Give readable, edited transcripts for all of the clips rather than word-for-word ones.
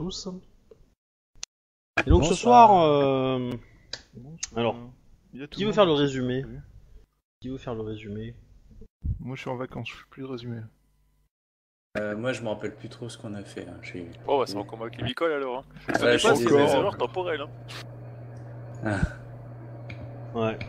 tous. Et donc ce soir, alors, Il y a tout qui le veut monde faire le aussi. résumé? Qui veut faire le résumé? Moi je suis en vacances, je fais plus de résumé. Moi, je me rappelle plus trop ce qu'on a fait. Hein. Oh, c'est encore moi qui m'y colle alors. Hein. Ça Ouais, n'est je pas suis des désolé. erreurs temporelles. Hein. Ouais.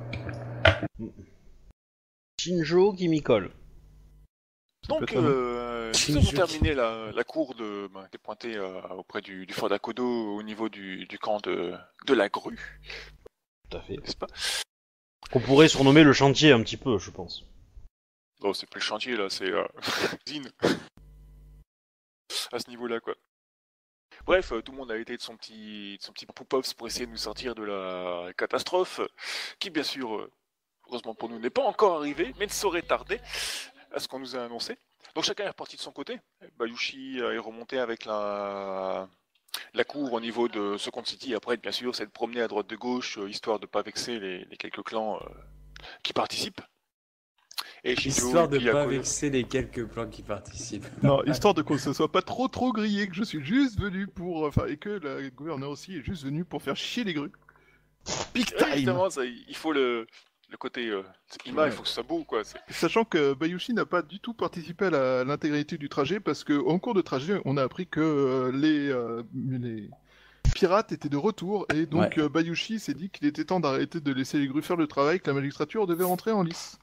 Shinjo qui m'y colle. Donc, peut-être nous avons terminé la cour qui est pointée auprès du fort d'Akodo au niveau du camp de la grue, Tout à fait. n'est-ce pas? Qu'on pourrait surnommer le chantier un petit peu, je pense. Oh, c'est plus le chantier là, c'est l'usine. À ce niveau-là, quoi. Bref, tout le monde a été de son petit pop-ups pour essayer de nous sortir de la catastrophe, qui bien sûr, heureusement pour nous, n'est pas encore arrivée, mais ne saurait tarder à ce qu'on nous a annoncé. Donc chacun est reparti de son côté. Bayushi est remonté avec la cour au niveau de Second City. Après, bien sûr, c'est de promener à droite de gauche, histoire de ne pas vexer les quelques clans qui participent. Et Shinjo, Histoire de lui, à pas côté- vexer les quelques plans qui participent. Non, histoire de que ce soit pas trop grillé, que je suis juste venu pour... Enfin, et que la gouverneure aussi est juste venue pour faire chier les grues. Big Ouais, time. évidemment, il faut le côté Ima, Ouais. il faut que ce soit beau, quoi. Sachant que Bayushi n'a pas du tout participé à l'intégralité du trajet, parce que en cours de trajet, on a appris que les pirates étaient de retour, et donc Ouais. Bayushi s'est dit qu'il était temps d'arrêter de laisser les grues faire le travail, que la magistrature devait rentrer en lice.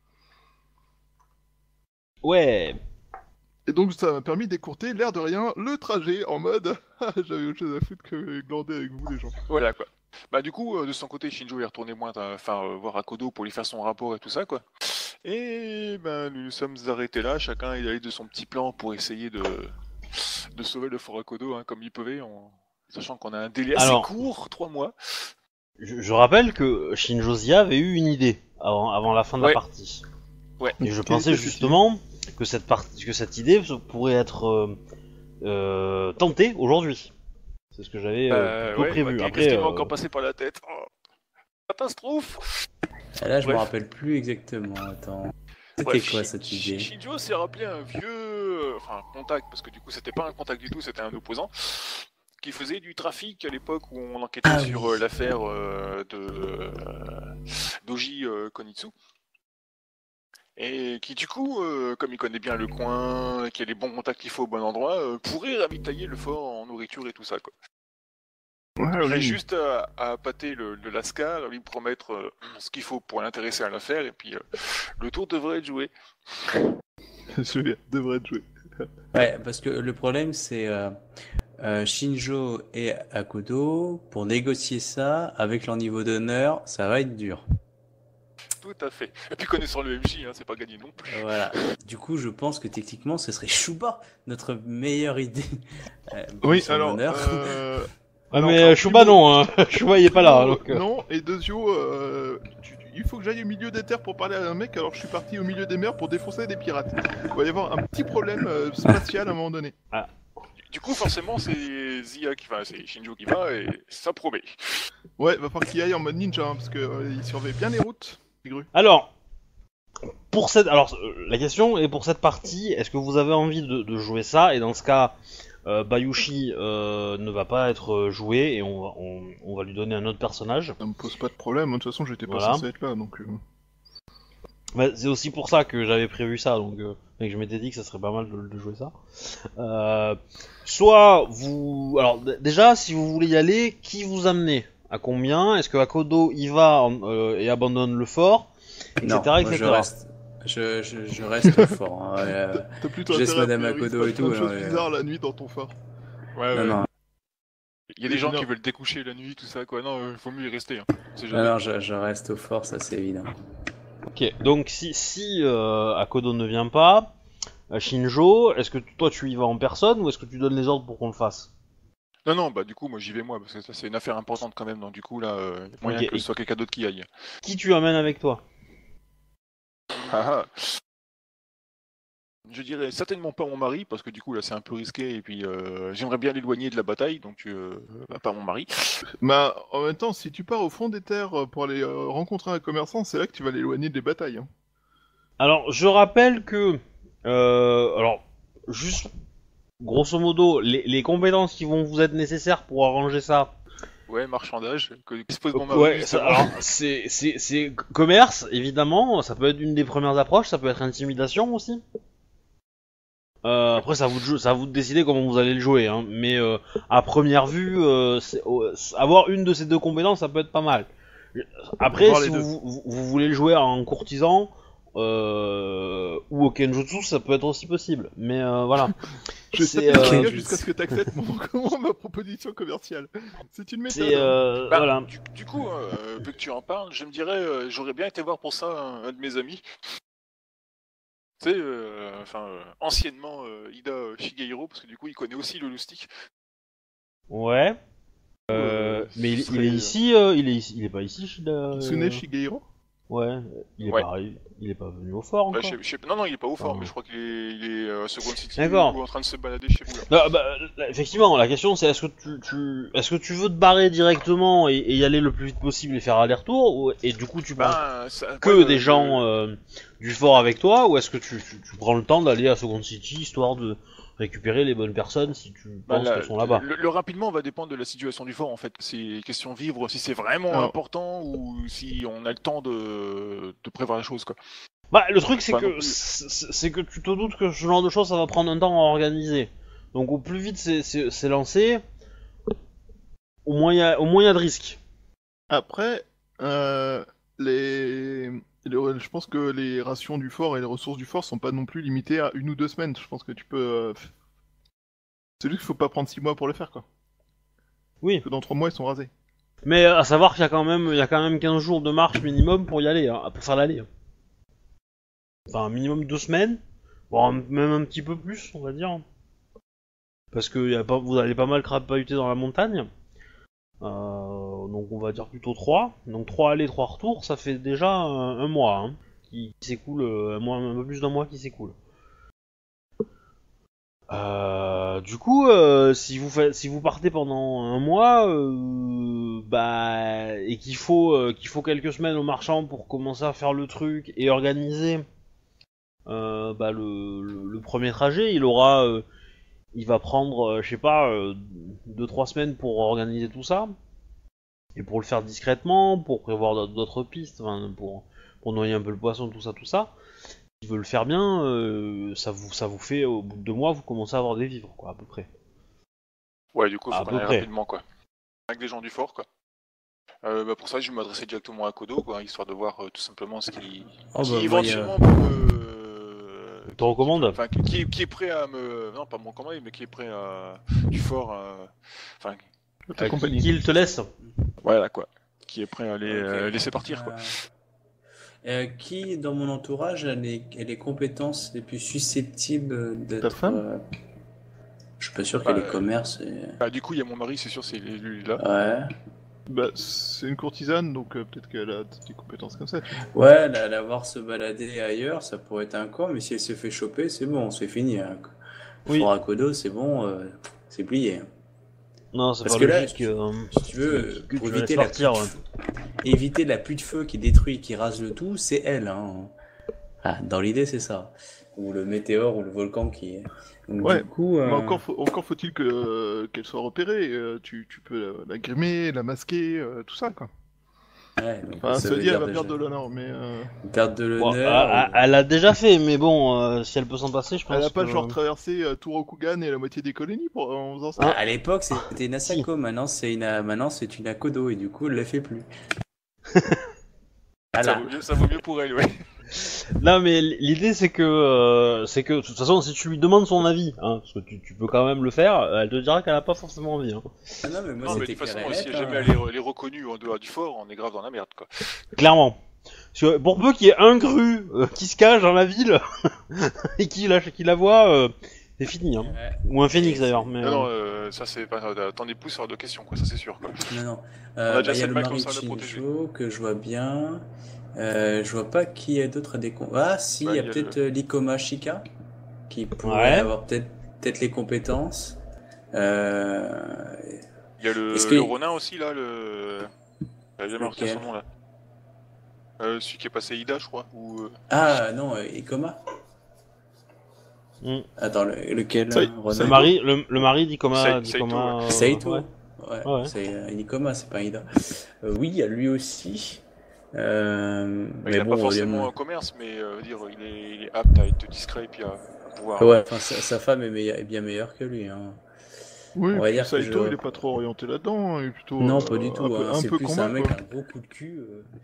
Ouais. Et donc ça m'a permis d'écourter, l'air de rien, le trajet en mode ah, j'avais autre chose à foutre que glander avec vous les gens. Voilà, quoi. Bah du coup, de son côté, Shinjo est retourné voir Akodo pour lui faire son rapport et tout ça, quoi. Et ben nous nous sommes arrêtés là, chacun est allé de son petit plan pour essayer de sauver le fort Akodo comme il pouvait, sachant qu'on a un délai assez Alors- court, 3 mois. Je rappelle que Shinjo Zia avait eu une idée avant la fin de la Ouais. partie. Ouais. Et je Quelle pensais était cette justement que cette idée pourrait être tentée aujourd'hui. C'est ce que j'avais plutôt prévu. Qu'est-ce Après, qui m'a encore passé par la tête? Oh, catastrophe! Et là, je me Bref. rappelle plus exactement. Attends. C'était Bref, quoi cette idée? Shinjo s'est rappelé un vieux contact, parce que du coup c'était pas un contact du tout, c'était un opposant, qui faisait du trafic à l'époque où on enquêtait Ah sur oui. l'affaire d'Oji Konitsu. Et qui du coup, comme il connaît bien le coin, qui a les bons contacts qu'il faut au bon endroit, pourrait ravitailler le fort en nourriture et tout ça, quoi. Ouais, Il reste oui. juste à appâter le Lascar, lui promettre ce qu'il faut pour l'intéresser à l'affaire, et puis le tour devrait être joué. Celui-là devrait être joué. Ouais, parce que le problème, c'est Shinjo et Akodo, pour négocier ça, avec leur niveau d'honneur, ça va être dur. Tout à fait. Et puis connaissant le MJ, c'est pas gagné non plus. Voilà. Du coup, je pense que techniquement, ce serait Shuba, notre meilleure idée. Pour Oui, son alors... honneur. Ouais, non, mais enfin, Shuba Primo- non, hein. Shuba il est pas là. Primo, Donc, Non, et Dezio, il faut que j'aille au milieu des terres pour parler à un mec, alors je suis parti au milieu des mers pour défoncer des pirates. Il va y avoir un petit problème spatial à un moment donné. Du coup, forcément, c'est c'est Shinjo qui va, et ça promet. Ouais, va falloir qu'il aille en mode ninja, parce que il surveille bien les routes, les grues. Alors, la question est pour cette partie, est-ce que vous avez envie de jouer ça? Et dans ce cas, Bayushi ne va pas être joué et on va lui donner un autre personnage. Ça me pose pas de problème, de toute façon j'étais pas Voilà. censé être là, donc... Bah, c'est aussi pour ça que j'avais prévu ça, donc et que je m'étais dit que ça serait pas mal de jouer ça. Soit vous... Alors déjà, si vous voulez y aller, qui vous amenez? À combien? Est-ce que Akodo y va et abandonne le fort? Non, etc., moi, etc. je reste au fort. Hein, T'as plutôt je laisse intérêt à Madame priori, Akodo il et se passe tout, plein de choses ouais. bizarres la nuit dans ton phare. Ouais, non, non, Il y a des gens Non. qui veulent découcher la nuit, tout ça, quoi. Non, il faut mieux y rester. C'est non, jamais. non, je reste au fort, ça c'est évident. Ok, donc si Akodo ne vient pas, Shinjo, est-ce que toi tu y vas en personne ou est-ce que tu donnes les ordres pour qu'on le fasse? Non, bah du coup, moi j'y vais moi, parce que ça c'est une affaire importante quand même, donc du coup là, y a moyen Ok. que ce soit quelqu'un d'autre qui aille. Qui tu amènes avec toi? Ah, ah. Je dirais certainement pas mon mari, parce que du coup là c'est un peu risqué, et puis j'aimerais bien l'éloigner de la bataille, donc pas mon mari. Mais en même temps, si tu pars au fond des terres pour aller rencontrer un commerçant, c'est là que tu vas l'éloigner des batailles. Hein. Alors, je rappelle que... alors, juste grosso modo, les compétences qui vont vous être nécessaires pour arranger ça. Ouais, marchandage, que dispose mon Ouais, mari, ça, justement. alors c'est commerce, évidemment. Ça peut être une des premières approches. Ça peut être intimidation aussi. Après, ça vous de décider comment vous allez le jouer, hein. Mais à première vue, avoir une de ces deux compétences, ça peut être pas mal. Après, Voir si les deux. vous voulez le jouer en courtisan ou au kenjutsu, ça peut être aussi possible. Mais voilà. Je vais C'est, taper sur la euh, gueule jusqu'à ce que tu acceptes ma proposition commerciale. C'est une méthode. c'est Bah, voilà. du coup, vu que tu en parles, je me dirais, j'aurais bien été voir pour ça un de mes amis. Tu sais, anciennement Ida Shigehiro, parce que du coup, il connaît aussi le loustic. Ouais. Mais ce il serait, est ici, il est pas ici, Shida. Tsune Shigehiro. Ouais. Il est Ouais. pas, il est pas venu au fort Ouais, encore. non, il est pas au fort, Ah. mais je crois qu'il est Second City D'accord. ou en train de se balader chez vous là. Effectivement, la question c'est est-ce que tu veux te barrer directement et y aller le plus vite possible et faire aller-retour et du coup tu prends que des gens du fort avec toi ou est-ce que tu prends le temps d'aller à Second City histoire de récupérer les bonnes personnes si tu penses qu'elles sont là-bas. Le rapidement va dépendre de la situation du fort en fait. C'est question vivre, si c'est vraiment Alors. important ou si on a le temps de prévoir la chose quoi. Bah le truc c'est Pas non que plus. c'est que tu te doutes que ce genre de choses ça va prendre un temps à organiser. Donc au plus vite c'est lancé, au moins il y a de risques. Après, je pense que les rations du fort et les ressources du fort sont pas non plus limitées à 1 ou 2 semaines. Je pense que tu peux. C'est juste qu'il faut pas prendre 6 mois pour le faire, quoi. Oui. Parce que dans 3 mois, ils sont rasés. Mais à savoir qu'il y a quand même 15 jours de marche minimum pour y aller, hein, pour faire l'aller. Enfin, minimum 2 semaines, voire même un petit peu plus, on va dire. Parce que vous allez pas mal crapahuter dans la montagne. Donc on va dire plutôt 3. Donc 3 allers, 3 retours, ça fait déjà un mois hein, qui s'écoule, un peu plus d'un mois qui s'écoule. Du coup, si vous partez pendant un mois, et qu'il faut quelques semaines au marchand pour commencer à faire le truc et organiser le premier trajet, il va prendre, je sais pas, 2-3 semaines pour organiser tout ça et pour le faire discrètement, pour prévoir d'autres pistes, enfin, pour noyer un peu le poisson, tout ça. Si veut le faire bien, ça vous fait au bout de 2 mois, vous commencez à avoir des vivres, quoi, à peu près. Ouais, du coup, il À faut qu'on peu aille près. rapidement quoi. Avec des gens du fort quoi. Pour ça, je vais m'adresser directement à Kodo, quoi, histoire de voir tout simplement ce qui, Oh, qui bah, moi, éventuellement peut me... Te recommande. Enfin, qui est prêt à me... Non, pas me recommander, mais qui est prêt à... du fort... Enfin, Ta compagnie. Qui te laisse. voilà, quoi. Qui est prêt à les Ok. laisser partir, quoi. Qui, dans mon entourage, a les compétences les plus susceptibles d'être... Ta femme je suis pas sûr qu'elle ait Bah, commerce. Ah, du coup, il y a mon mari, c'est sûr, c'est lui là. Ouais. Bah, c'est une courtisane, donc peut-être qu'elle a des compétences comme ça. Tu vois. Ouais, la voir se balader ailleurs, ça pourrait être un con, mais si elle se fait choper, c'est bon, c'est fini. Hein. Oui. Fort à Kodo, c'est bon, c'est plié. Non, c'est Parce pas que là, logique. si tu veux, que pour tu éviter laisses la, partir, éviter la pluie de feu qui détruit, qui rase le tout, c'est elle. Hein. Ah, dans l'idée, c'est ça. Ou le météore ou le volcan qui est. Donc, Ouais, du coup, mais encore faut-il qu'elle soit repérée. Tu peux la grimer, la masquer, tout ça, quoi. ouais, donc, Enfin, ça se veut dit, elle dire va déjà perdre de l'honneur, mais perte de Bon, l'honneur. elle l'a déjà fait, mais bon, si elle peut s'en passer, je pense. elle a pas que... genre traversé tout Rokugan et la moitié des colonies en faisant ça. À l'époque, c'était une Asako, maintenant c'est une Akodo, et du coup, elle ne le fait plus. Voilà. Ça vaut mieux pour elle, ouais. Non, mais l'idée c'est que de toute façon, si tu lui demandes son avis, hein, parce que tu peux quand même le faire, elle te dira qu'elle a pas forcément envie. Hein. Ah non, mais moi, Non, mais de c'était toute façon, clair et si net, jamais hein. elle est reconnue en dehors du fort, on est grave dans la merde, quoi. Clairement. Parce que pour peu qu'il y ait un cru qui se cache dans la ville et qui la voit, c'est fini. Hein. Ouais. Ou un phénix d'ailleurs. Mais, Non, ça c'est pas... Ton épouse sera de question, quoi, ça c'est sûr, quoi. Non. a déjà Il y a le Selma qui mari de commence à le protéger. Shinjo que je vois bien. Je vois pas qui est d'autre à des con. Ah, si, Ouais, il y a il y a peut-être Likoma Shika qui pourrait Ouais. avoir peut-être les compétences. Il y a Est-ce que- le Ronin aussi, là, J'avais jamais marqué Lequel son nom, là. Celui qui est passé Ida, je crois, ou... Ah non, Ikoma. Attends, lequel Ça- Ronald Le mari d'Ikoma. Saito, Saito. Ouais. Ouais. C'est Ikoma, c'est pas Ida. Oui, il y a lui aussi. Il Mais n'a bon, pas forcément il un commerce, mais il est apte à être discret et puis à pouvoir. ouais, enfin, sa femme est bien meilleure que lui. Hein. Oui, On va puis dire que Saito, je- il est pas trop orienté là-dedans, il est plutôt Non, pas du tout. Hein. un C'est peu plus commun, un mec, quoi. un gros coup de cul.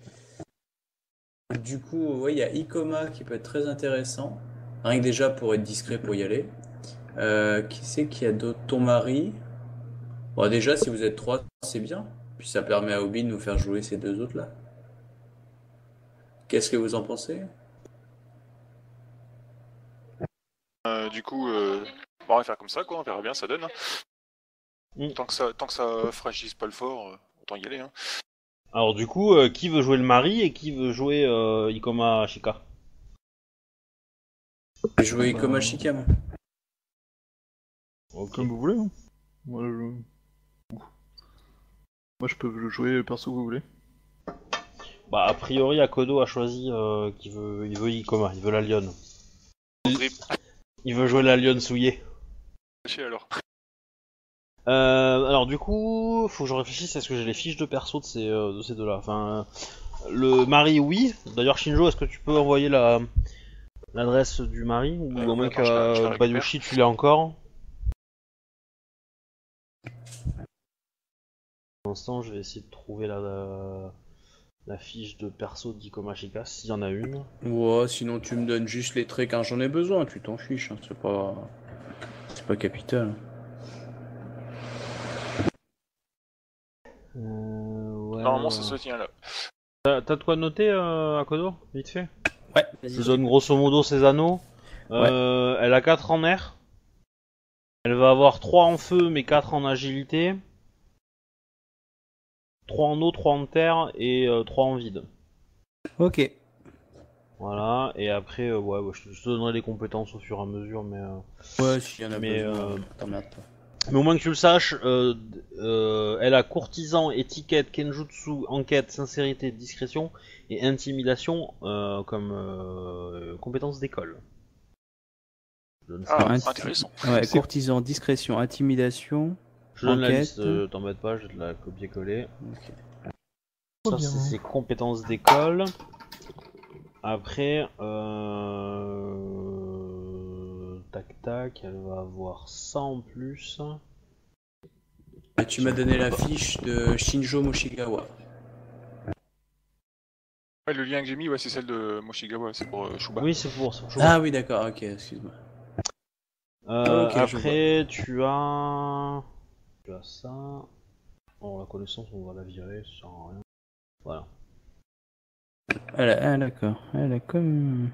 Du coup, ouais, il y a Ikoma qui peut être très intéressant. Rien que déjà pour être discret pour y aller. Qui c'est qu'il y a d'autres? Ton mari. Bon, déjà, si vous êtes trois, c'est bien. Puis ça permet à Obi de nous faire jouer ces deux autres-là. Qu'est-ce que vous en pensez? Du coup, on va faire comme ça, quoi. On verra bien, ça donne. Hein. Tant que ça fragilise pas le fort, autant y aller. Hein. Alors du coup, qui veut jouer le mari et qui veut jouer Ikoma Shika? Je joue Ikoma Shika, moi. Ok. Comme vous voulez. Hein. Moi, je peux le jouer perso que vous voulez. Bah a priori Akodo a choisi il veut Ikoma, il veut la lionne. Il veut jouer la lionne souillée. Alors. Alors du coup, faut que je réfléchisse, est-ce que j'ai les fiches de perso de ces deux-là. Enfin, le mari, oui. D'ailleurs, Shinjo, est-ce que tu peux envoyer l'adresse du mari ou au moins ouais, je la que récupère. Bayushi tu l'as encore. Pour l'instant, je vais essayer de trouver la fiche de perso d'Ikoma Shika, s'il y en a une. Ouais, sinon tu me donnes juste les traits quand j'en ai besoin, tu t'en fiches, hein. C'est pas capital. Ouais, Normalement, ça se tient là. T'as de quoi noter, Akodo, vite fait? Ouais, Je te donne grosso modo ses anneaux. Elle a 4 en air. Elle va avoir 3 en feu mais 4 en agilité. 3 en eau, 3 en terre et 3 en vide. Ok. Voilà, et après, je te donnerai les compétences au fur et à mesure, mais... Ouais, s'il y en a Mais, besoin, t'emmerdes pas. Mais au moins que tu le saches, elle a courtisan, étiquette, kenjutsu, enquête, sincérité, discrétion et intimidation comme compétences d'école. Je donne, Ah, Ouais, intéressant. Ouais, courtisan, discrétion, intimidation. je donne la enquête. liste, t'embête pas, je vais te la copier-coller. Ok. Ça, bien. c'est ses compétences d'école. Après, tac, elle va avoir ça en plus. Ah, tu m'as donné la fiche de Shinjo Moshigawa. Ouais, le lien que j'ai mis, c'est celle de Moshigawa, c'est pour Shuba. Oui, c'est pour ça. Ah oui, d'accord, ok, excuse-moi. Ok, je Après, tu as ça. Bon, la connaissance, on va la virer, ça sert à rien. Voilà. Ah, d'accord. Elle a comme...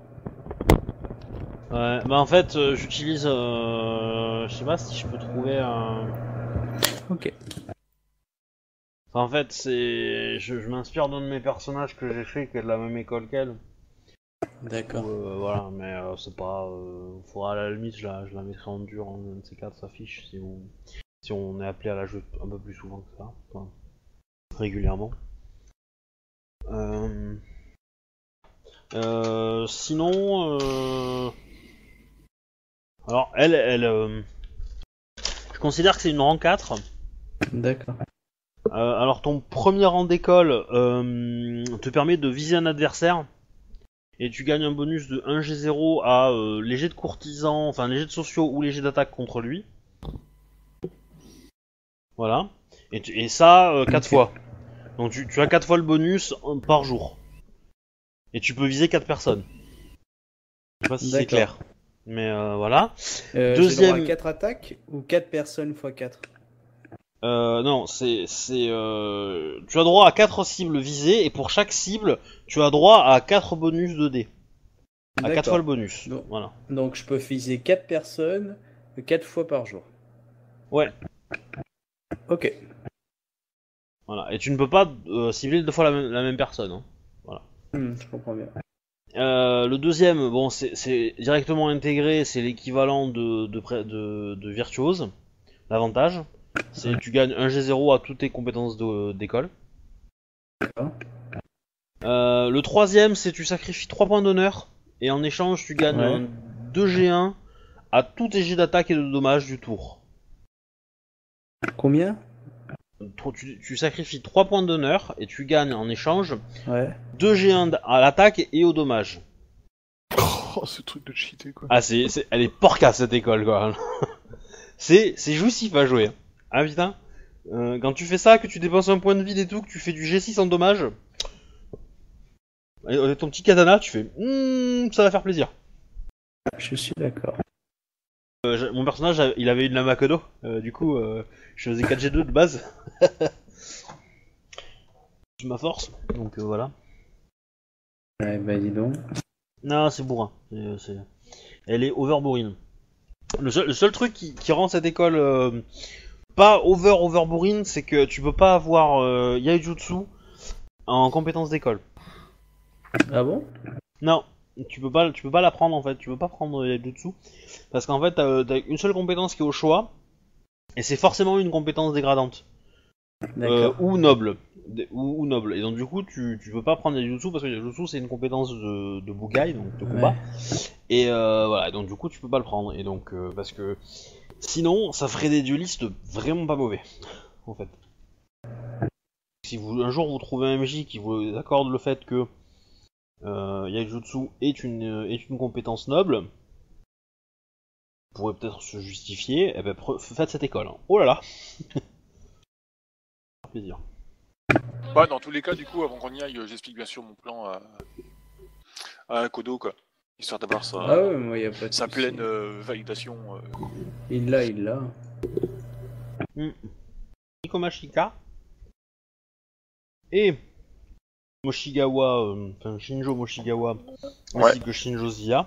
Ouais, bah en fait, j'utilise. Je sais pas si je peux trouver un. Ok. Enfin, en fait, je m'inspire d'un de mes personnages que j'ai fait qui est de la même école qu'elle. D'accord. Voilà, mais c'est pas. Faudra à la limite, je la mettrai en dur, en un de ces quatre, sa fiche, si on est appelé à la jouer un peu plus souvent que ça. Enfin, régulièrement. Sinon. Alors, elle. Je considère que c'est une rang 4. D'accord. Alors, ton premier rang d'école te permet de viser un adversaire. Et tu gagnes un bonus de 1G0 à les jets de courtisan, enfin les jets de sociaux ou les jets d'attaque contre lui. Voilà. Et ça, 4 fois. Donc tu as 4 fois le bonus par jour. Et tu peux viser 4 personnes. Je sais pas si c'est D'accord. clair. Mais voilà. J'ai Deuxième- droit à 4 attaques ou 4 personnes x 4? Non, c'est tu as droit à 4 cibles visées et pour chaque cible, tu as droit à 4 bonus de dés. À 4 D'accord. fois le bonus. Non. Voilà. Donc je peux viser 4 personnes 4 fois par jour. Ouais. Ok. Voilà. Et tu ne peux pas cibler 2 fois la même personne. Hein. Je comprends bien. Le deuxième, bon, c'est directement intégré, c'est l'équivalent de virtuose. L'avantage, c'est que tu gagnes 1G0 à toutes tes compétences d'école. D'accord. Le troisième, c'est tu sacrifies 3 points d'honneur et en échange tu gagnes Ouais. un 2G1 à tous tes jets d'attaque et de dommages du tour. Combien? Tu sacrifies 3 points d'honneur et tu gagnes en échange Ouais. 2 G1 à l'attaque et au dommage. Oh, ce truc de cheater, quoi. Ah, elle est porcasse cette école, quoi. c'est jouissif à jouer. Ah putain. Quand tu fais ça, que tu dépenses un point de vie et tout, que tu fais du G6 en dommage, avec ton petit katana, tu fais ça va faire plaisir. Je suis d'accord. Mon personnage, il avait une lame à Kodo, du coup, je faisais 4G2 de base. C'est ma force, donc voilà. Ouais, bah dis donc. Non, c'est bourrin. Elle est overbourrine. Le seul truc qui rend cette école pas overbourrine, c'est que tu peux pas avoir Yaijutsu en compétence d'école. Ah bon? Non, tu peux pas la prendre en fait. Tu peux pas prendre Yaijutsu parce qu'en fait t'as une seule compétence qui est au choix et c'est forcément une compétence dégradante. Ou noble. Ou noble. Et donc du coup tu peux pas prendre Yaijutsu parce que Yaijutsu c'est une compétence de Bugai, donc de combat. Et voilà, donc du coup tu peux pas le prendre. Et donc parce que sinon ça ferait des duellistes vraiment pas mauvais. En fait. Si un jour vous trouvez un MJ qui vous accorde le fait que Yaijutsu est une compétence noble, pourrait peut-être se justifier, et ben faites cette école. Hein. Oh là là. Plaisir. Bah, dans tous les cas, du coup, avant qu'on y aille, j'explique bien sûr mon plan à Kodo, quoi. Histoire d'avoir sa, Ah ouais, moi y a pas de sa souci. pleine validation. Il l'a. Ikomashika et Moshigawa, Shinjo Moshigawa, ainsi que Shinjo Zia,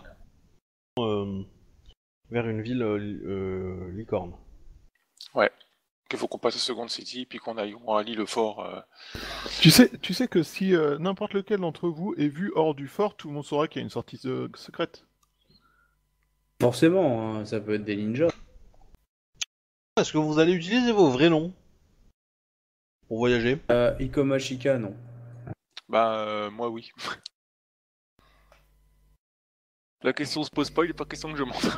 vers une ville licorne. Ouais. Il faut qu'on passe à Second City, puis qu'on aille, on allie le fort. Tu sais que si n'importe lequel d'entre vous est vu hors du fort, tout le monde saura qu'il y a une sortie secrète. Forcément, hein, ça peut être des ninjas. Est-ce que vous allez utiliser vos vrais noms pour voyager? Ikomashika, non. Bah, moi oui. La question se pose pas, il est pas question que je montre.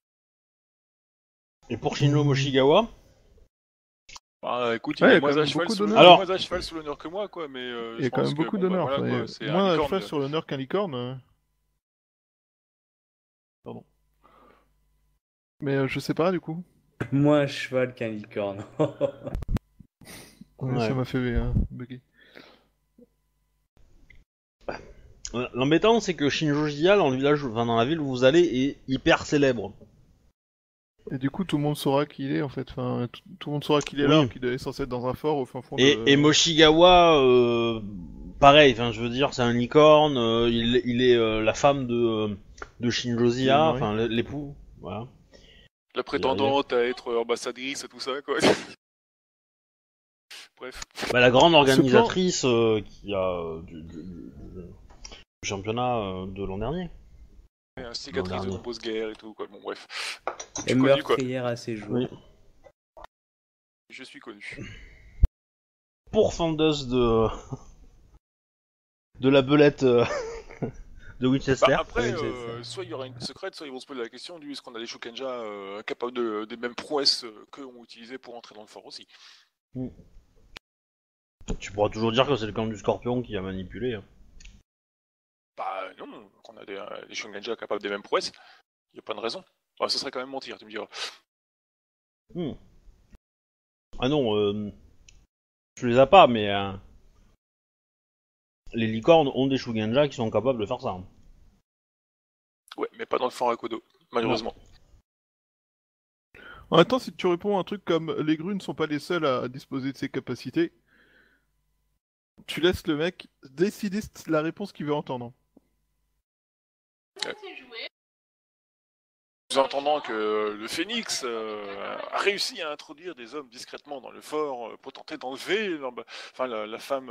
Et pour Shinjo Moshigawa? Bah écoute, Ouais, il y a a moins quand même à cheval beaucoup sous d'honneur. moins à cheval sous l'honneur que moi, quoi, mais Il y a quand même beaucoup d'honneur. Voilà, quoi. quoi, c'est un Moins à licorne. cheval sur l'honneur qu'un licorne. Pardon. Mais je sais pas du coup. Moins un cheval qu'un licorne. Ouais, Ouais. ça m'a fait bugger. L'embêtant, c'est que Shinjo Zia, dans le village, enfin dans la ville où vous allez, est hyper célèbre. Et du coup, tout le monde saura qui il est en fait. Enfin, tout le monde saura qu'il est Oui. là, qu'il est censé être dans un fort au fin fond Et Moshigawa, pareil, enfin je veux dire, c'est un licorne, il est la femme de Shinjo Zia, Oui. enfin l'époux, voilà. La prétendante à être ambassadrice et tout ça, quoi. Bref. Bah, la grande organisatrice qui a du championnat de l'an dernier. Et un cicatrice de dernier. nombreuses guerres et tout, quoi. Bon, bref. Et connu, quoi. meurtrière à ses jours. Oui. Je suis connu. Pour fandeuse de la belette de Winchester. Bah, après, Oui, c'est ça. soit il y aura une secrète, soit ils vont se poser la question du est-ce qu'on a des Shukenja capables des mêmes prouesses qu'eux ont utilisées pour entrer dans le fort aussi. Tu pourras toujours dire que c'est le clan du Scorpion qui a manipulé. Hein. Bah non, qu'on a des Shukenja capables des mêmes prouesses, il n'y a pas de raison. Bah, ce serait quand même mentir, tu me diras. Ah non, tu les as pas, mais les licornes ont des Shugenja qui sont capables de faire ça. Hein. Ouais, mais pas dans le fort à Kodo, malheureusement. En même temps, si tu réponds à un truc comme les grues ne sont pas les seuls à disposer de ces capacités, tu laisses le mec décider la réponse qu'il veut entendre. Nous entendons que le Phénix a réussi à introduire des hommes discrètement dans le fort pour tenter d'enlever la femme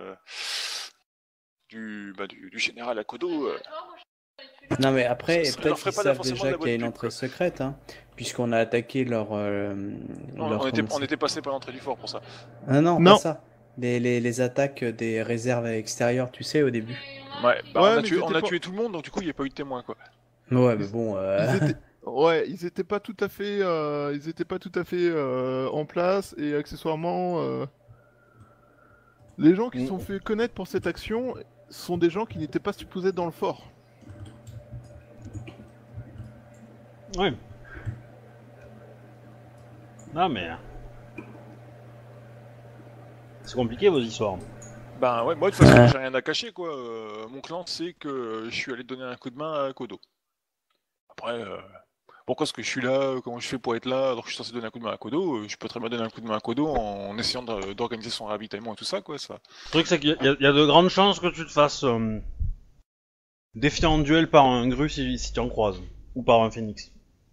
du général Akodo. Non mais après, Ça leur peut-être ferait qu'ils pas savent forcément de déjà la qu'il y a une bonne entrée pub, secrète, hein, puisqu'on a attaqué leur... On était passé par l'entrée du fort pour ça. Ah non, Non. pas ça. Les attaques des réserves extérieures, tu sais, au début. Ouais, Ouais, on mais a c'était pas- tué tout le monde, donc du coup il n'y a pas eu de témoin, quoi. Ouais, mais bon... Ouais, ils étaient pas tout à fait, en place et accessoirement, les gens qui se sont fait connaître pour cette action sont des gens qui n'étaient pas supposés être dans le fort. Ouais. Non mais... C'est compliqué vos histoires. Ben ouais, moi de toute façon, j'ai rien à cacher, quoi. Mon clan sait que je suis allé donner un coup de main à Kodo. Après, pourquoi est-ce que je suis là? Comment je fais pour être là alors que je suis censé donner un coup de main à Kodo? Je peux très bien donner un coup de main à Kodo en essayant d'organiser son ravitaillement et tout ça, quoi. Ça. Le truc c'est qu'il y a de grandes chances que tu te fasses défier en duel par un gru si tu en croises. Ou par un phénix.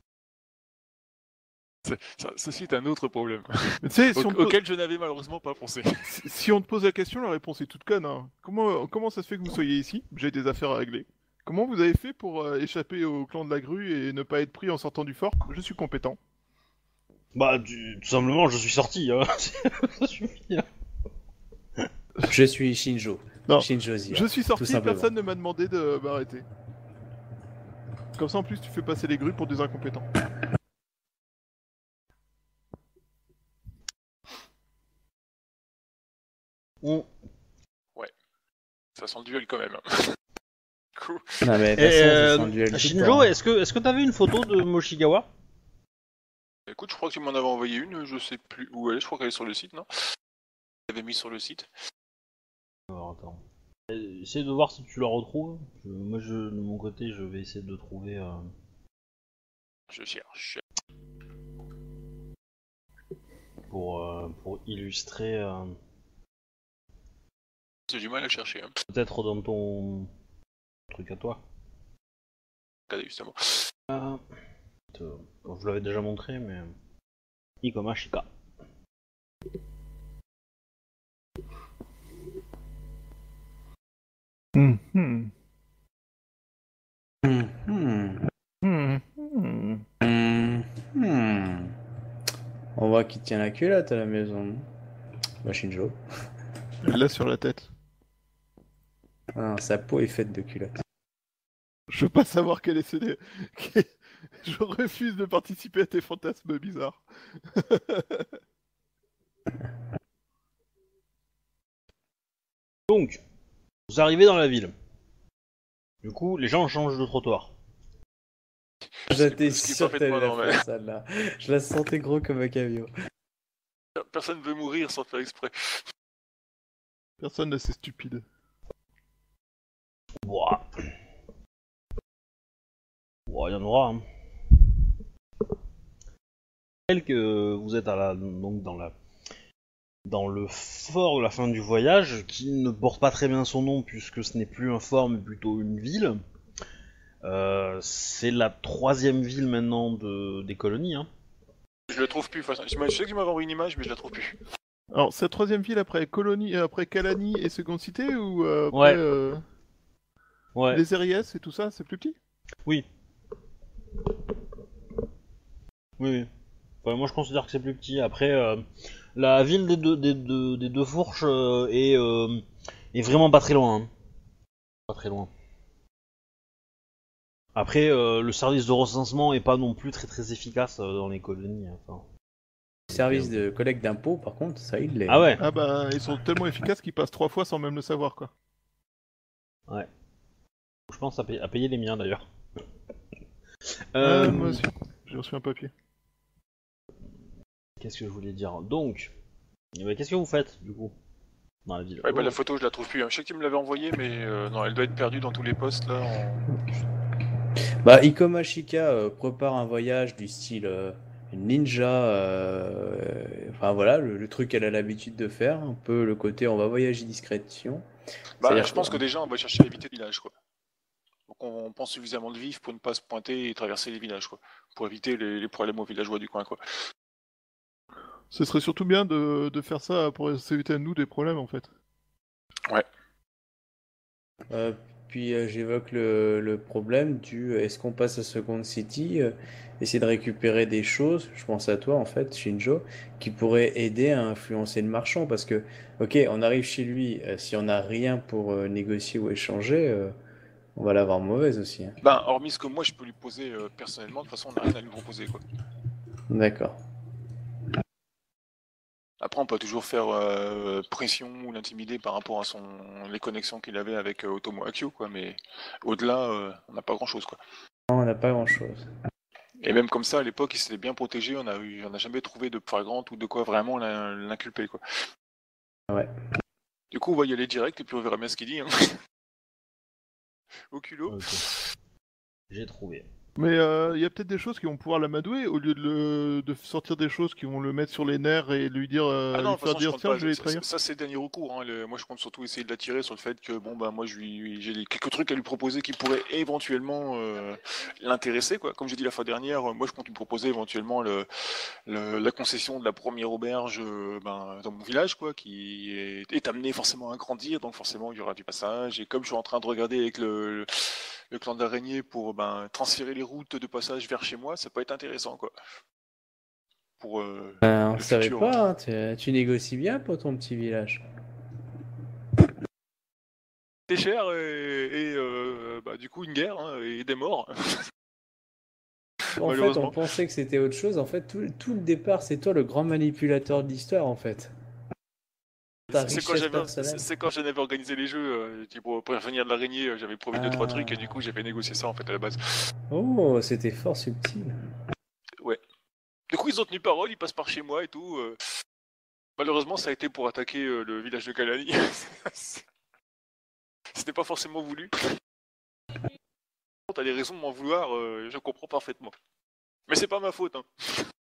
Ceci est un autre problème. Mais tu sais, Auquel je n'avais malheureusement pas pensé. si on te pose la question, la réponse est toute conne. Hein. Comment ça se fait que vous soyez ici? J'ai des affaires à régler. Comment vous avez fait pour échapper au clan de la grue et ne pas être pris en sortant du fort? Je suis compétent. Bah, tout simplement, je suis sorti. Hein. Ça suffit. Hein. Je suis Shinjo. Non, Shinjo Zia, je suis tout sorti, simplement. personne ne m'a demandé de m'arrêter. Comme ça, en plus, tu fais passer les grues pour des incompétents. Ouais. Ça sent le duel quand même. Cool. Non, mais de toute Et, façon, ça sent le duel tout le Shinjo, temps. est-ce que t'avais une photo de Moshigawa? Écoute, je crois que tu m'en avais envoyé une, je sais plus où elle est, je crois qu'elle est sur le site, non? Tu l'avais mis sur le site. Alors, attends. Essaye de voir si tu la retrouves. Moi, de mon côté, je vais essayer de trouver... Je cherche. pour illustrer... J'ai du mal à chercher. Hein. peut-être dans ton truc à toi. Regardez justement. Bon, je l'avais déjà montré, mais... Ikoma Shika. Hmm. On voit qu'il tient la culotte à la maison. Bah, Shinjo. Elle l'a sur la tête. Ah, sa peau est faite de culotte. Je veux pas savoir quel est ce... Je refuse de participer à tes fantasmes bizarres. Donc, vous arrivez dans la ville. Du coup, les gens changent de trottoir. J'étais Ce qui est sûr que parfaitement t'allais la normal. faire, celle-là. Je la sentais gros comme un camion. Personne veut mourir sans faire exprès. Personne n'est assez stupide. Ouah. Ouah, il y en aura. Hein. Tel que vous êtes donc dans le fort de la fin du voyage, qui ne porte pas très bien son nom puisque ce n'est plus un fort mais plutôt une ville. C'est la 3e ville maintenant des colonies. Hein. Je le trouve plus. Je sais que tu m'avais envoyé une image, mais je la trouve plus. Alors, c'est la 3e ville après Colonie, après Kalani et Seconde Cité ou Ouais. après Ouais. les RIS et tout ça, c'est plus petit? Oui. Oui. Enfin, moi je considère que c'est plus petit. Après, la ville des deux fourches est vraiment pas très loin. Hein. Pas très loin. Après, le service de recensement est pas non plus très efficace dans les colonies. Enfin. Service de collecte d'impôts, par contre, ça il l'est. Ah ouais. Ah bah, ils sont tellement efficaces qu'ils passent 3 fois sans même le savoir, quoi. Ouais. Je pense à payer les miens d'ailleurs. Moi aussi, j'ai reçu un papier. Qu'est-ce que je voulais dire? Donc, qu'est-ce que vous faites du coup dans la ville? Ouais, bah la photo, je la trouve plus. Hein. Je sais que tu me l'avais envoyée, mais non, elle doit être perdue dans tous les postes là. Bah, Ikoma Shika prépare un voyage du style ninja. Enfin voilà, le truc qu'elle a l'habitude de faire. Un peu le côté on va voyager discrétion. Bah, C'est-à-dire je pense quoi que déjà, on va chercher à éviter le village, quoi. Donc on pense suffisamment de vif pour ne pas se pointer et traverser les villages, quoi. Pour éviter les problèmes aux villageois du coin, quoi. Ce serait surtout bien de faire ça pour s'éviter à nous des problèmes, en fait. Ouais. Puis j'évoque le problème du est-ce qu'on passe à Second City, essayer de récupérer des choses, je pense à toi en fait, Shinjo, qui pourraient aider à influencer le marchand parce que, ok, on arrive chez lui, si on n'a rien pour négocier ou échanger, On va l'avoir mauvaise aussi. Hein. Ben, hormis ce que moi je peux lui poser personnellement, de toute façon on n'a rien à lui proposer quoi. D'accord. Après on peut toujours faire pression ou l'intimider par rapport à les connexions qu'il avait avec Otomo Akio quoi, mais au-delà on n'a pas grand chose quoi. Non, on n'a pas grand-chose. Et même comme ça à l'époque il s'était bien protégé, on a jamais trouvé de flagrante ou de quoi vraiment l'inculper quoi. Ouais. Du coup on va y aller direct et puis on verra bien ce qu'il dit. Hein. Au culot. Ok. J'ai trouvé. Mais il y a peut-être des choses qui vont pouvoir l'amadouer au lieu de sortir des choses qui vont le mettre sur les nerfs et lui dire, Ah non, lui de toute faire façon, je dire compte tiens, pas. je vais les trahir. Ça, c'est le dernier recours. Hein. Moi, je compte surtout essayer de l'attirer sur le fait que, bon, bah, moi, j'ai quelques trucs à lui proposer qui pourraient éventuellement l'intéresser, quoi. Comme j'ai dit la fois dernière, moi, je compte lui proposer éventuellement la concession de la première auberge dans mon village, quoi, qui est amené forcément à grandir, donc forcément, il y aura du passage. Et comme je suis en train de regarder avec le clan d'araignée pour transférer les routes de passage vers chez moi, ça peut être intéressant, quoi. Pour On le savait futur. pas, hein, tu négocies bien pour ton petit village. C'est cher et du coup une guerre hein, et des morts. En fait, Malheureusement. on pensait que c'était autre chose. En fait, tout le départ, c'est toi le grand manipulateur de l'histoire, en fait. Ta C'est quand richesse personnelle. j'en avais organisé les jeux, pour prévenir de l'araignée, j'avais promis 2-3 trucs et du coup j'avais négocié ça en fait à la base. Oh, c'était fort subtil. Ouais. Du coup ils ont tenu parole, ils passent par chez moi et tout. Malheureusement ça a été pour attaquer le village de Kalani. C'était pas forcément voulu. T'as des raisons de m'en vouloir, je comprends parfaitement. Mais c'est pas ma faute. Hein.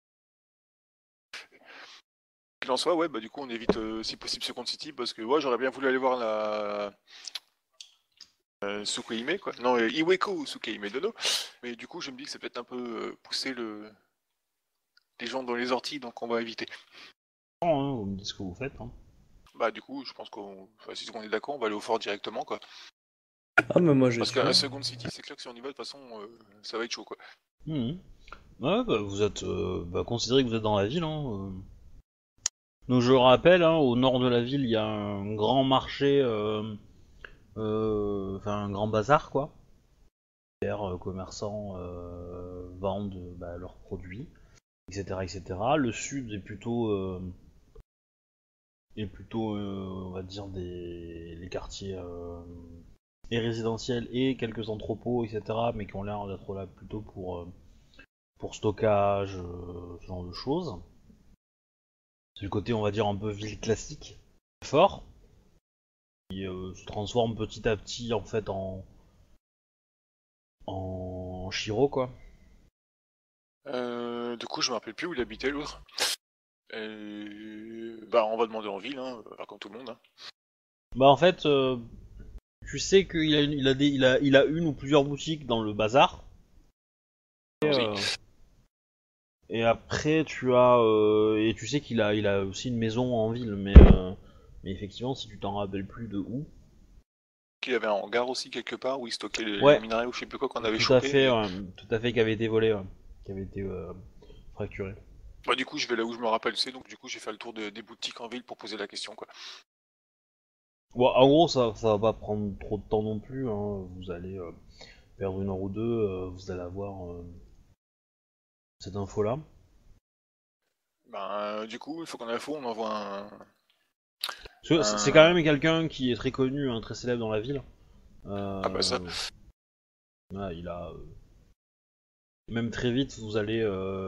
Qu'il en soit, ouais, bah du coup on évite si possible Second City parce que ouais, j'aurais bien voulu aller voir la Tsukuhime, quoi. Non, Iweko Tsukuhime Dono. Mais du coup je me dis que c'est peut-être un peu pousser les gens dans les orties, donc on va éviter. Vous me dites ce que vous faites. Hein. Bah du coup je pense si on est d'accord, on va aller au fort directement, quoi. Ah, mais moi je Parce suis. qu'à Second City, c'est clair que si on y va, de toute façon, ça va être chaud, quoi. Ouais, bah, vous êtes. Considérez que vous êtes dans la ville. Hein. Donc je rappelle, hein, au nord de la ville, il y a un grand marché, un grand bazar, quoi. Les commerçants vendent leurs produits, etc., etc. Le sud est plutôt, on va dire, les quartiers et résidentiels et quelques entrepôts, etc., mais qui ont l'air d'être là plutôt pour stockage, ce genre de choses. C'est le côté, on va dire, un peu ville classique, fort, qui se transforme petit à petit en fait en Shiro, quoi. Du coup, je me rappelle plus où il habitait l'autre. On va demander en ville, hein, comme tout le monde. Hein. Bah en fait, tu sais qu'il a une ou plusieurs boutiques dans le bazar. Et après, tu sais qu'il a aussi une maison en ville, mais effectivement, si tu t'en rappelles plus de où. Qu'il avait un hangar aussi quelque part où il stockait les minerais ou je sais plus quoi qu'on avait tout chopé. Tout à fait, qui avait été volé, qui avait été fracturé. Bah du coup, je vais là où je me rappelle, c'est donc du coup, j'ai fait le tour des boutiques en ville pour poser la question, quoi. Bon, en gros, ça va pas prendre trop de temps non plus. Hein. Vous allez perdre 1 heure ou 2, vous allez avoir cette info-là. Du coup, il faut qu'on ait l'info, on envoie un... C'est quand même quelqu'un qui est très connu, hein, très célèbre dans la ville. Ah bah ça. Il a... Même très vite, vous allez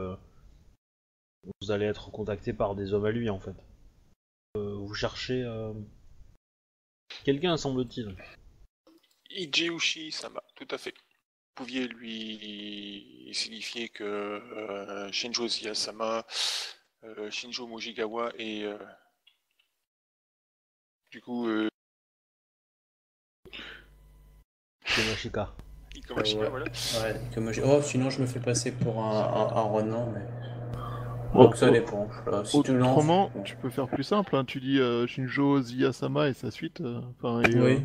être contacté par des hommes à lui, en fait. Vous cherchez... quelqu'un, semble-t-il. Ijeushi-sama, tout à fait. Vous pouviez lui signifier que Shinjo Ziyasama, Shinjo Mojigawa et du coup Komashika. Ikomashika, voilà. Ouais, oh, sinon je me fais passer pour un Ronin, mais. Donc ça dépend. Si tu lances. Autrement, tu peux faire plus simple, hein. Tu dis Shinjo Ziyasama et sa suite. Oui.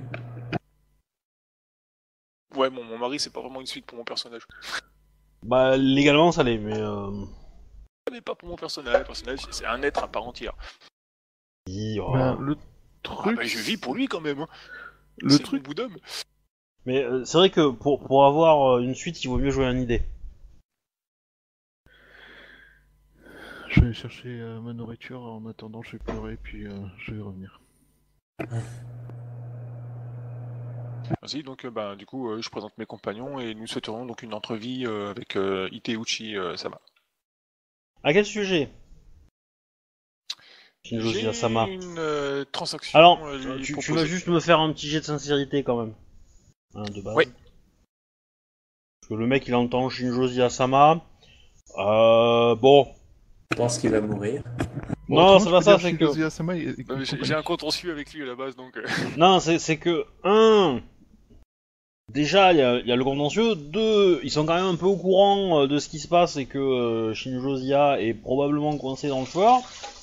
Ouais, mon mari, c'est pas vraiment une suite pour mon personnage. Bah, légalement, ça l'est, mais... Mais pas pour mon personnage. Le personnage, c'est un être à part entière. Oui, le truc... je vis pour lui, quand même. Hein. Le truc... bout d'homme. Mais c'est vrai que pour avoir une suite, il vaut mieux jouer un idée. Je vais aller chercher ma nourriture, en attendant je vais pleurer, puis je vais revenir. Vas-y, donc du coup, je présente mes compagnons et nous souhaiterons donc une entrevue avec Iteuchi Sama. À quel sujet? J'ai Shinjozi Asama. une transaction. Alors, à lui tu vas proposer. juste me faire un petit jet de sincérité quand même. Hein, de base. Oui. Parce que le mec il entend Shinjozi Asama. Bon. Je pense qu'il va mourir. Non, autrement, c'est je pas peux ça, dire c'est Shinjozi que. Asama et Non, mais j'ai un contentieux avec lui à la base, donc. Non, c'est que, déjà, il y a le contentieux. Deux, ils sont quand même un peu au courant de ce qui se passe et que Shinjozia est probablement coincé dans le fort.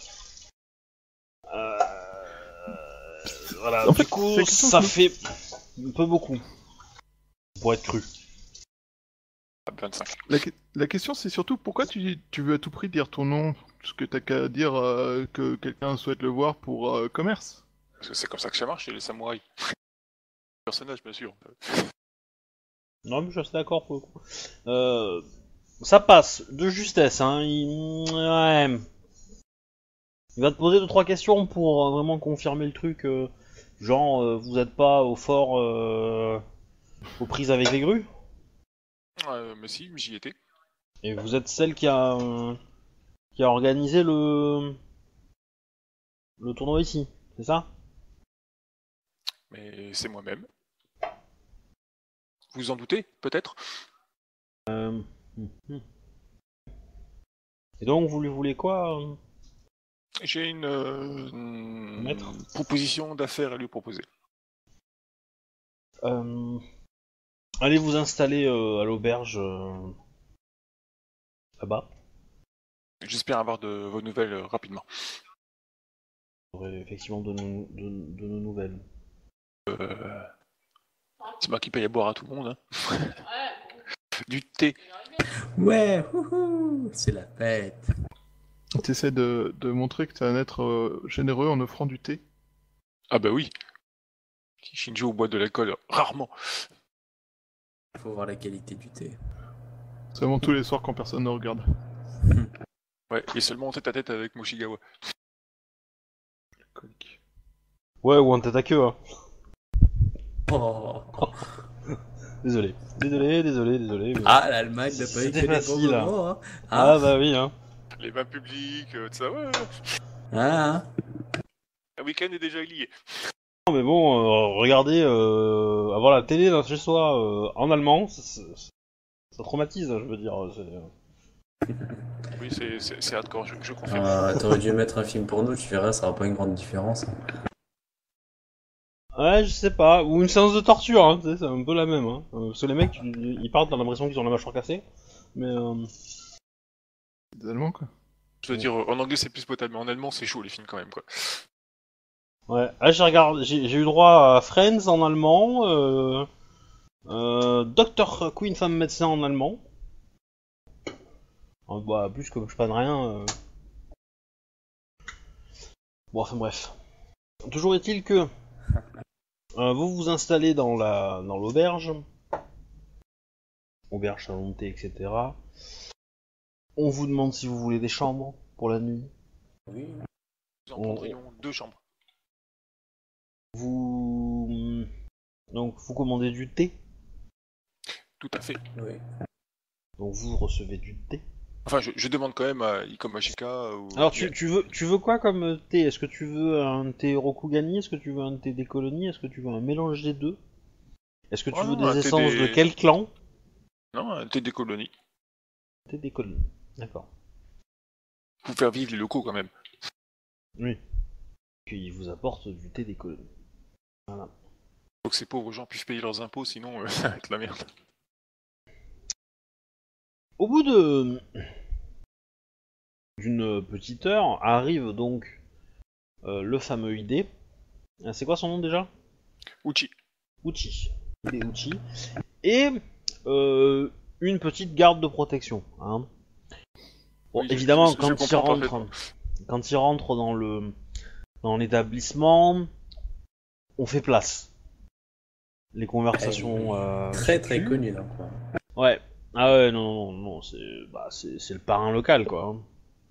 Voilà, En du fait, coup, c'est la question ça que- fait un peu beaucoup. Pour être cru. 25. La question c'est surtout pourquoi tu veux à tout prix dire ton nom, parce que t'as qu'à dire que quelqu'un souhaite le voir pour commerce. Parce que c'est comme ça que ça marche chez les samouraïs. Personnage, bien sûr. Non, mais je suis assez d'accord pour le coup. Ça passe, de justesse, hein. Ouais. Il va te poser 2-3 questions pour vraiment confirmer le truc. Genre, vous êtes pas au fort aux prises avec les grues? Mais si, j'y étais. Et vous êtes celle qui a organisé le tournoi ici, c'est ça? Mais c'est moi-même. Vous en doutez, peut-être? Mhm. Et donc, vous lui voulez quoi? J'ai Maître une proposition d'affaires à lui proposer. Allez vous installer à l'auberge là-bas. J'espère avoir de vos nouvelles rapidement. J'aurai effectivement de nos nouvelles. C'est moi qui paye à boire à tout le monde. Hein. Du thé. Ouais, wouhou, c'est la fête. T'essaies de montrer que t'es un être généreux en offrant du thé. Ah bah oui. Shinjo boit de l'alcool rarement. Faut voir la qualité du thé. Seulement tous les soirs quand personne ne regarde. Ouais, et seulement en tête à tête avec Moshigawa. Alcoolique. Ouais, ou un tête à queue, hein. Oh. Désolé. Mais... Ah, l'Allemagne n'a pas C'était été des bons facile, hein. moments, hein. Ah bah oui, hein. Les bains publics, tout ça, ouais. Ah, Un week-end est déjà lié. Non, mais bon, regardez, avoir la télé dans chez soi en allemand, ça traumatise, je veux dire. Oui, c'est hardcore, je confirme. T'aurais dû mettre un film porno, tu verras, ça aura pas une grande différence. Ouais, je sais pas. Ou une séance de torture, hein, tu sais, c'est un peu la même. Hein. Parce que les mecs, ils partent, t'as l'impression qu'ils ont la mâchoire cassée. Mais Des Allemands quoi. Je veux dire, en anglais c'est plus potable, mais en allemand c'est chaud les films quand même, quoi. ouais. Ah, j'ai eu droit à Friends en allemand, Dr. Queen femme médecin en allemand. Bah, plus comme je panne rien. Bon, enfin bref. Toujours est-il que vous vous installez dans l'auberge, auberge, salon de thé, etc. On vous demande si vous voulez des chambres pour la nuit. Oui. Nous en prendrions 2 chambres. Donc vous commandez du thé. Tout à fait. Oui. Donc vous recevez du thé. Enfin, je demande quand même à Ikomashika ou... Alors tu veux quoi comme thé? Est-ce que tu veux un thé Rokugani? Est-ce que tu veux un thé des colonies? Est-ce que tu veux un mélange des deux? Est-ce que tu Oh veux non, un des thé essences des- de quel clan? Non, un thé des colonies. Thé des colonies. D'accord. Pour faire vivre les locaux quand même. Oui. Qu'ils vous apportent du thé des colonies. Voilà. Faut que ces pauvres gens puissent payer leurs impôts, sinon ça va être la merde. Au bout d'une petite heure, arrive donc le fameux ID. C'est quoi son nom déjà? Uchi. Uchi. ID Uchi. Et une petite garde de protection. Hein. Bon, Oui, évidemment, je comprends parfaitement. quand il rentre dans l'établissement, on fait place. les conversations. Très très tuent. connu dans le coin. Ouais. Ah ouais, non, c'est le parrain local, quoi. Hein.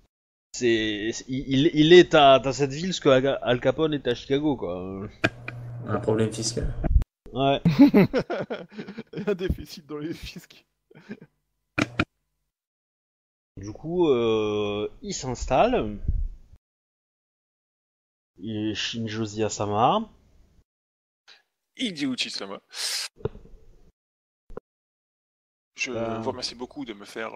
Il est à cette ville ce que Al Capone est à Chicago, quoi. Un problème fiscal. Ouais. Un déficit dans les fiscs. Du coup, il s'installe. Il est Shinjozi Asama. Hideo Uchi-sama. Je Ben- vous remercie beaucoup de me faire...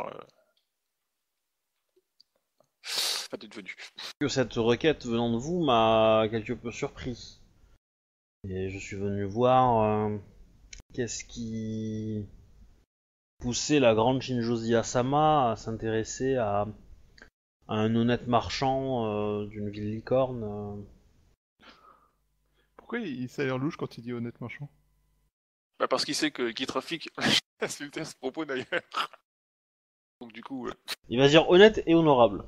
Enfin, d'être venu. Que cette requête venant de vous m'a quelque peu surpris. Et je suis venu voir qu'est-ce qui poussait la grande Shinjozi Asama à s'intéresser à un honnête marchand d'une ville licorne. Pourquoi ça a l'air louche quand il dit honnête marchand? Bah parce qu'il sait que Guy Trafic insulté à ce propos d'ailleurs. Donc du coup... Il va dire honnête et honorable.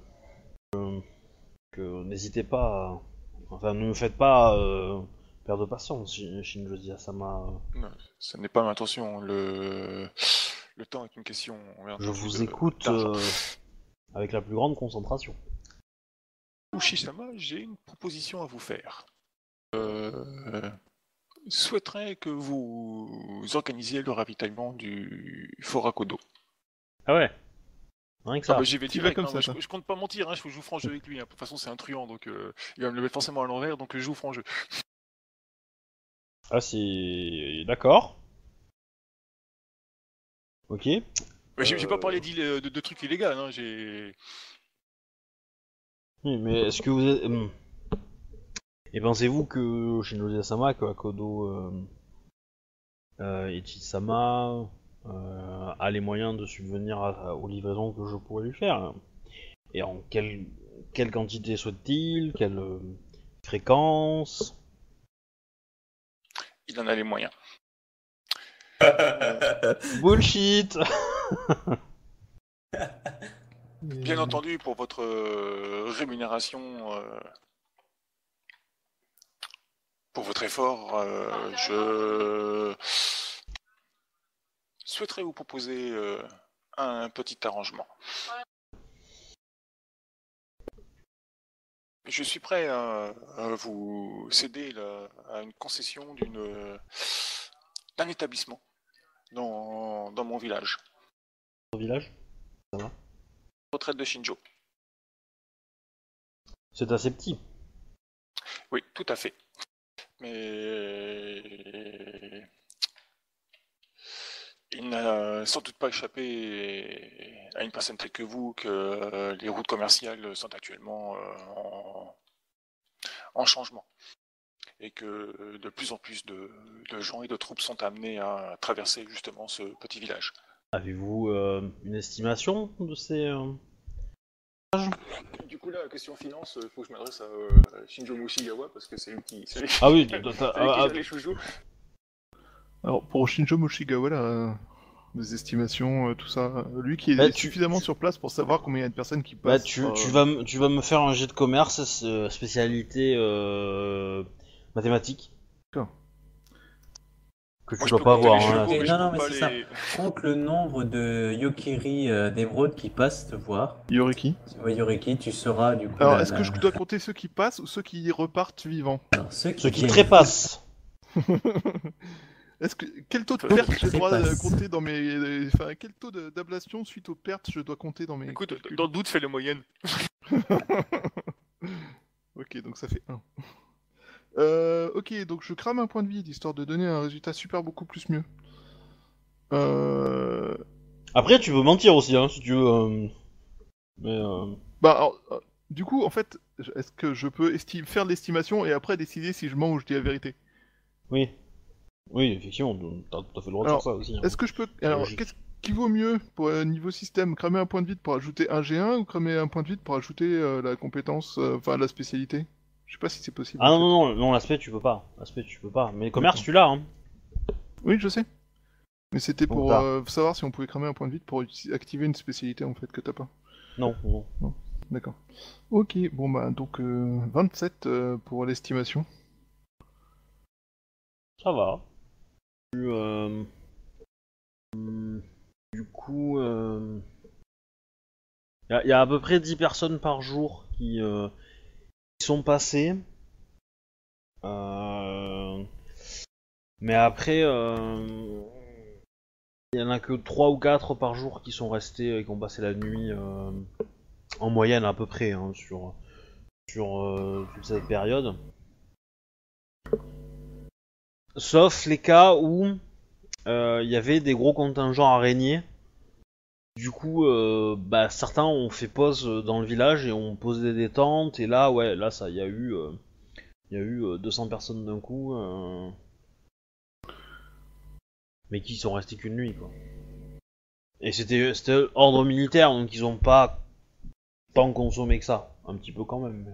Que n'hésitez pas à... Enfin, ne me faites pas perdre de patience, Shinjozi Asama. non, ça n'est pas ma intention. Le temps est une question. Je vous écoute avec la plus grande concentration. Uchi-sama, j'ai une proposition à vous faire. Souhaiterais que vous organisiez le ravitaillement du Fort Akodo. Ah ouais. Rien que ça. Ah bah, j'y vais Tu direct, vas comme hein, ça, je compte pas mentir, hein, je joue franc jeu avec lui. Hein. De toute façon, c'est un truand, donc il va me le mettre forcément à l'envers, donc je joue franc jeu. Ah, c'est... D'accord. Ok. Mais j'ai pas parlé de trucs illégaux, hein, j'ai... Oui, mais est-ce que vous êtes... Et pensez-vous que Shinjozi Asama, que Akodo Ichi-sama a les moyens de subvenir aux livraisons que je pourrais lui faire? Et en quelle quantité souhaite-t-il? Quelle fréquence? Il en a les moyens. Bullshit. Bien entendu, pour votre rémunération, pour votre effort, je souhaiterais vous proposer un petit arrangement. Je suis prêt à vous céder à une concession d'un établissement dans mon village. Au village? Ça va? Retraite de Shinjo. C'est assez petit. Oui, tout à fait. Mais il n'a sans doute pas échappé à une personne telle que vous que les routes commerciales sont actuellement en changement. Et que de plus en plus de gens et de troupes sont amenés à traverser justement ce petit village. Avez-vous une estimation de ces... Du coup là, question finance, faut que je m'adresse à Shinjo Mushigawa parce que c'est lui qui... Ah oui, gère les choujous. Alors, pour Shinjo Moshigawa, là, des estimations, tout ça, lui qui est suffisamment sur place pour savoir combien il y a de personnes qui passent... tu vas me faire un jet de commerce, spécialité mathématiques. D'accord. Que tu Moi, je dois peux pas compter avoir. les Hein, chevaux, mais je Non, peux mais pas c'est ça. les... Compte le nombre de Yokiri d'émeraudes qui passent te voir. Yoriki. Si tu vois Yoriki, tu sauras du coup. Alors, est-ce que je dois compter ceux qui passent ou ceux qui repartent vivants? Alors, ceux ceux qui viennent. trépassent. Est-ce que quel taux de perte je dois Trépasse. compter dans mes... Enfin, quel taux d'ablation suite aux pertes je dois compter dans mes... Écoute, calculs? dans le doute, fais la moyenne. Ok, donc ça fait 1. Ok, donc je crame un point de vide, histoire de donner un résultat super beaucoup plus mieux. Après, tu peux mentir aussi, hein, si tu veux. Mais Bah, alors, du coup, en fait, est-ce que je peux faire de l'estimation et après décider si je mens ou je dis la vérité? oui, oui, effectivement, t'as tout à fait le droit de Alors, faire ça aussi. Hein. Est-ce que je peux... Alors, logique. qu'est-ce qui vaut mieux pour niveau système? Cramer un point de vide pour ajouter un G1 ou cramer un point de vide pour ajouter la compétence, enfin la spécialité? Je sais pas si c'est possible. Ah en non, fait. non, non, l'aspect tu peux pas. L'aspect tu peux pas. Mais commerce, tu l'as, hein. Oui, je sais. Mais c'était Donc, pour t'as. savoir si on pouvait cramer un point de vide pour activer une spécialité en fait que t'as pas. Non, non. D'accord. Ok, bon bah donc 27 pour l'estimation. Ça va. euh, du coup, y a à peu près 10 personnes par jour qui sont passées. Mais après, il y en a que 3 ou 4 par jour qui sont restés et qui ont passé la nuit en moyenne à peu près hein, sur toute cette période. Sauf les cas où il y avait des gros contingents araignées. Du coup, certains ont fait pause dans le village et ont posé des tentes. Et là, ouais, là, ça, il y a eu 200 personnes d'un coup, mais qui sont restés qu'une nuit, quoi. Et c'était ordre militaire, donc ils ont pas tant consommé que ça, un petit peu quand même.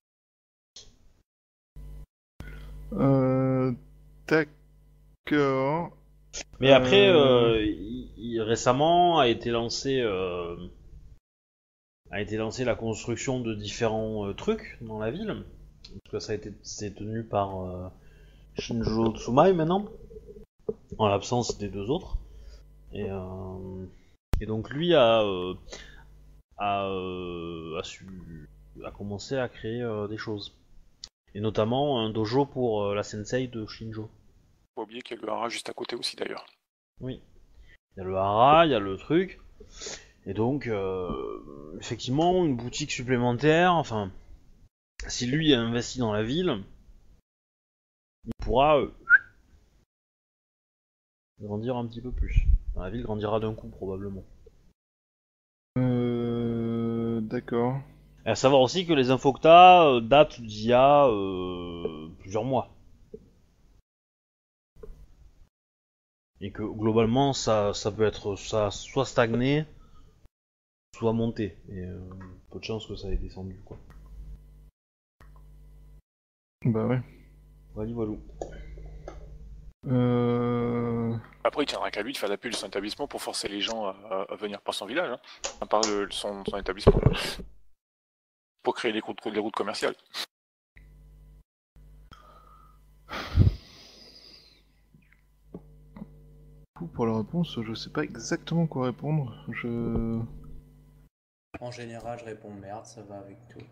D'accord. Mais après, Euh, récemment a été lancée la construction de différents trucs dans la ville. Parce que c'est tenu par Shinjo Tsumae maintenant, en l'absence des deux autres. Et donc lui a commencé à créer des choses. Et notamment un dojo pour la sensei de Shinjo. Faut pas oublier qu'il y a le hara juste à côté aussi d'ailleurs. Oui. Il y a le hara, il y a le truc. Et donc, effectivement, une boutique supplémentaire, enfin, si lui a investi dans la ville, il pourra grandir un petit peu plus. La ville grandira d'un coup, probablement. D'accord. Et à savoir aussi que les infos que t'as datent d'il y a plusieurs mois. Et que globalement, ça peut être ça soit stagné, soit monté. Et peu de chances que ça ait descendu, quoi. Bah ouais. Voilà, voilà. Après, il tiendra qu'à lui de faire la pub de son établissement pour forcer les gens à venir par son village, hein, par son établissement, pour créer les routes commerciales. Pour la réponse, je sais pas exactement quoi répondre. En général, je réponds merde, ça va avec tout.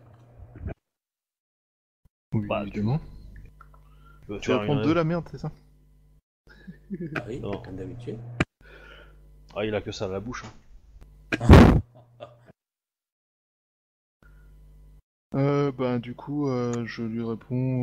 Oui, Bah, évidemment. Tu veux Tu faire réponds une... de la merde, c'est ça? Ah oui, Non. comme d'habitude. Ah, il a que ça à la bouche. Hein. Du coup, je lui réponds.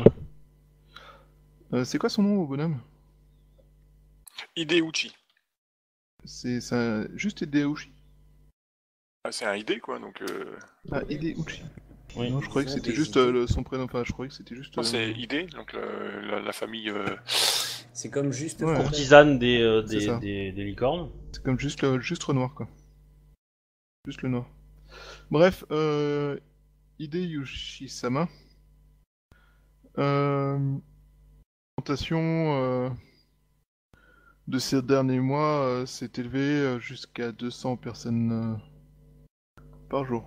C'est quoi son nom au bonhomme? Hideuchi. C'est ça, juste Hideuchi? Ah, c'est un idée quoi, donc. Ah, Hideuchi. Oui. Non, je croyais que Ils ont c'était des juste idées. son prénom. Enfin, je croyais que c'était juste. Non, c'est idée, donc la famille. C'est comme juste Ouais. Fontaine. Courtisane C'est ça. des licornes. C'est comme juste Renoir, quoi. Juste le noir. Bref, Hideyushi-sama. L'augmentation de ces derniers mois s'est élevée jusqu'à 200 personnes par jour.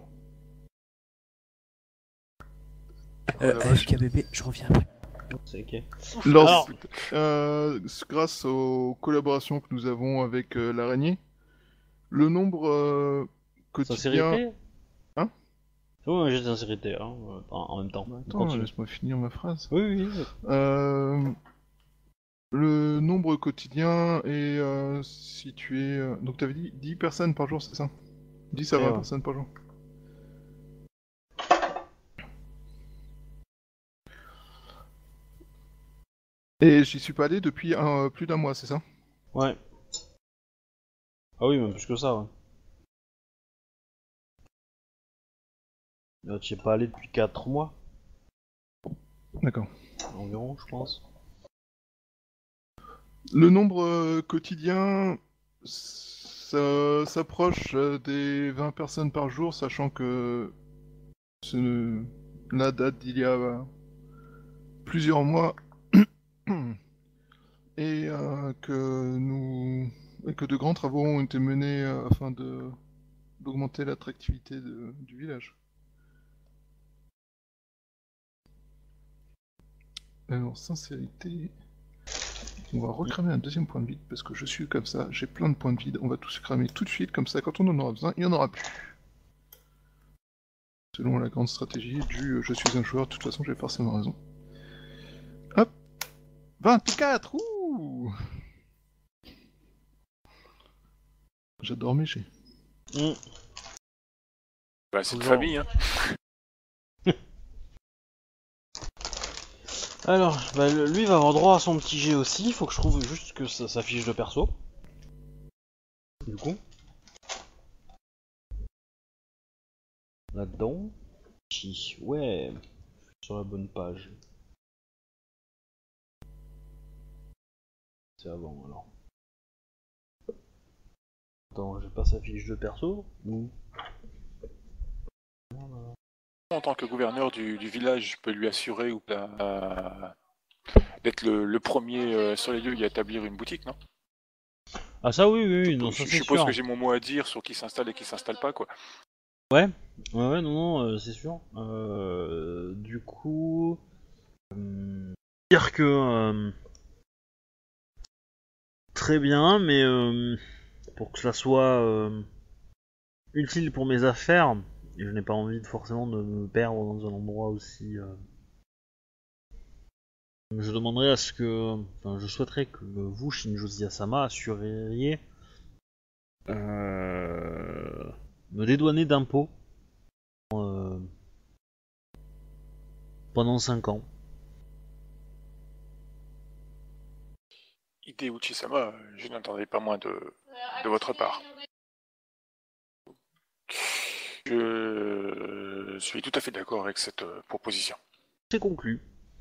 FKBB, je reviens après. C'est ok. Lors- Alors- grâce aux collaborations que nous avons avec l'araignée, le nombre quotidien... Sincérité. Hein? Oui, j'ai de sincérité, hein, en même temps. Attends, Continue. laisse-moi finir ma phrase. Oui, oui. Le nombre quotidien est situé... Donc t'avais dit 10 personnes par jour, c'est ça? 10 à 20 Ouais. personnes par jour. Et j'y suis pas allé depuis plus d'un mois, c'est ça? Ouais. Ah oui, même plus que ça, ouais. Tu y es pas allé depuis 4 mois, D'accord. environ, je pense. Le nombre quotidien s'approche des 20 personnes par jour, sachant que la date d'il y a plusieurs mois et que de grands travaux ont été menés afin d'augmenter l'attractivité du village. Alors, sincérité... On va recramer un deuxième point de vide, parce que je suis comme ça, j'ai plein de points de vide, on va tous cramer tout de suite, comme ça quand on en aura besoin, il n'y en aura plus. Selon la grande stratégie du je suis un joueur, de toute façon j'ai forcément raison. Hop 24. Ouh. J'adore mes jets. Bah, c'est de Toujours. famille, hein. Alors, bah, lui va avoir droit à son petit jet aussi, il faut que je trouve juste que sa fiche de perso. Du coup. Là-dedans. Ouais, sur la bonne page. C'est avant alors. Attends, j'ai pas sa fiche de perso ou... En tant que gouverneur du village, je peux lui assurer ou d'être le premier sur les lieux à établir une boutique, non? Ah ça oui, non, ça Je c'est suppose sûr. que j'ai mon mot à dire sur qui s'installe et qui s'installe pas, quoi. Ouais, non, c'est sûr. Du coup... dire que... très bien, mais pour que ça soit utile pour mes affaires, et je n'ai pas envie forcément de me perdre dans un endroit aussi... Je demanderais à ce que... Enfin, je souhaiterais que vous, Shinjo Sama, assuriez... me dédouaner d'impôts pendant 5 ans. Hide Uchi-sama, je n'attendais pas moins de votre part. Je suis tout à fait d'accord avec cette proposition. C'est conclu.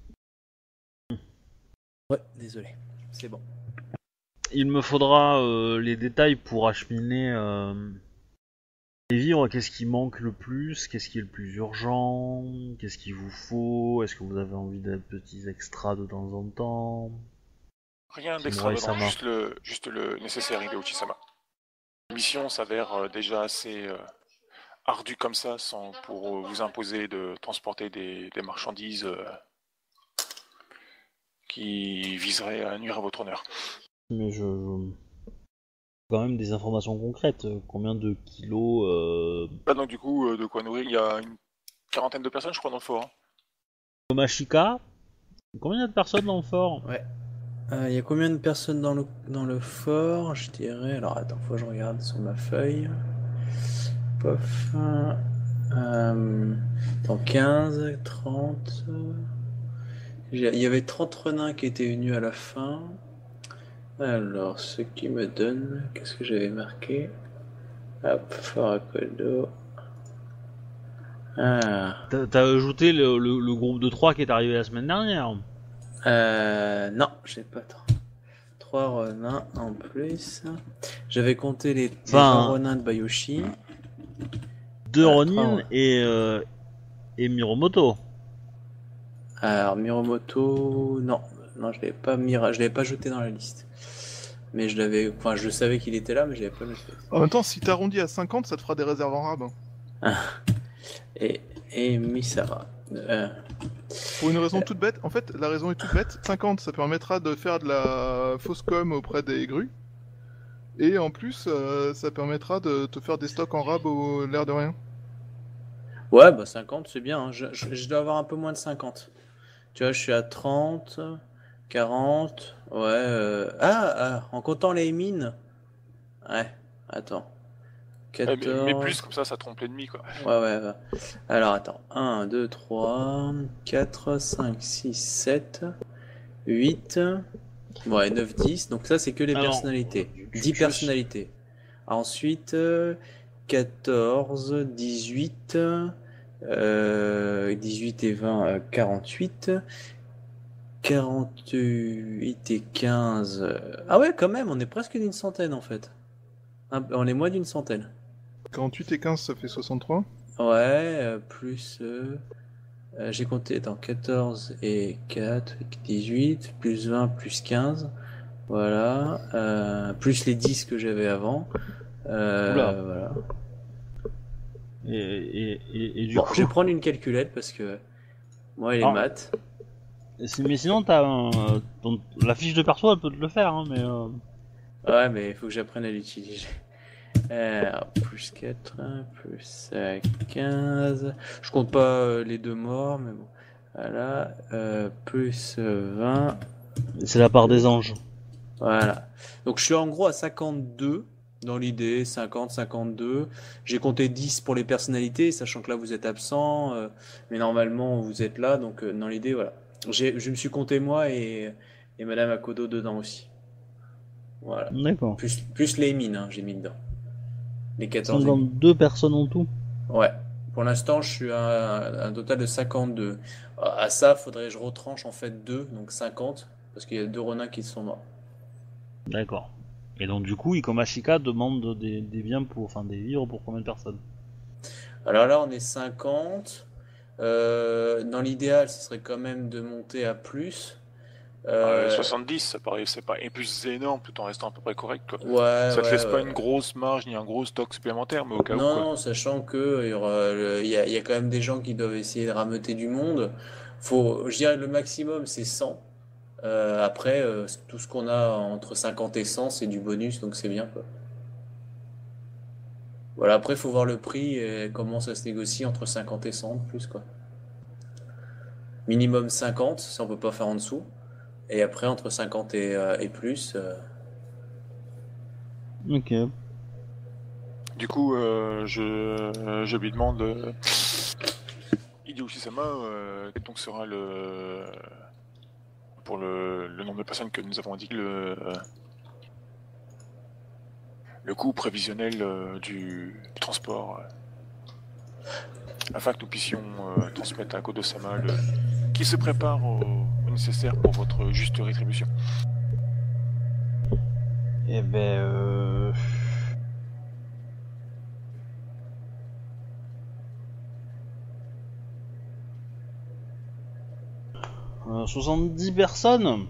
Ouais, désolé. C'est bon. Il me faudra les détails pour acheminer les vivres. Qu'est-ce qui manque le plus? Qu'est-ce qui est le plus urgent? Qu'est-ce qu'il vous faut? Est-ce que vous avez envie d'un petit extra de temps en temps? Rien Samurai d'extravagant, Sama. juste le nécessaire, Hideuchi-sama. La mission s'avère déjà assez ardue comme ça, sans pour vous imposer de transporter des marchandises qui viseraient à nuire à votre honneur. Mais je... quand même des informations concrètes. Combien de kilos Donc du coup, de quoi nourrir, il y a une quarantaine de personnes, je crois, dans le fort. Hein. Tomashika? Combien il y a de personnes dans le fort? Ouais. Il y a combien de personnes dans le fort? Je dirais. Alors attends, faut que je regarde sur ma feuille. Pof. Dans 15, 30. Il y avait 30 renins qui étaient venus à la fin. Alors, ce qui me donne. Qu'est-ce que j'avais marqué? Hop, fort à Kodo. Ah. T'as ajouté le groupe de 3 qui est arrivé la semaine dernière. Non, j'ai pas 3 renins en plus. J'avais compté les 3 renins de Bayoshi. 2 Ronin et Miromoto. Alors Miromoto, non, je l'avais pas je l'avais pas jeté dans la liste. Mais je savais qu'il était là, mais je l'avais pas noté. En même temps, si t'arrondis à 50, ça te fera des réserves en rab. Hein. Et Misara. Pour une raison toute bête, en fait, la raison est toute bête. 50, ça permettra de faire de la fausse com auprès des grues. Et en plus, ça permettra de te faire des stocks en rab au l'air de rien. Ouais, bah 50, c'est bien. Hein. Je dois avoir un peu moins de 50. Tu vois, je suis à 30, 40. Ouais. En comptant les mines. Ouais, attends. 14... mais plus, comme ça trompe l'ennemi, quoi. Ouais. Alors, attends. 1, 2, 3, 4, 5, 6, 7, 8... Ouais, 9, 10. Donc ça, c'est que les personnalités. 10 personnalités. Ensuite, 14, 18... 18 et 20, 48... 48 et 15... Ah ouais, quand même, on est presque d'une centaine, en fait. On est moins d'une centaine. 48 et 15, ça fait 63. Ouais, plus... j'ai compté dans 14 et 4, 18, plus 20, plus 15. Voilà. Plus les 10 que j'avais avant. Voilà. Et du Bon, coup... je vais prendre une calculette parce que moi et les maths. Mais sinon, la fiche de perso, elle peut te le faire, hein, mais... Ouais, mais il faut que j'apprenne à l'utiliser. Alors, plus 4, plus 15. Je compte pas les 2 morts, mais bon. Voilà. Plus 20. C'est la part des anges. Voilà. Donc je suis en gros à 52 dans l'idée, 50, 52. J'ai compté 10 pour les personnalités, sachant que là vous êtes absent, mais normalement vous êtes là, donc dans l'idée, voilà. Je me suis compté moi et Madame Akodo dedans aussi. Voilà. D'accord. Plus les mines, hein, j'ai mis dedans. Les 14 et demi. 52 personnes en tout. Ouais. Pour l'instant, je suis à un total de 52. À ça, faudrait que je retranche en fait 2, donc 50, parce qu'il y a 2 renins qui sont morts. D'accord. Et donc du coup, Ikomashika demande des biens des vivres pour combien de personnes? Alors là, on est 50. Dans l'idéal, ce serait quand même de monter à plus. 70, ça paraît, c'est pas et plus énorme tout en restant à peu près correct, quoi. Ouais, Ça te ouais, laisse pas ouais. une grosse marge ni un gros stock supplémentaire, mais au cas où, Non, quoi. non, sachant que il y a quand même des gens qui doivent essayer de rameuter du monde. Je dirais le maximum, c'est 100. Après, tout ce qu'on a entre 50 et 100, c'est du bonus, donc c'est bien, quoi. Voilà, après, il faut voir le prix et comment ça se négocie entre 50 et 100 en plus, quoi. Minimum 50, ça on peut pas faire en dessous. Et après, entre 50 et plus. Ok. Du coup, je lui demande, Hideo-sama, quel donc sera pour le nombre de personnes que nous avons indiqué le coût prévisionnel du transport, afin que nous puissions transmettre à Kodo-sama qui se prépare au nécessaire pour votre juste rétribution. Eh ben... 70 personnes.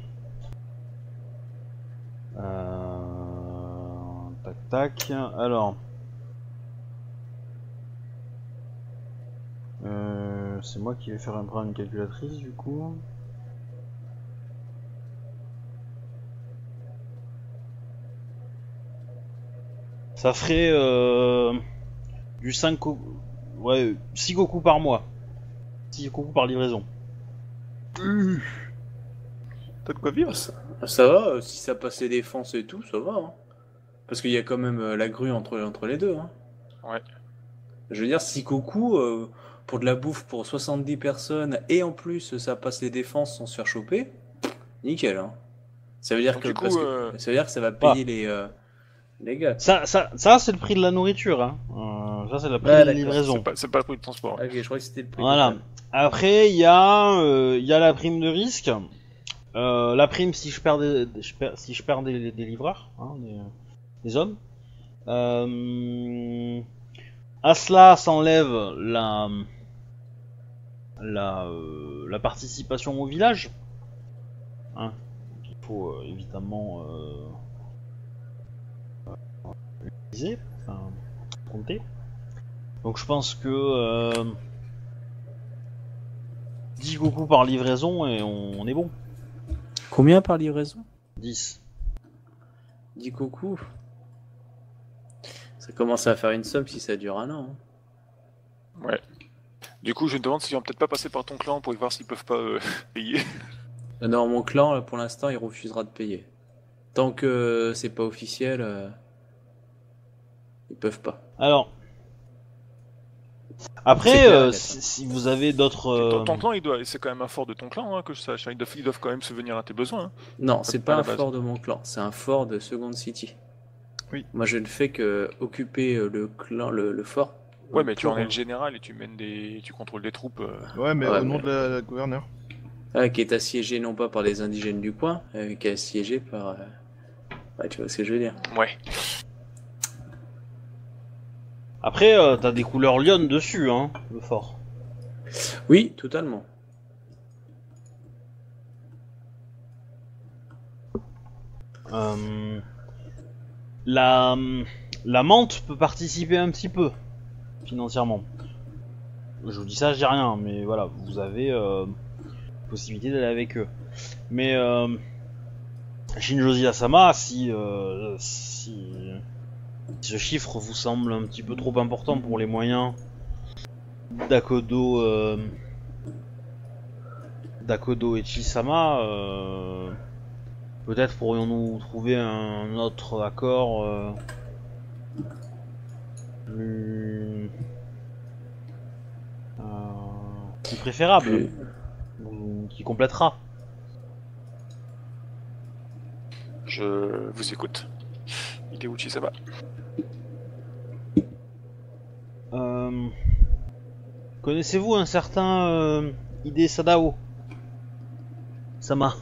Tac tac. Alors. C'est moi qui vais faire prendre une calculatrice du coup. Ça ferait du 5 ouais, 6 Goku par mois. 6 Goku par livraison. T'as de quoi vivre? Ça va, si ça passe les défenses et tout, ça va, hein. Parce qu'il y a quand même la grue entre les deux, hein. Ouais. Je veux dire, si Goku, pour de la bouffe pour 70 personnes, et en plus ça passe les défenses sans se faire choper, nickel, hein. Ça veut dire Donc, que, du coup, parce que ça veut dire que ça va payer les gars. Ça c'est le prix de la nourriture, hein. Ça c'est le prix Ah, de la d'accord. livraison. C'est pas le prix de transport. Ok, je crois que c'était le prix. Voilà. total. Après, il y a la prime de risque. La prime si je perds des livreurs, hein, des hommes. À cela s'enlève la participation au village. Hein, il faut évidemment utiliser, compter. Donc je pense que 10 Goku par livraison et on est bon. Combien par livraison? 10. 10 Goku. Ça commence à faire une somme si ça dure un an, hein. Ouais. Du coup, je me demande s'ils vont peut-être pas passer par ton clan pour voir s'ils peuvent pas payer. Non, mon clan, là, pour l'instant, il refusera de payer. Tant que c'est pas officiel, ils peuvent pas. Alors. C'est Après, clair, si vous avez d'autres. Ton clan, c'est quand même un fort de ton clan, hein, que je sache. Ils doivent quand même se venir à tes besoins. Hein. Non, c'est Pas à pas la un base. fort de mon clan, c'est un fort de Second City. Oui. Moi, je ne fais que occuper le clan, le fort. Ouais, mais tu en es le pour- général et tu contrôles des troupes. Ouais, mais Ouais, au nom mais- de la gouverneure. Qui est assiégé non pas par les indigènes du coin, qui est assiégé par. Ouais, tu vois ce que je veux dire. Ouais. Après, t'as des couleurs Lyon dessus, hein, le fort. Oui, totalement. Euh, la menthe peut participer un petit peu financièrement. Je vous dis ça, je dis rien, mais voilà, vous avez possibilité d'aller avec eux. Mais Shinjozi Asama, si ce chiffre vous semble un petit peu trop important pour les moyens d'Akodo et Chisama, peut-être pourrions-nous trouver un autre accord plus préférable, qui complétera. Je vous écoute. Hideuchi Sama. Connaissez-vous un certain Hide Sadao Sama?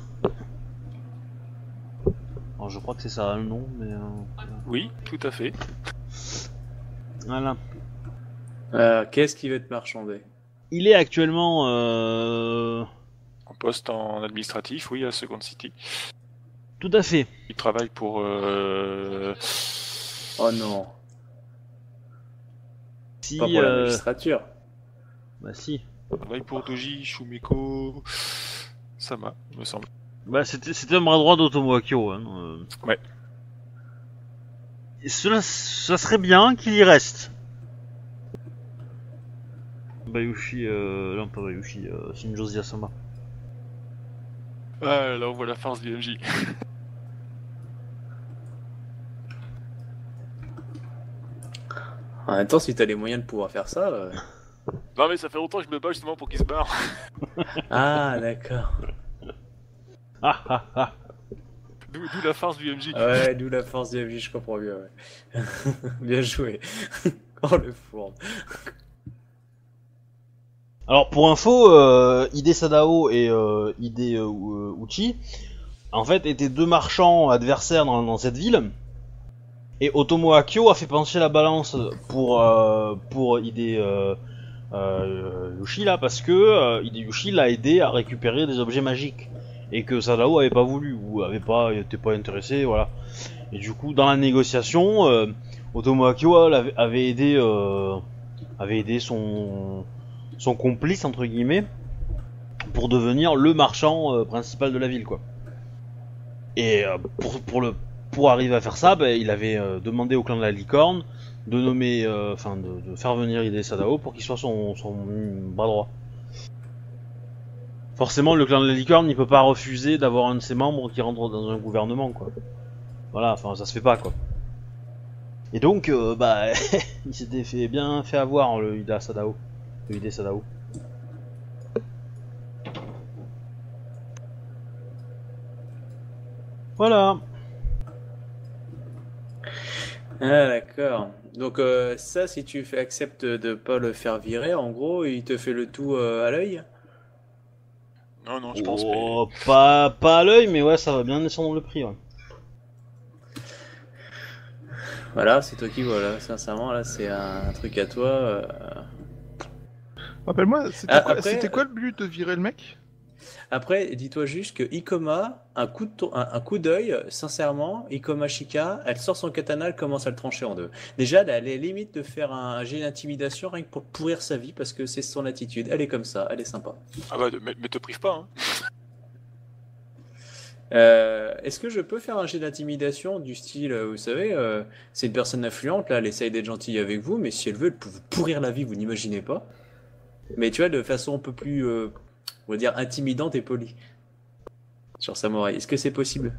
Alors, je crois que c'est ça le nom, mais Oui, tout à fait. voilà. Qu'est-ce qui veut te marchander? Il est actuellement En poste en administratif, oui, à Second City. tout à fait. Il travaille pour... Oh non, Si, pas pour la magistrature. bah si. Il travaille pour Doji Shumiko Sama, il me semble. Bah c'était un bras droit d'Otomo Akio. Hein, Ouais. Et ça serait bien qu'il y reste. Bayushi, non pas Bayushi, Shinjozi Asama. Ah, là on voit la farce du MJ. En même temps, si t'as les moyens de pouvoir faire ça... Non mais ça fait longtemps que je me bats justement pour qu'il se barre. Ah, d'accord. Ah ah ah. D'où la farce du MJ. Ouais, d'où la force des MJ, je comprends bien, ouais. Bien joué. Oh, le fourbe. Alors pour info, Hide Sadao et Hide Uchi, en fait, étaient deux marchands adversaires dans cette ville. Et Otomo Akio a fait pencher la balance pour Hide Yushi là, parce que Hide Yushi l'a aidé à récupérer des objets magiques. Et que Sadao avait pas voulu, ou était pas intéressé, voilà. Et du coup, dans la négociation, Otomo Akio avait aidé son complice entre guillemets pour devenir le marchand principal de la ville, quoi. Et pour arriver à faire ça, il avait demandé au clan de la licorne de nommer, de faire venir Hide Sadao pour qu'il soit son bras droit. Forcément, le clan de la licorne, il peut pas refuser d'avoir un de ses membres qui rentre dans un gouvernement, quoi. Voilà, enfin, ça se fait pas, quoi. Et donc, il s'était bien fait avoir, le Hide Sadao. Voilà. Ah, d'accord. Donc, ça, si tu acceptes de pas le faire virer, en gros, il te fait le tout à l'œil? Non, non, je pense Oh, pas à l'œil, mais ouais, ça va bien descendre le prix, ouais. Voilà, c'est toi qui vois, là. Sincèrement, là, c'est un truc à toi. Rappelle-moi, c'était Ah, quoi, après- c'était quoi le but de virer le mec? Après, dis-toi juste que Ikoma, un coup d'œil, sincèrement, Ikoma Shika, elle sort son katana, elle commence à le trancher en deux. Déjà, elle est limite de faire un jet d'intimidation rien que pour pourrir sa vie parce que c'est son attitude. Elle est comme ça, elle est sympa. Ah bah, mais te prive pas, hein. Est-ce que je peux faire un jet d'intimidation du style, vous savez, c'est une personne influente, là, elle essaye d'être gentille avec vous, mais si elle veut, elle peut vous pourrir la vie, vous n'imaginez pas. Mais tu vois, de façon un peu plus, on va dire, intimidante et polie. Sur Samouraï. Est-ce que c'est possible?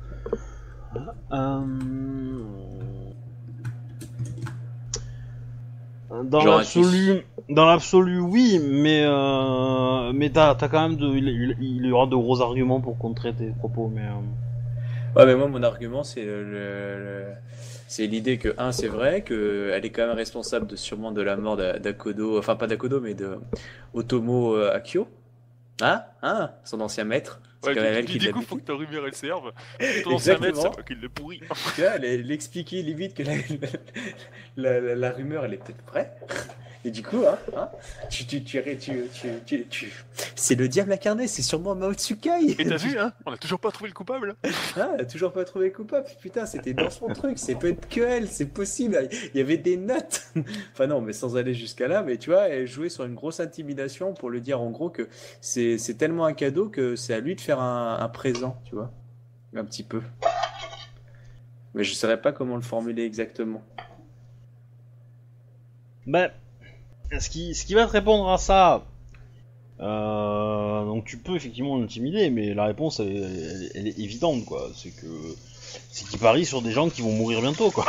Dans Genre l'absolu, oui, mais t'as quand même il y aura de gros arguments pour contrer tes propos, mais. Ouais, mais moi, mon argument, c'est c'est l'idée que, c'est vrai, qu'elle est quand même responsable sûrement de la mort d'Akodo, enfin pas d'Akodo, mais de Otomo Akio. Son ancien maître. C'est Ouais, quand même elle qui du l'a coup, buté. faut que ta rumeur elle serve. Ton ancien maître, c'est Exactement. moi qui le pourri. Tu vois, elle expliquait limite que la rumeur, elle est peut-être vraie. Et du coup, c'est le diable incarné, c'est sûrement Mao Tsukai. Et t'as vu, hein, on a toujours pas trouvé le coupable. Ah, toujours pas trouvé coupable. Putain, c'était dans son truc. C'est peut-être que elle, c'est possible. Il y avait des notes. Enfin non, mais sans aller jusqu'à là. Mais tu vois, elle jouait sur une grosse intimidation pour lui dire en gros que c'est tellement un cadeau que c'est à lui de faire un présent, tu vois. Un petit peu. Mais je saurais pas comment le formuler exactement. Bah, ce qui va te répondre à ça, donc tu peux effectivement l'intimider, mais la réponse elle est évidente, quoi. C'est qu'il parie sur des gens qui vont mourir bientôt, quoi.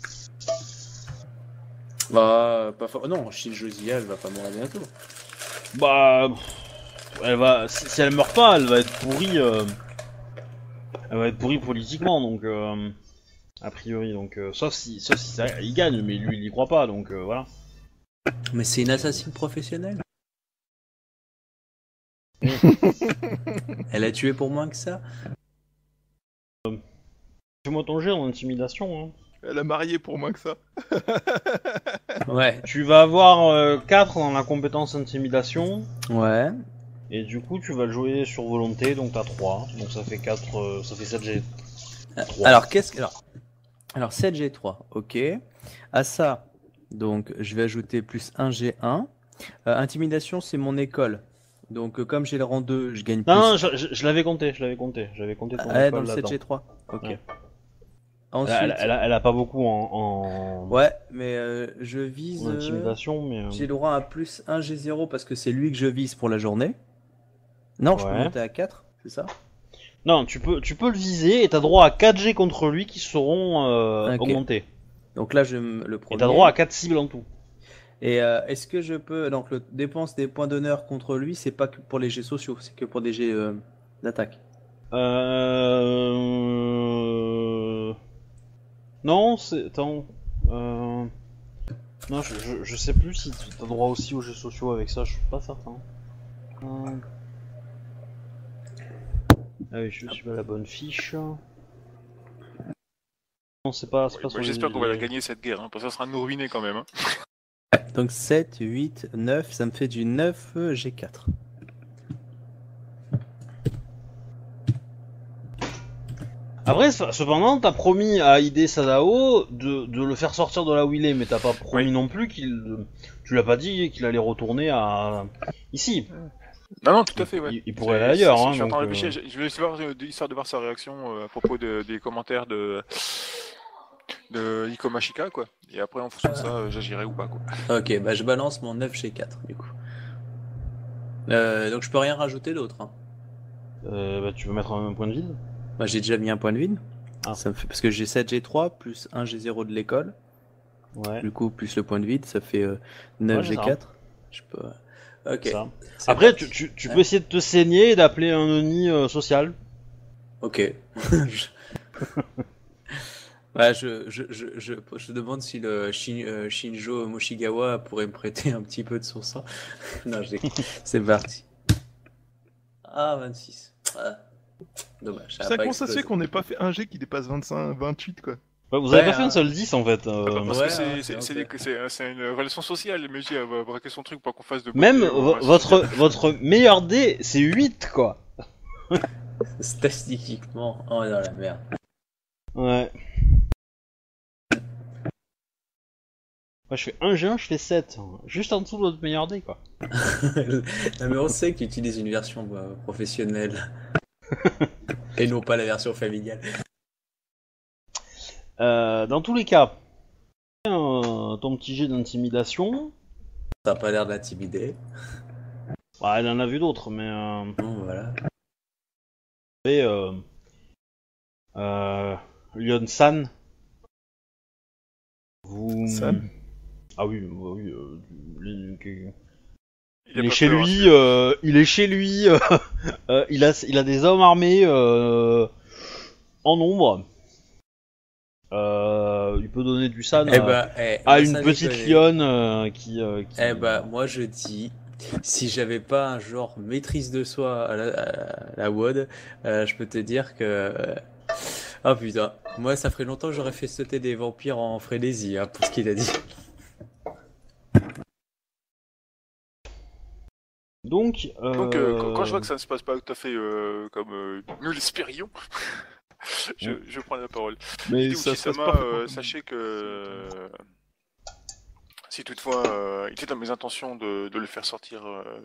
Bah, non, Shinjo-Zia, elle va pas mourir bientôt. Bah, elle va, si elle meurt pas, elle va être pourrie. Elle va être pourrie politiquement, donc a priori, donc sauf si ça, il gagne, mais lui il y croit pas, donc voilà. Mais c'est une assassine professionnelle. Elle a tué pour moins que ça. Fais-moi ton jet en intimidation. Hein. Elle a marié pour moins que ça. Ouais. Tu vas avoir 4 dans la compétence intimidation, Ouais. et du coup tu vas le jouer sur volonté, donc t'as 3, donc ça fait 4, ça fait 7 G. 3. Alors 7G3, ok. À ça, donc je vais ajouter plus 1G1. Intimidation, c'est mon école. Donc comme j'ai le rang 2, je gagne plus. Non, je l'avais compté, j'avais compté ton Ah, école dans le là-dedans. 7G3, ok. Ouais. Ensuite, Elle a pas beaucoup en ouais, mais je vise. en intimidation, mais J'ai le droit à plus 1G0 parce que c'est lui que je vise pour la journée. Non, je peux Ouais. monter à 4, c'est ça? non, tu peux le viser et t'as droit à 4 G contre lui qui seront Ok. augmentés. Donc là, le Et premier. t'as droit à 4 cibles en tout. Et est-ce que je peux. Donc, le dépense des points d'honneur contre lui, c'est pas que pour les jets sociaux, c'est que pour des jets d'attaque. Non, c'est. Attends. Non, je sais plus si t'as droit aussi aux jeux sociaux avec ça, je suis pas certain. Ah oui, je suis pas la bonne fiche. Non, c'est pas sur les- J'espère qu'on va la gagner cette guerre, hein, parce que ça sera nous ruiner quand même. Hein. Donc 7, 8, 9, ça me fait du 9 G4. Après, cependant, t'as promis à Hide Sadao de le faire sortir de là où il est, mais t'as pas promis Oui. non plus qu'il. Tu l'as pas dit qu'il allait retourner à. Ici. Non, tout à fait, ouais. Il pourrait aller ailleurs, hein. Je suis en train de donc, réfléchir, je vais essayer histoire de voir sa réaction à propos des commentaires de Ikomashika, quoi. Et après, en fonction de ça, j'agirai ou pas, quoi. Ok, bah je balance mon 9 G4 du coup. Donc je peux rien rajouter d'autre. Hein. bah, tu peux mettre un point de vide. Bah, j'ai déjà mis un point de vide. Ah. Ça me fait... Parce que j'ai 7 G3 plus 1 G0 de l'école. Ouais. Du coup, plus le point de vide, ça fait 9 Ouais, c'est G4. Je peux. Ok. Ça. C'est Après, parti. tu Ouais. peux essayer de te saigner et d'appeler un Oni social. Ok. Bah, je demande si le Shinjo Moshigawa pourrait me prêter un petit peu de son sang. Non, c'est parti. Ah, 26. Ah. Dommage. Ça a Ça, pas comment ça se fait explosé. qu'on n'ait pas fait un G qui dépasse 25, 28 quoi? Ouais, vous avez Ouais, pas fait hein. un seul 10 en fait. Parce Ouais, que ouais, c'est une relation sociale, mais j'ai braquer son truc pour qu'on fasse de Même bonnes vidéos, votre meilleur dé, c'est 8 quoi. Statistiquement. Oh non, la merde. Ouais. Moi je fais 1 G1, je fais 7. Juste en dessous de votre meilleur dé quoi. Non, mais on sait que tu utilises une version professionnelle. Et non pas la version familiale. Dans tous les cas, ton petit jet d'intimidation. Ça a pas l'air d'intimider. Bah, elle en a vu d'autres, mais. Bon, voilà. Et, Lyon-san. Vous. San Ah oui, bah oui. Il a Il est pas chez peur, lui, hein, il est chez lui, il a des hommes armés en nombre. Il peut donner du san Eh bah, à une petite lionne qui. Eh bah, moi je dis, si j'avais pas un genre maîtrise de soi à la WOD, je peux te dire que. Oh putain, moi ça ferait longtemps que j'aurais fait sauter des vampires en frénésie, hein, pour ce qu'il a dit. Donc, Donc, quand je vois que ça ne se passe pas tout à fait comme nous l'espérions, je prends la parole. Mais Hideo ça se passe Uchisama, parfaitement comme- sachez que si toutefois il était dans mes intentions de le faire sortir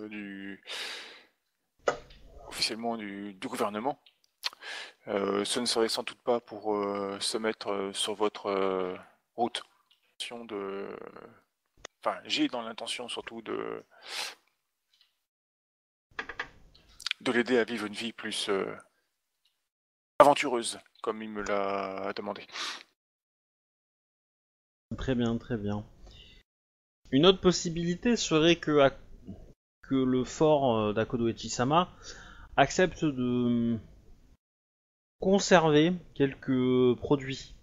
officiellement du gouvernement, ce ne serait sans doute pas pour se mettre sur votre route. Enfin, j'ai dans l'intention surtout de l'aider à vivre une vie plus aventureuse, comme il me l'a demandé. très bien, très bien. Une autre possibilité serait que le fort d'Akodo Echisama accepte de conserver quelques produits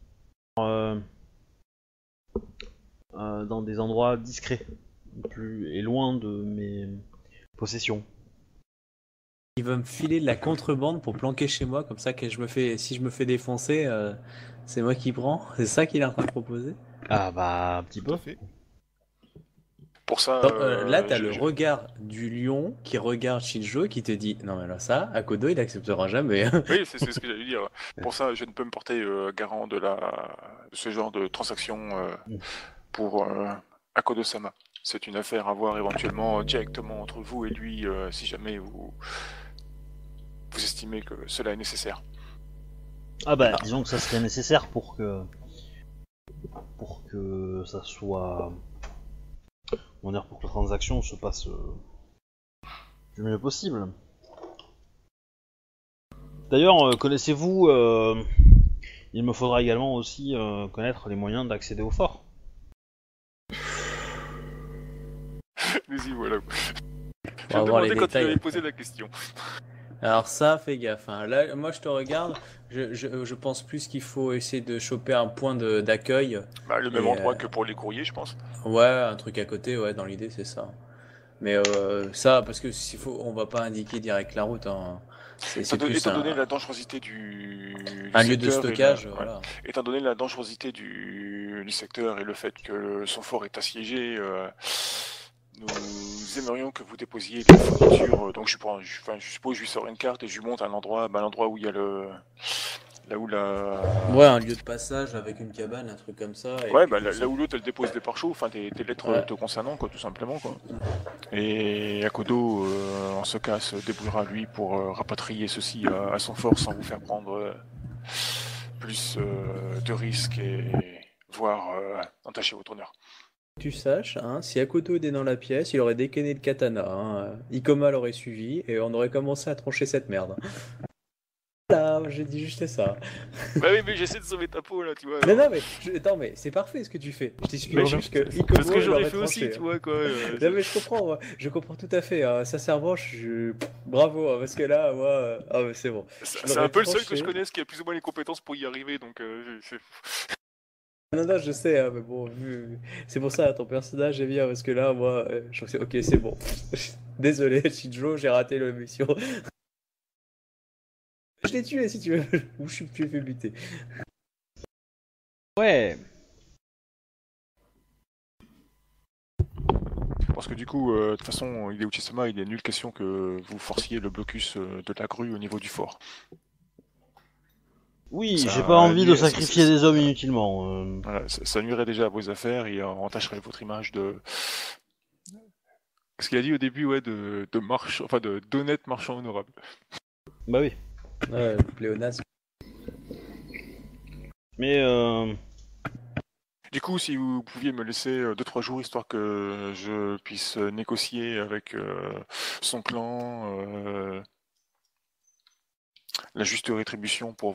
dans des endroits discrets et loin de mes possessions. Il va me filer de la contrebande pour planquer chez moi, comme ça que si je me fais défoncer, c'est moi qui prends. C'est ça qu'il est en train de proposer. Ah bah un petit Tout peu. à fait. Pour ça, Là, t'as le regard du lion qui regarde Shinjo et qui te dit non mais là ça, Akodo il acceptera jamais. Oui, c'est ce que j'allais dire. Pour ça, je ne peux me porter garant de ce genre de transaction pour Akodo-sama. C'est une affaire à voir éventuellement directement entre vous et lui, si jamais vous estimez que cela est nécessaire. Ah bah disons que ça serait nécessaire pour que ça soit, on va dire, pour que la transaction se passe du mieux possible. D'ailleurs, connaissez-vous il me faudra également aussi connaître les moyens d'accéder au fort. Vas-y, voilà. Je On va me voir les demandais quand tu détails. avais posé la question. Alors ça, fais gaffe. Hein. Là, moi je te regarde, je pense plus qu'il faut essayer de choper un point d'accueil. Bah, le même Et, endroit que pour les courriers, je pense. Ouais, un truc à côté, ouais, dans l'idée c'est ça. Mais ça, parce que on va pas indiquer direct la route. Hein. C'est plus Étant donné la dangerosité du un lieu de secteur et stockage, ouais. voilà. Étant donné la dangerosité du secteur et le fait que son fort est assiégé, nous aimerions que vous déposiez les fournitures. Donc je suppose que je lui sors une carte et je lui montre l'endroit où il y a là où la... Ouais, un lieu de passage avec une cabane, un truc comme ça. Et Ouais, puis, là où l'autre elle dépose des pare-choux, enfin des lettres te concernant, quoi, tout simplement, quoi. Et Akodo, en ce cas, se débrouillera lui pour rapatrier ceci à son fort sans vous faire prendre plus de risques et voire entacher votre honneur. tu saches, hein, si Akodo était dans la pièce, il aurait décainé le katana. Hein. Ikoma l'aurait suivi et on aurait commencé à trancher cette merde. Voilà, j'ai dit juste ça. Bah oui, mais j'essaie de sauver ta peau là, tu vois. Mais non, mais, attends, mais c'est parfait ce que tu fais. Je t'explique juste que Ikoma Parce que j'aurais l'aurait fait aussi, tranché. tu vois, quoi. Non, mais je comprends tout à fait. Hein. Sincèrement, bravo, hein, parce que là, moi, ah, mais c'est bon. C'est un peu le seul que je connaisse qui a plus ou moins les compétences pour y arriver, donc Non, non, je sais, hein, mais bon, c'est pour ça, ton personnage est bien, parce que là, moi, je trouve que ok, c'est bon. Désolé, Shinjo, j'ai raté la mission. Je l'ai tué, si tu veux. Ou je suis fait buter. Ouais. Parce que du coup, de toute façon, Hideo Uchisama, il est nulle question que vous forciez le blocus de la grue au niveau du fort. Oui, Ça j'ai pas envie de nuit- sacrifier des hommes inutilement. Voilà, ça nuirait déjà à vos affaires et entacherait votre image de... Ce qu'il a dit au début, ouais, d'honnête marchand honorable. Bah oui. Ouais, le pléonasme. Mais Du coup, si vous pouviez me laisser 2-3 jours, histoire que je puisse négocier avec son clan la juste rétribution pour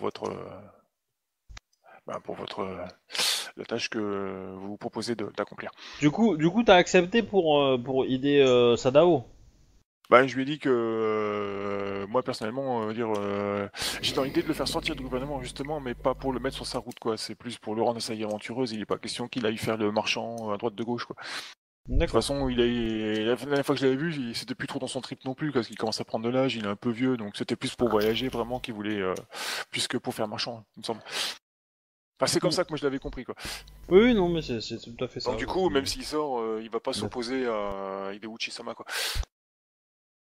la tâche que vous vous proposez d'accomplir. du coup, t'as accepté pour aider Sadao. Bah, je lui ai dit que moi personnellement, j'ai dans l'idée de le faire sortir du gouvernement justement, mais pas pour le mettre sur sa route, quoi. C'est plus pour le rendre sa vie aventureuse. Il n'est pas question qu'il aille faire le marchand à droite de gauche, quoi. De toute D'accord. façon, la dernière fois que je l'avais vu, c'était plus trop dans son trip non plus, parce qu'il commence à prendre de l'âge, il est un peu vieux, donc c'était plus pour voyager vraiment qu'il voulait, plus que pour faire marchand, il me semble. Enfin, c'est comme ça que moi je l'avais compris, quoi. Oui, non, mais c'est tout à fait ça. Donc du coup, même s'il sort, il va pas s'opposer à Hideo Uchisama, quoi.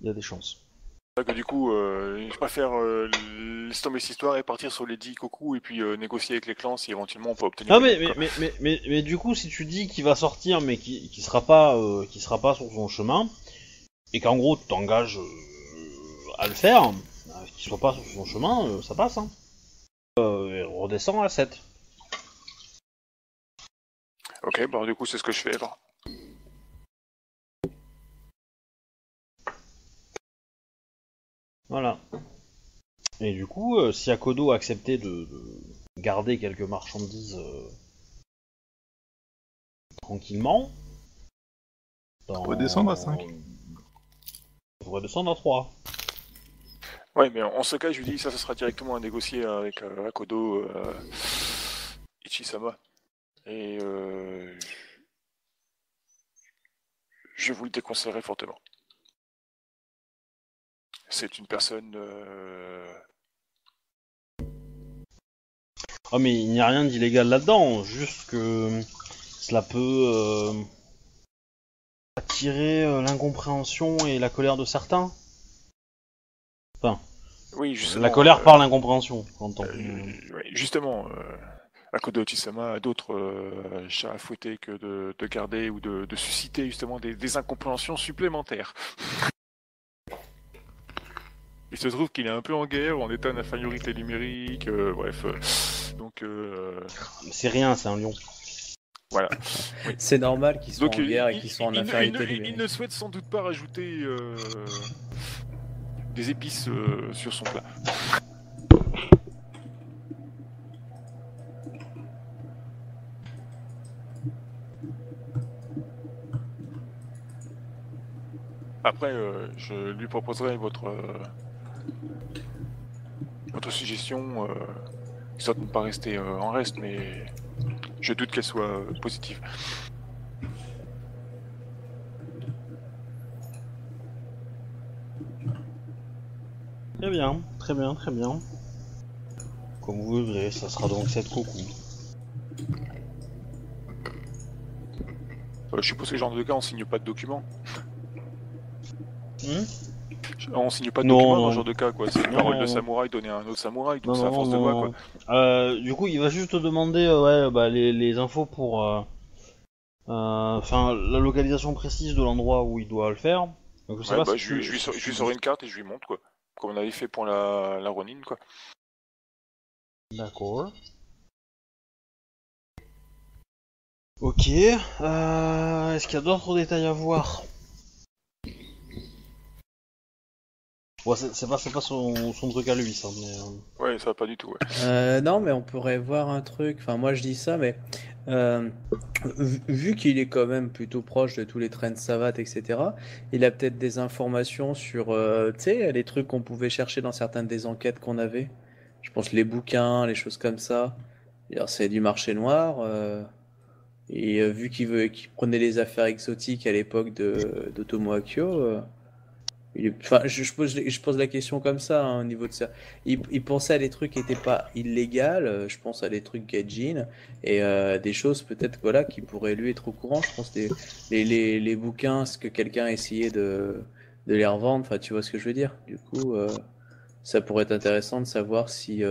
Il y a des chances. C'est vrai que du coup, je préfère laisser tomber cette histoire et partir sur les 10 coucou et puis négocier avec les clans si éventuellement on peut obtenir. Non des mais, trucs, mais, quoi. mais du coup si tu dis qu'il va sortir mais qu'il sera pas sur son chemin et qu'en gros tu t'engages à le faire, qu'il soit pas sur son chemin, ça passe hein. Et on redescend à 7. Ok, bah du coup c'est ce que je fais alors. Voilà. Et du coup, si Akodo a accepté de garder quelques marchandises tranquillement, On va descendre à 5. On pourrait descendre à 3. Ouais, mais en ce cas, je lui dis ça sera directement à négocier avec Akodo Ichisama. Et je vous le déconseillerais fortement. C'est une personne. Oh mais il n'y a rien d'illégal là-dedans, juste que cela peut attirer l'incompréhension et la colère de certains. Enfin, Oui, justement. la colère par l'incompréhension, j'entends. Oui, justement, Akodo Ichisama a d'autres chats à fouetter que de garder ou de susciter justement des incompréhensions supplémentaires. Il se trouve qu'il est un peu en guerre, en état d'infériorité numérique, bref. Donc, C'est rien, c'est un lion. voilà. C'est normal qu'ils soient Donc, en guerre et qu'ils soient en infériorité il numérique. ne souhaite sans doute pas rajouter des épices sur son plat. Après, je lui proposerai votre suggestion, histoire de ne pas rester en reste, mais je doute qu'elle soit positive. Très bien, très bien, très bien. Comme vous voudrez, ça sera donc 7 coucou. Je suppose que ce genre de cas, on signe pas de document. On signe pas de Non, document non. dans ce genre de cas, quoi. C'est une Non, parole non, de non. samouraï donnée à un autre samouraï, donc Non, c'est à non, force de non, loi, non. quoi. Du coup, il va juste te demander ouais, bah, les infos pour... Enfin, la localisation précise de l'endroit où il doit le faire. Donc je sais Ouais, pas bah, si je lui sors une carte et je lui montre, quoi. Comme on avait fait pour la Ronin, quoi. D'accord. Ok. Est-ce qu'il y a d'autres détails à voir? Ouais, c'est pas son truc à lui, ça, mais... Ouais, ça va pas du tout, ouais. Non, mais on pourrait voir un truc. Enfin, moi je dis ça, mais euh, vu qu'il est quand même plutôt proche de tous les trains de savate, etc., il a peut-être des informations sur, tu sais, les trucs qu'on pouvait chercher dans certaines des enquêtes qu'on avait. Je pense les bouquins, les choses comme ça. Alors, c'est du marché noir. Et vu qu'il prenait les affaires exotiques à l'époque d'Otomo Akio, enfin, je pose la question comme ça hein, au niveau de ça. Il pensait à des trucs qui n'étaient pas illégaux, je pense à des trucs gaijin et des choses peut-être voilà qui pourraient lui être au courant. Je pense les bouquins, ce que quelqu'un a essayé de les revendre, enfin tu vois ce que je veux dire. Du coup, ça pourrait être intéressant de savoir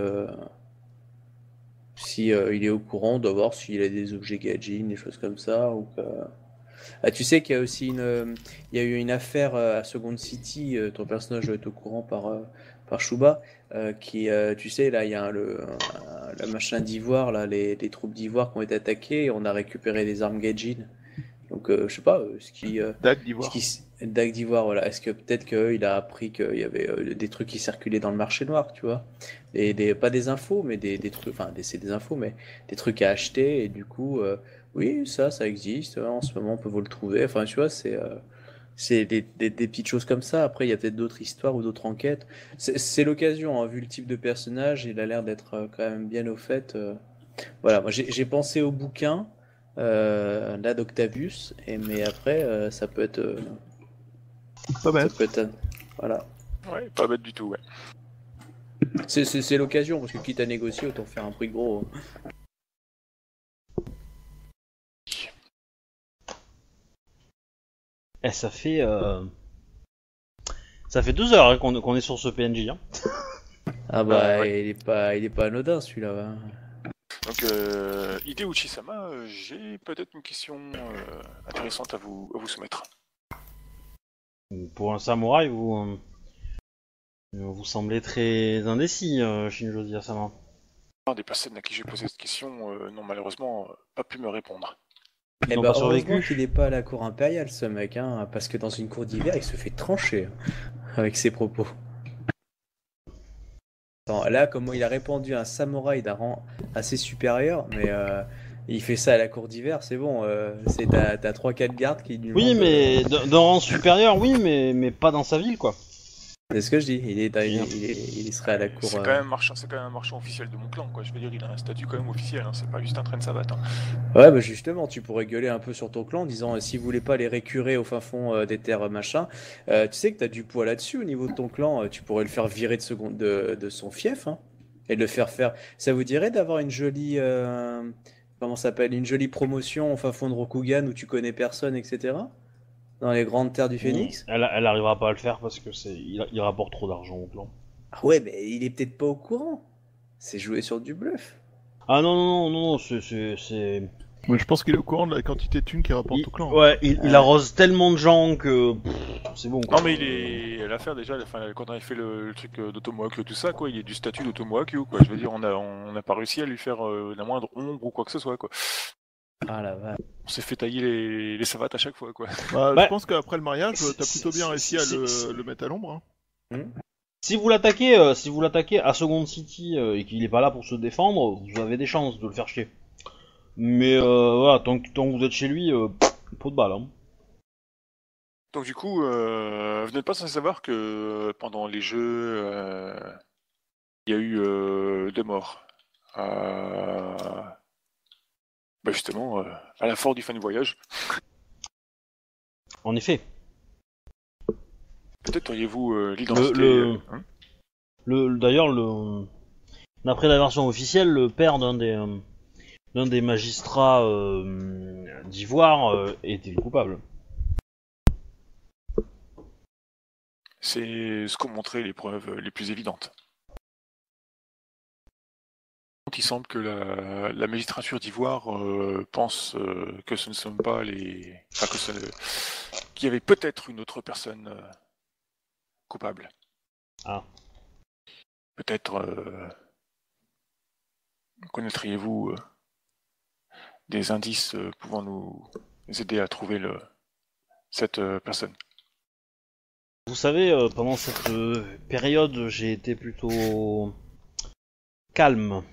si il est au courant, de voir s'il a des objets gaijin, des choses comme ça ou que... Ah, tu sais qu'il y a aussi il y a eu une affaire à Second City, ton personnage doit être au courant par Shuba, tu sais, là, il y a le machin d'Ivoire, là, les troupes d'Ivoire qui ont été attaquées, et on a récupéré des armes Gaijin. Donc, je sais pas, Dague d'ivoire. Dague d'Ivoire, voilà. Est-ce que peut-être qu'il a appris qu'il y avait des trucs qui circulaient dans le marché noir, tu vois? Pas des infos, mais des trucs, enfin, c'est des infos, mais des trucs à acheter, et du coup, oui, ça existe, en ce moment, on peut vous le trouver. Enfin, tu vois, c'est des petites choses comme ça. Après, il y a peut-être d'autres histoires ou d'autres enquêtes. C'est l'occasion, hein, vu le type de personnage, il a l'air d'être quand même bien au fait. Voilà, moi j'ai pensé au bouquin là d'Octavius, mais après, Pas ça bête. peut être, voilà. Ouais, pas bête du tout, ouais. C'est l'occasion, parce que quitte à négocier, autant faire un prix gros. Eh, ça Ça fait 2 heures hein, qu'on est sur ce PNJ. Hein. Ah bah, ouais. il est pas anodin celui-là. Hein. Donc, Hideo Uchi-sama, j'ai peut-être une question intéressante à vous soumettre. Pour un samouraï, vous semblez très indécis, Shinjo Asama. Un des personnes à qui j'ai posé cette question n'ont malheureusement pas pu me répondre. Eh n'ont bah, pas survécu. heureusement qu'il est pas à la cour impériale ce mec, hein, parce que dans une cour d'hiver, il se fait trancher avec ses propos. Attends, là, comment il a répondu à un samouraï d'un rang assez supérieur, mais il fait ça à la cour d'hiver, c'est bon, t'as 3-4 gardes qui lui Oui, demandent, mais d'un rang supérieur, oui, mais pas dans sa ville, quoi. c'est ce que je dis, il serait à la cour. C'est quand même un marchand officiel de mon clan, quoi. Je veux dire, il a un statut quand même officiel, hein. C'est pas juste un train de savate. Hein. Ouais, bah justement, tu pourrais gueuler un peu sur ton clan en disant si vous voulez pas les récurer au fin fond des terres machin, tu sais que t'as du poids là-dessus au niveau de ton clan, tu pourrais le faire virer de son fief, hein, et de le faire faire. Ça vous dirait d'avoir une jolie, comment ça s'appelle, une jolie promotion au fin fond de Rokugan où tu connais personne, etc. Dans les grandes terres du Phénix? Elle arrivera pas à le faire parce que il rapporte trop d'argent au clan. Ah ouais, mais il est peut-être pas au courant. C'est jouer sur du bluff. Ah non, c'est... Mais je pense qu'il est au courant de la quantité de thunes qu'il rapporte au clan. Ouais, il arrose tellement de gens que... c'est bon, quoi. Non, mais il est à l'affaire déjà, quand on a fait le truc d'Otomoakyu, tout ça, quoi, il est du statut d'Otomoakyu, quoi. Je veux dire, on n'a pas réussi à lui faire la moindre ombre ou quoi que ce soit, quoi. Ah la vache. On s'est fait tailler les savates à chaque fois, quoi. Bah, Bah, je pense qu'après le mariage, t'as plutôt bien réussi à c'est- le mettre à l'ombre. Hein. Si vous l'attaquez à Second City et qu'il est pas là pour se défendre, vous avez des chances de le faire chier. Mais voilà, tant que vous êtes chez lui, pot de balle. Hein. Donc du coup, vous n'êtes pas censé savoir que pendant les jeux, il y a eu 2 morts. Bah justement, à la fin du fin du voyage. En effet. Peut-être auriez-vous l'identité... hein D'ailleurs, d'après la version officielle, le père d'un des magistrats d'Ivoire était le coupable. C'est ce qu'ont montré les preuves les plus évidentes. Il semble que la magistrature d'Ivoire pense que ce ne sont pas les... Enfin, qu'il y avait peut-être une autre personne coupable. Ah. Peut-être connaîtriez-vous des indices pouvant nous aider à trouver cette personne. Vous savez, pendant cette période, j'ai été plutôt calme.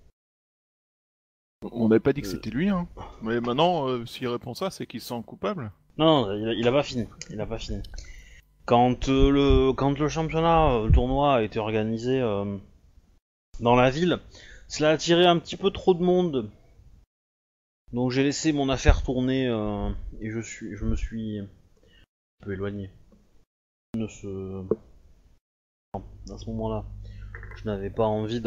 On n'avait pas dit que c'était lui, hein. Mais maintenant, s'il répond ça, c'est qu'il se sent coupable. Non, il a pas fini. Il a pas fini. Quand le championnat, le tournoi a été organisé dans la ville, cela a attiré un petit peu trop de monde. Donc j'ai laissé mon affaire tourner et je me suis un peu éloigné de à ce moment-là. Je n'avais pas envie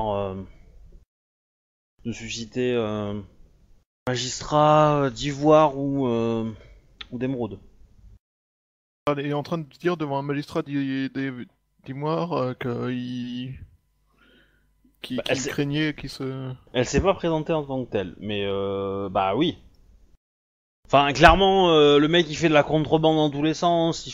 de susciter magistrat d'Ivoire ou d'Émeraude. Elle est en train de dire devant un magistrat d'Ivoire qu'il Elle craignait qu'il se... Elle s'est pas présentée en tant que telle, mais bah oui. Enfin, clairement, le mec il fait de la contrebande dans tous les sens,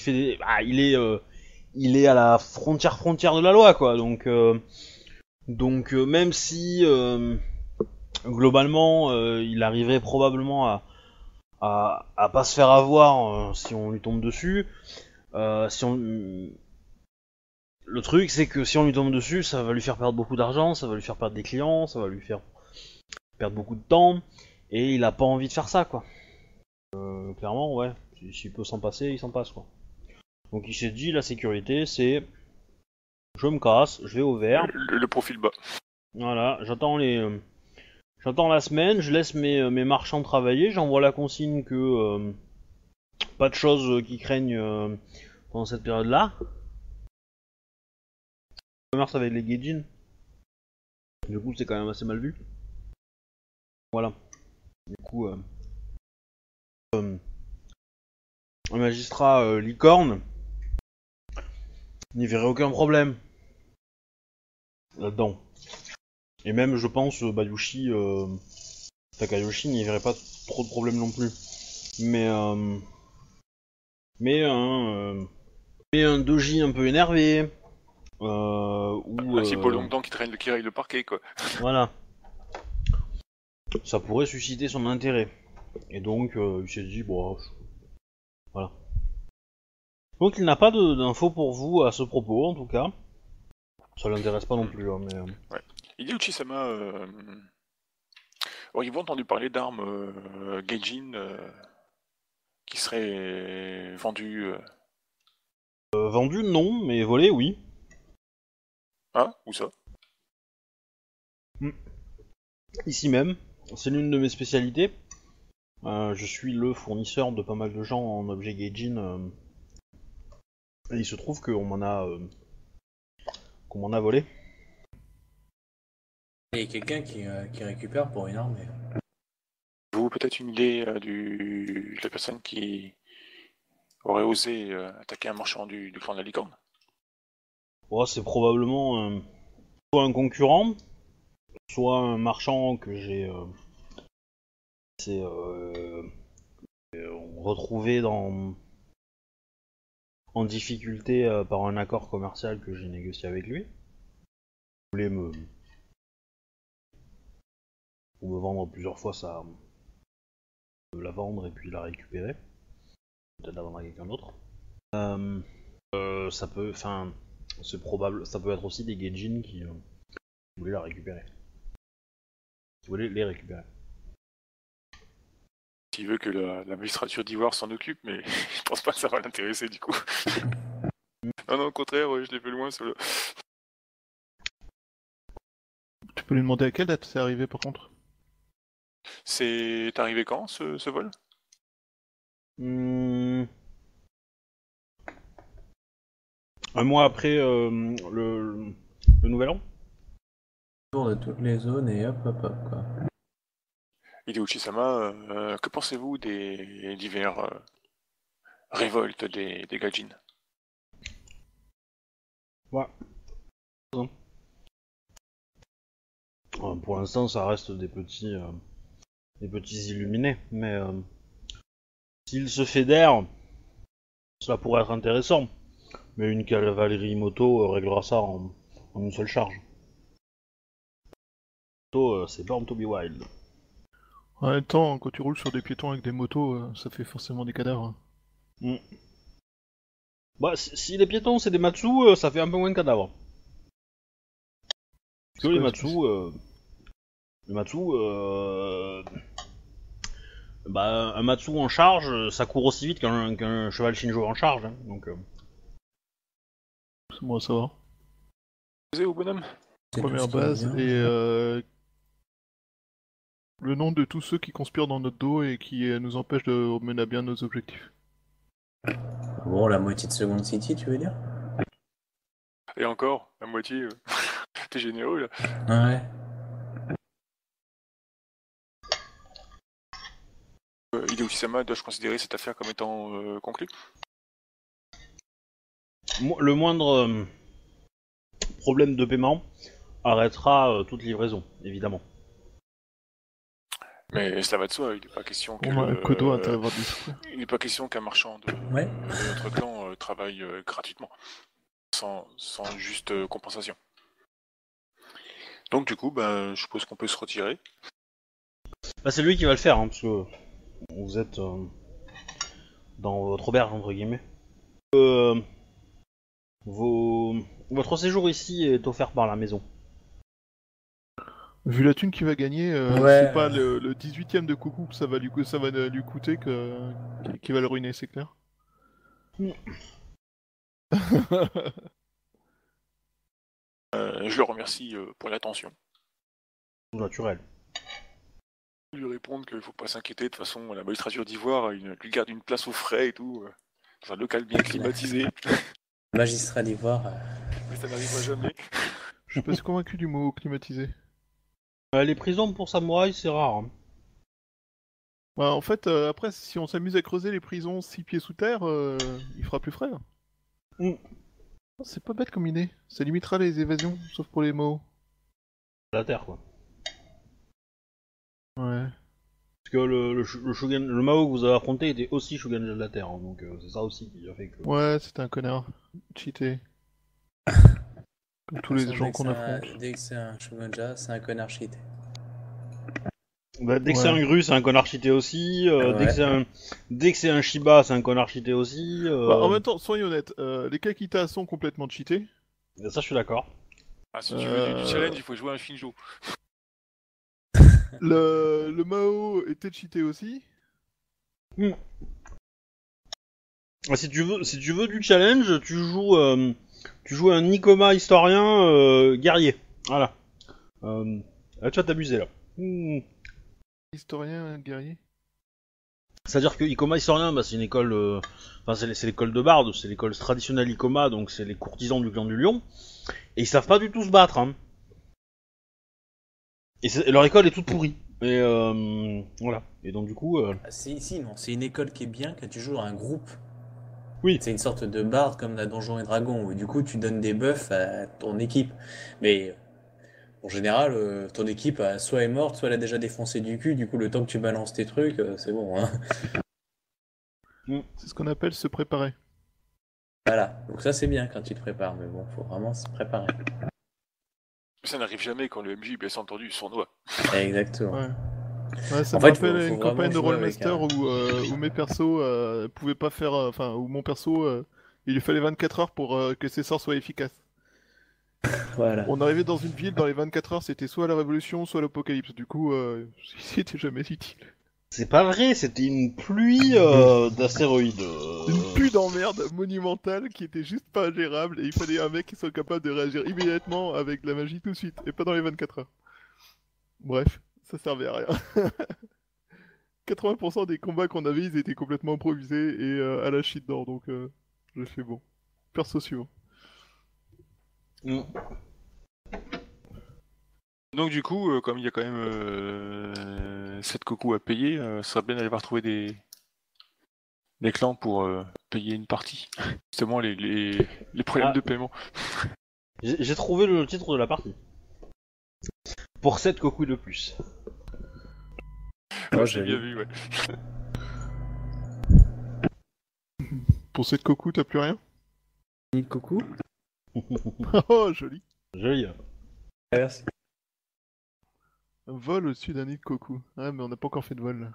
il est à la frontière de la loi, quoi. Donc même si globalement il arriverait probablement à pas se faire avoir si on lui tombe dessus, le truc c'est que si on lui tombe dessus, ça va lui faire perdre beaucoup d'argent, ça va lui faire perdre des clients, ça va lui faire perdre beaucoup de temps, et il a pas envie de faire ça, quoi. Clairement, ouais, s'il peut s'en passer, il s'en passe, quoi. Donc il s'est dit, la sécurité, c'est... Je me casse, je vais au vert, Le profil bas. voilà, j'attends la semaine, je laisse mes marchands travailler, j'envoie la consigne que... pas de choses qui craignent pendant cette période-là. Commerce avec les Gaijin. Du coup, c'est quand même assez mal vu. Voilà. Du coup, un magistrat licorne n'y verrait aucun problème là-dedans. Et même, je pense, Bayushi, Takayoshi n'y verrait pas trop de problème non plus. Mais mais un doji un peu énervé, ou Un petit Bolongdan qui traîne qui raye le parquet, quoi. voilà, ça pourrait susciter son intérêt. Et donc, il s'est dit, bon, voilà. Donc, il n'a pas d'infos pour vous à ce propos, en tout cas. Ça l'intéresse pas non plus, hein, mais... Ouais. Hideuchi-sama, auriez-vous entendu parler d'armes Gaijin qui seraient vendues vendu, non, mais volé, oui. hein? Où ça? Ici même, c'est l'une de mes spécialités. Je suis le fournisseur de pas mal de gens en objets Gaijin. Et il se trouve qu'on m'en a volé. Il y a quelqu'un qui récupère pour une armée. Avez-vous peut-être une idée de la personne qui aurait osé attaquer un marchand du clan de la licorne? Oh, c'est probablement soit un concurrent, soit un marchand que j'ai retrouvé en difficulté par un accord commercial que j'ai négocié avec lui. Il voulait pour me vendre plusieurs fois ça, la vendre et puis la récupérer. Peut-être la vendre à quelqu'un d'autre. Ça peut, enfin, c'est probable, ça peut être aussi des Gaijin qui voulaient la récupérer. Qui voulaient les récupérer. S'il veut que la magistrature d'Ivoire s'en occupe, mais je pense pas que ça va l'intéresser du coup. Non, au contraire, je l'ai fait loin sur le... Tu peux lui demander à quelle date c'est arrivé par contre? C'est arrivé quand ce vol? Un mois après le nouvel an. Tour de toutes les zones et hop hop hop quoi. Hideuchi-sama, que pensez-vous des divers révoltes des Gaijin? Ouais. Pour l'instant, ça reste des petits illuminés, mais s'ils se fédèrent, cela pourrait être intéressant. Mais une cavalerie moto réglera ça en une seule charge. Moto, c'est Born to be Wild. En même temps, quand tu roules sur des piétons avec des motos, ça fait forcément des cadavres. Bah, si les piétons c'est des Matsu, ça fait un peu moins de cadavres. Parce que les Matsu, bah, un Matsu en charge, ça court aussi vite qu'un cheval Shinjo en charge, hein, donc... C'est bon à savoir. Vous au bonhomme? C'est tout Première ce qui me base vient. et le nom de tous ceux qui conspirent dans notre dos et qui nous empêchent de mener à bien nos objectifs. Bon, la moitié de Second City, tu veux dire? Et encore, la moitié. T'es généreux là. Ouais. Hideuchi-sama, dois-je considérer cette affaire comme étant conclue? Le moindre problème de paiement arrêtera toute livraison, évidemment. Mais cela va de soi, il n'est pas question que... On a un Kodo à avoir des sous. Il n'est pas question qu'un marchand de Ouais. notre clan travaille gratuitement, sans juste compensation. Donc du coup, ben, je suppose qu'on peut se retirer. Bah, c'est lui qui va le faire, hein, parce que vous êtes dans votre auberge, entre guillemets. Votre séjour ici est offert par la maison. Vu la thune qu'il va gagner, Ouais. c'est pas le 18ème de coucou que ça va lui coûter qui va le ruiner, c'est clair. Je le remercie pour l'attention. Tout naturel. Lui répondre qu'il faut pas s'inquiéter, de toute façon, la magistrature d'Ivoire lui garde une place au frais et tout, dans un local bien climatisé, Magistrat d'Ivoire. mais ça n'arrivera jamais. Je suis pas si convaincu du mot climatisé. Les prisons pour samouraïs, c'est rare. Hein. Bah, en fait, après, si on s'amuse à creuser les prisons 6 pieds sous terre, il fera plus frais. Hein. Oh, c'est pas bête comme idée. Ça limitera les évasions, sauf pour les mots. La Terre, quoi. Ouais. Parce que le Shogun, le Mao que vous avez affronté était aussi Shogun de la Terre, hein, donc c'est ça aussi qui a fait que... Ouais, c'était un connard. Cheaté. Comme tous De toute les façon, gens qu'on affronte. dès que c'est un Shogunja, c'est un connard cheaté. Bah, dès que Ouais. c'est un Gru, c'est un connard cheaté aussi. Ouais. Dès que c'est un Shiba, c'est un connard cheaté aussi. Bah, en même temps, soyons honnêtes, les Kakita sont complètement cheatés. Ça, je suis d'accord. Ah, si tu veux du challenge, il faut jouer un Shinjo. Le Mao était cheaté aussi. Ah, si tu veux du challenge, tu joues un Nikoma historien guerrier. Voilà. Là, tu vas t'amuser là. Historien, guerrier. C'est-à-dire que Ikoma historien, bah, c'est une école, enfin c'est l'école de Bard, c'est l'école traditionnelle Ikoma, donc c'est les courtisans du clan du Lion, et ils savent pas du tout se battre. Hein. Et leur école est toute pourrie. Et voilà. Et donc du coup, Ah, si, non, c'est une école qui est bien quand tu joues dans un groupe. oui. C'est une sorte de bard comme dans Donjons et Dragons, où du coup tu donnes des buffs à ton équipe. Mais en général, ton équipe soit est morte, soit elle a déjà défoncé du cul, du coup le temps que tu balances tes trucs, c'est bon. Hein. C'est ce qu'on appelle se préparer. Voilà, donc ça c'est bien quand tu te prépares, mais bon, faut vraiment se préparer. Ça n'arrive jamais quand le MJ, bien entendu, sournois. Exactement. Ouais. Ouais, ça En me fait, rappelle faut une vraiment campagne de jouer avec Rollmaster où mes persos pouvaient pas faire. Enfin, où mon perso, il lui fallait 24 heures pour que ses sorts soient efficaces. Voilà. On arrivait dans une ville, dans les 24 heures, c'était soit la révolution, soit l'apocalypse. Du coup, c'était jamais utile. C'est pas vrai, c'était une pluie d'astéroïdes. Une pluie d'emmerde monumentale qui était juste pas gérable et il fallait un mec qui soit capable de réagir immédiatement avec de la magie tout de suite et pas dans les 24 heures. Bref, ça servait à rien. 80% des combats qu'on avait, ils étaient complètement improvisés et à la shit d'or, donc je fais bon. Perso suivant. Mm. Donc du coup, comme il y a quand même 7 cocos à payer, ça serait bien d'aller voir trouver des clans pour payer une partie. Justement les problèmes Ah. de paiement. J'ai trouvé le titre de la partie. Pour 7 cocos de plus. Oh, J'ai joli. bien vu, ouais. Pour cette coco, t'as plus rien? Nid de coucou. Oh, joli. Joli. Merci. Un vol au-dessus d'un nid de coco. Ah, mais on n'a pas encore fait de vol là.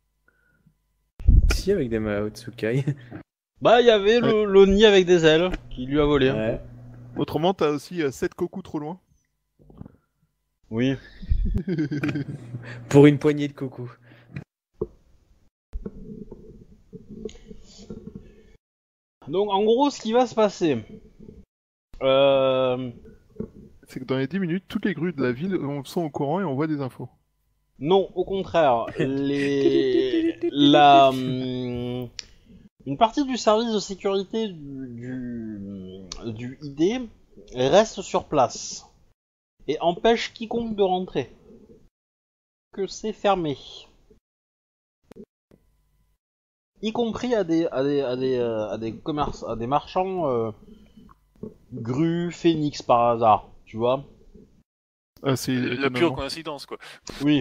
Si, avec des Mao Tsukai. Bah, il y avait le nid avec des ailes qui lui a volé. Ouais. Autrement, t'as aussi 7 cocos trop loin. Oui. Pour une poignée de coucou. Donc, en gros, ce qui va se passer. C'est que dans les 10 minutes, toutes les grues de la ville sont au courant et on voit des infos. Non, au contraire. Une partie du service de sécurité du ID reste sur place et empêche quiconque de rentrer. Que c'est fermé. Y compris à des commerces, à des marchands Grue, Phoenix par hasard, tu vois. Ah, c'est La pure étonnamment. coïncidence, quoi. Oui.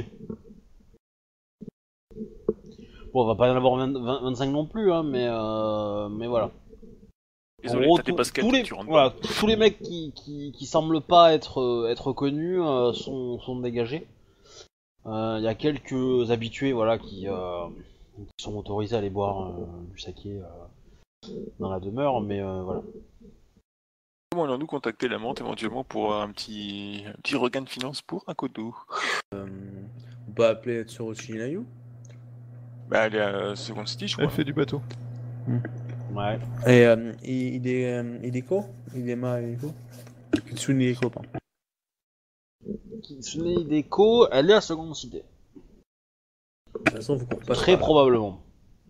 Bon, on va pas en avoir 25 non plus, hein, mais voilà. Désolé, En gros, t'as tes baskets, tous les, tu rentres voilà, tous les mecs qui semblent pas être connus sont dégagés. Il y a quelques habitués, voilà, qui sont autorisés à aller boire du saké dans la demeure, mais voilà. Comment allons-nous contacter la menthe éventuellement pour avoir un petit regain de finances pour un Kodo? On peut appeler Tsuru Shinayu. Bah, elle est à Second City, je crois. Elle fait du bateau. Ouais. Et Hideko Hidema Hideko Kitsune Hideko, pardon. Kitsune Hideko, elle est à Seconde Cité. De toute façon, vous courez pas. Très probablement.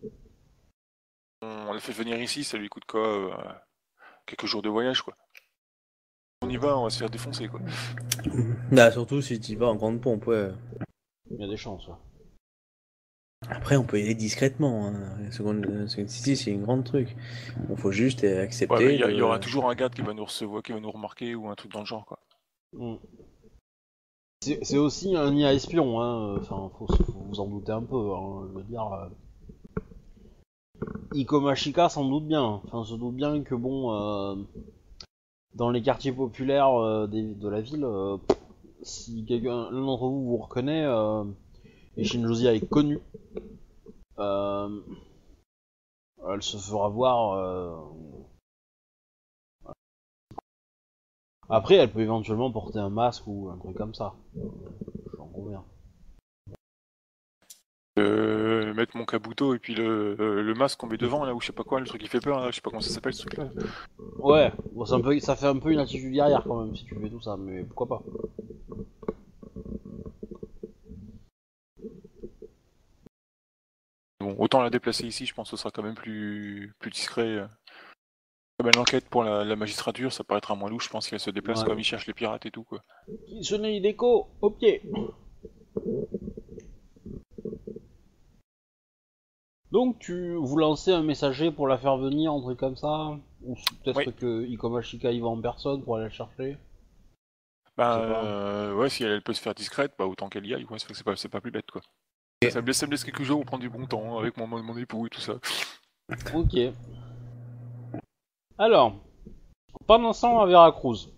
On l'a fait venir ici, ça lui coûte quoi quelques jours de voyage, quoi. On y va, on va se faire défoncer, quoi. Bah, surtout si tu vas en grande pompe, ouais. Il y a des chances, ouais. Après, on peut y aller discrètement. Hein. Second City, c'est une grande truc. Bon, faut juste accepter. Ouais, il y aura toujours un garde qui va nous recevoir, qui va nous remarquer ou un truc dans le genre, quoi. Mm. C'est aussi un IA espion, hein. Enfin, faut vous en douter un peu, hein. Je veux dire, Ikomashika s'en doute bien. Enfin, se doute bien que bon, dans les quartiers populaires de la ville, si l'un d'entre vous vous reconnaît, et Shinjozi est connue, elle se fera voir. Après, elle peut éventuellement porter un masque ou un truc comme ça. J'en conviens. Mettre mon kabuto et puis le masque qu'on met devant, là, ou je sais pas quoi, le truc qui fait peur, là, je sais pas comment ça s'appelle ce truc-là. Ouais, bon, ça fait un peu une attitude guerrière quand même si tu fais tout ça, mais pourquoi pas. Bon, autant la déplacer ici, je pense que ce sera quand même plus discret. Comme l'enquête pour la magistrature, ça paraîtra moins louche, je pense qu'elle se déplace Ouais. comme ils cherchent les pirates et tout, quoi. Kitsune Hideko, au pied. Donc vous lancez un messager pour la faire venir, un truc comme ça. Ou peut-être Oui. que Ikomashika y va en personne pour aller la chercher. Bah, Je sais pas. ouais, si elle peut se faire discrète, bah autant qu'elle y aille, ouais, c'est pas plus bête, quoi. Et- Ça me laisse quelques jours pour prendre du bon temps, avec mon époux et tout ça. Ok. Alors, pendant ce temps à Veracruz,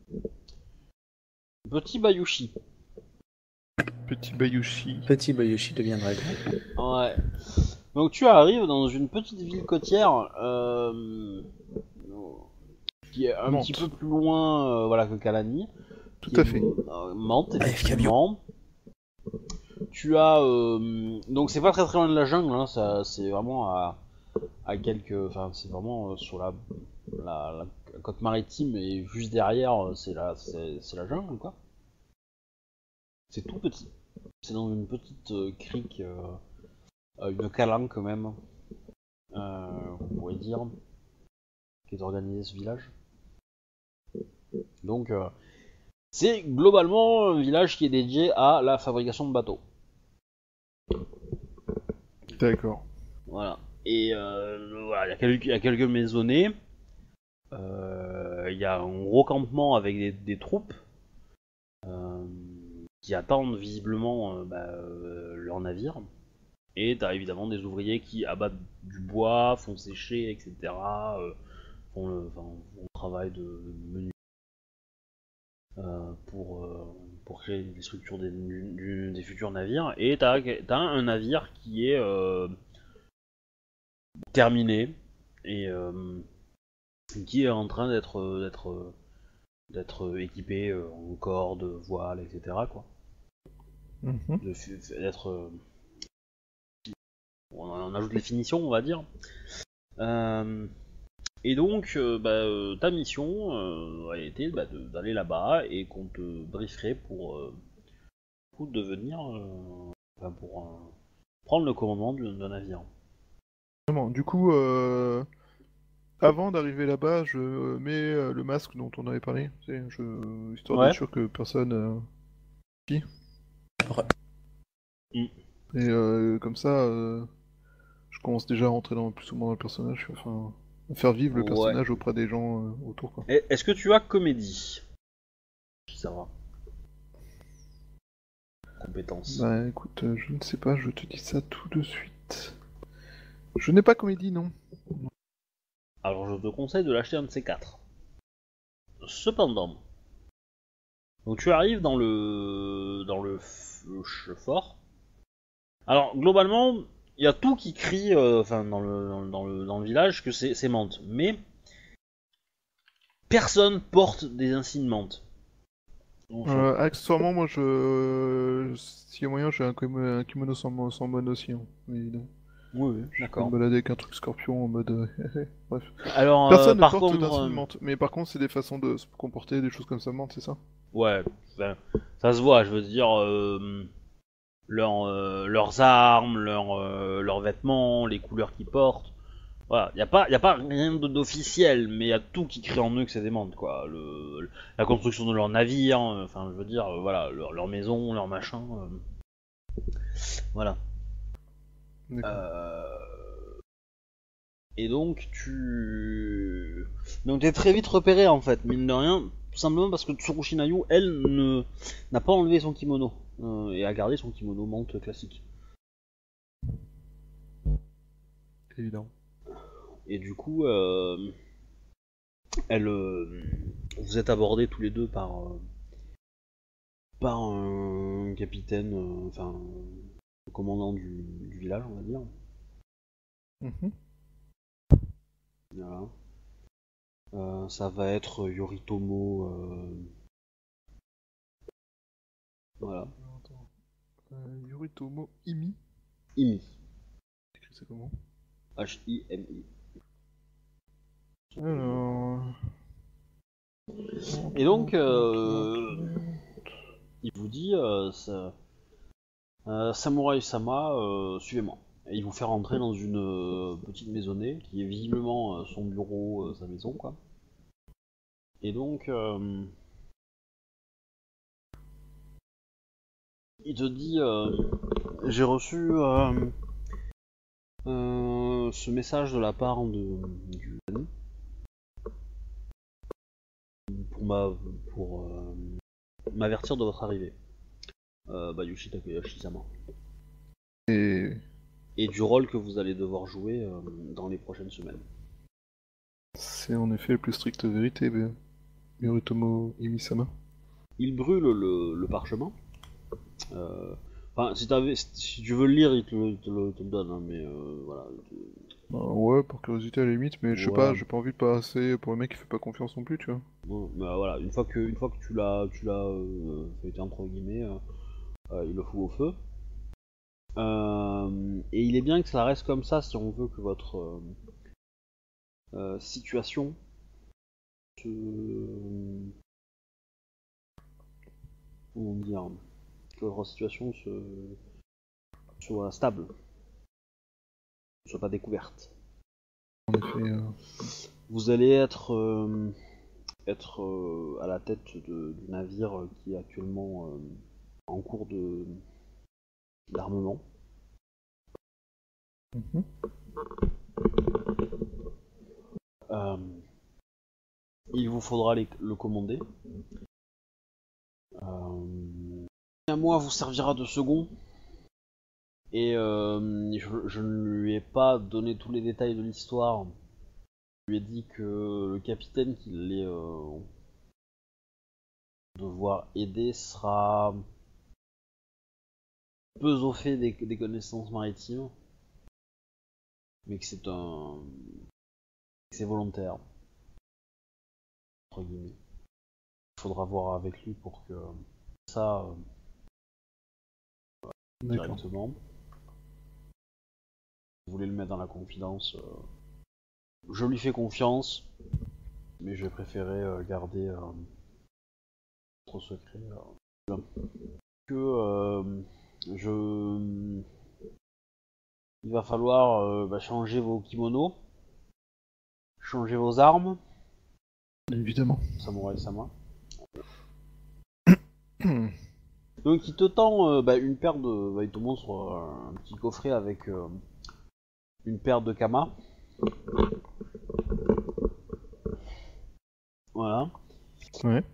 petit Bayushi. Petit Bayushi. Petit Bayoshi deviendra grand. Ouais. Donc tu arrives dans une petite ville côtière qui est un Mantes. petit peu plus loin voilà, que Kalani. Tout qui à est, fait. Mantes, effectivement. Tu as... donc c'est pas très très loin de la jungle, hein, ça, c'est vraiment à quelques... Enfin c'est vraiment sur la côte maritime et juste derrière c'est la jungle quoi. C'est tout petit. C'est dans une petite crique, une calanque même, on pourrait dire, qui est organisé ce village. Donc c'est globalement un village qui est dédié à la fabrication de bateaux. D'accord. Voilà. Et voilà, il y a quelques maisonnées. Il y a un gros campement avec des troupes qui attendent visiblement leur navire. Et t'as évidemment des ouvriers qui abattent du bois, font sécher, etc. Font le travail de menu pour créer les structures des futurs navires. Et t'as un navire qui est terminé et qui est en train d'être équipé en cordes, voiles, etc. quoi. Mhm. D'être on ajoute les finitions, on va dire. Et donc, ta mission a été d'aller là-bas et qu'on te brieferait pour devenir, pour prendre le commandement d'un navire. Vraiment. Du coup, avant d'arriver là-bas, je mets le masque dont on avait parlé, tu sais, histoire Ouais. d'être sûr que personne. Ouais. Mm. Et comme ça, je commence déjà à rentrer plus ou moins dans le personnage, enfin, à faire vivre le Ouais. personnage auprès des gens autour, quoi. Est-ce que tu as comédie? Ça va. Compétence. Bah écoute, je ne sais pas, je te dis ça tout de suite. Je n'ai pas comédie, non. Alors je te conseille de l'acheter un de ces quatre. Cependant, donc tu arrives dans le fort. Alors globalement, il y a tout qui crie, dans le village que c'est Mantes, mais personne porte des insignes Mantes. Donc, Accessoirement, moi, s'il y a moyen, j'ai un kimono sans mode aussi, hein, évidemment. oui, Je peux d'accord. me balader avec un truc scorpion en mode. Bref. Alors Personne ne par porte contre, d'insigne menthe, mais par contre, c'est des façons de se comporter, des choses comme ça, menthe, c'est ça? ouais, ça se voit. Je veux dire, leurs armes, leurs vêtements, les couleurs qu'ils portent. Voilà, y a pas rien d'officiel, mais y a tout qui crie en eux que c'est des Mantes, quoi. La construction de leur navire, enfin, je veux dire, voilà, leur maison, leur machin, voilà. D'accord. Et donc t'es très vite repéré en fait, mine de rien, tout simplement parce que Tsurushinayu, elle, n'a pas enlevé son kimono et a gardé son kimono menthe classique. Évident. Et du coup, vous êtes abordés tous les deux par un capitaine, enfin, le commandant du village, on va dire. Mhm. Voilà. Ça va être Yoritomo. Voilà. Alors, attends. Yoritomo Imi. Imi. Écrit ça comment? H-I-M-I. Alors. Et donc, il vous dit Samurai-sama, suivez-moi. Et il vous fait rentrer dans une petite maisonnée qui est visiblement son bureau, sa maison, quoi. Et donc, il te dit j'ai reçu ce message de la part du ami pour m'avertir de votre arrivée. Bayushi Takayashi-sama. Et Et du rôle que vous allez devoir jouer dans les prochaines semaines. c'est en effet la plus stricte vérité, Yoritomo Imi-sama. Il brûle le parchemin. Enfin, si tu veux le lire, il te le donne, hein, mais voilà. Ouais, pour curiosité à la limite, mais je sais Voilà. pas, j'ai pas envie de passer pour le mec qui fait pas confiance non plus, tu vois. Bon, bah, voilà, une fois que tu l'as feuilleté entre guillemets, il le fout au feu. Et il est bien que ça reste comme ça si on veut que votre situation se... Comment dire, que votre situation soit stable, ne soit pas découverte. En effet, Vous allez être à la tête du navire qui est actuellement en cours d'armement. mhm. Euh, il vous faudra le commander. À moi vous servira de second. Et je ne lui ai pas donné tous les détails de l'histoire. Je lui ai dit que le capitaine qui allait devoir aider sera peu au fait des connaissances maritimes, mais que c'est volontaire, entre guillemets. Il faudra voir avec lui pour que ça D'accord. directement. Vous voulez le mettre dans la confidence, je lui fais confiance, mais je vais préférer garder notre secret. Que il va falloir changer vos kimonos, changer vos armes, Évidemment. Samurai-sama. Donc il te tend une paire de... il te montre un petit coffret avec une paire de kama. Voilà. Ouais.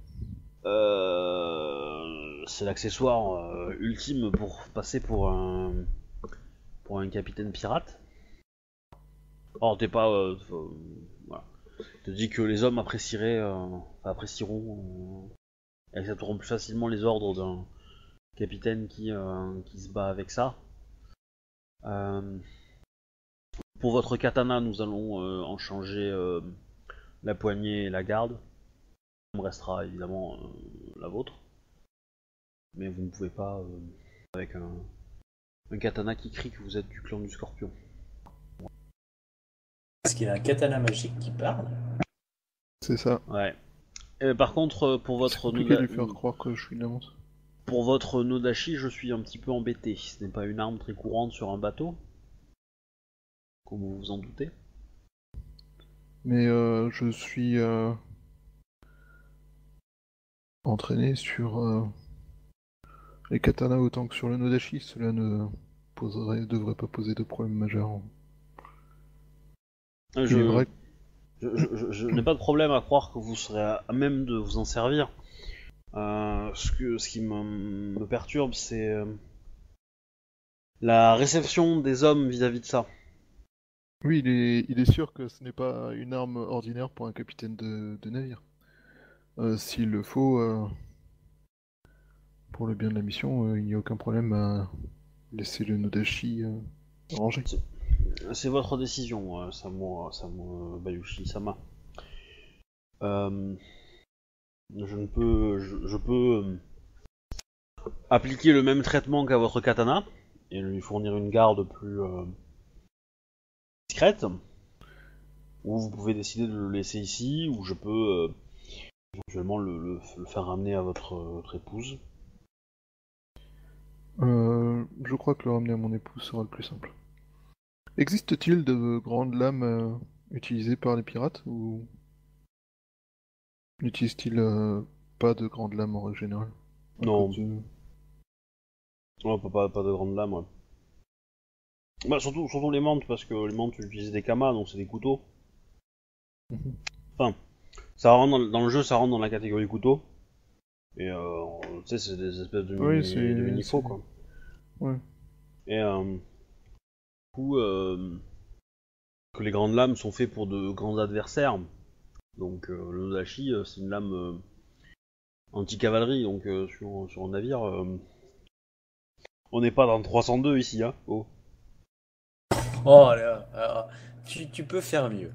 C'est l'accessoire ultime pour passer pour un capitaine pirate. Alors t'es pas... voilà. Il te dit que les hommes apprécieront, accepteront plus facilement les ordres d'un capitaine qui se bat avec ça. Pour votre katana, nous allons en changer la poignée et la garde. Il me restera évidemment la vôtre. Mais vous ne pouvez pas avec un katana qui crie que vous êtes du clan du Scorpion. Est-ce qu'il a un katana magique qui parle? C'est ça. Ouais. Par contre, pour C'est votre compliqué de lui faire croire que je suis une amante. Pour votre Nodashi, je suis un petit peu embêté. Ce n'est pas une arme très courante sur un bateau, comme vous vous en doutez. Mais je suis entraîné sur les katanas autant que sur le Nodashi. Cela ne devrait pas poser de problème majeur. Je, Il est vrai je n'ai pas de problème à croire que vous serez à même de vous en servir. Ce qui me perturbe, c'est la réception des hommes vis-à-vis de ça. Oui, il est sûr que ce n'est pas une arme ordinaire pour un capitaine de navire. S'il le faut, pour le bien de la mission, il n'y a aucun problème à laisser le Nodashi ranger. C'est votre décision, Samu Bayushi-sama. Je peux appliquer le même traitement qu'à votre katana et lui fournir une garde plus discrète. Ou vous pouvez décider de le laisser ici, ou je peux éventuellement le faire ramener à votre épouse. Je crois que le ramener à mon épouse sera le plus simple. Existe-t-il de grandes lames utilisées par les pirates ou n'utilisent-ils pas de grandes lames en règle générale? Non. Ouais, pas de grande lame, ouais. Bah, surtout les mantes, parce que les mantes utilisent des kamas, donc c'est des couteaux. Mhm. Enfin, ça rentre dans le jeu, ça rentre dans la catégorie couteau. Et tu sais, c'est des espèces de Oui, de mini-faux, quoi. Ouais. Et du coup, que les grandes lames sont faites pour de grands adversaires. Donc le Nodashi, c'est une lame anti-cavalerie, donc sur un navire, on n'est pas dans 302 ici, hein. Oh. Oh là, tu peux faire mieux.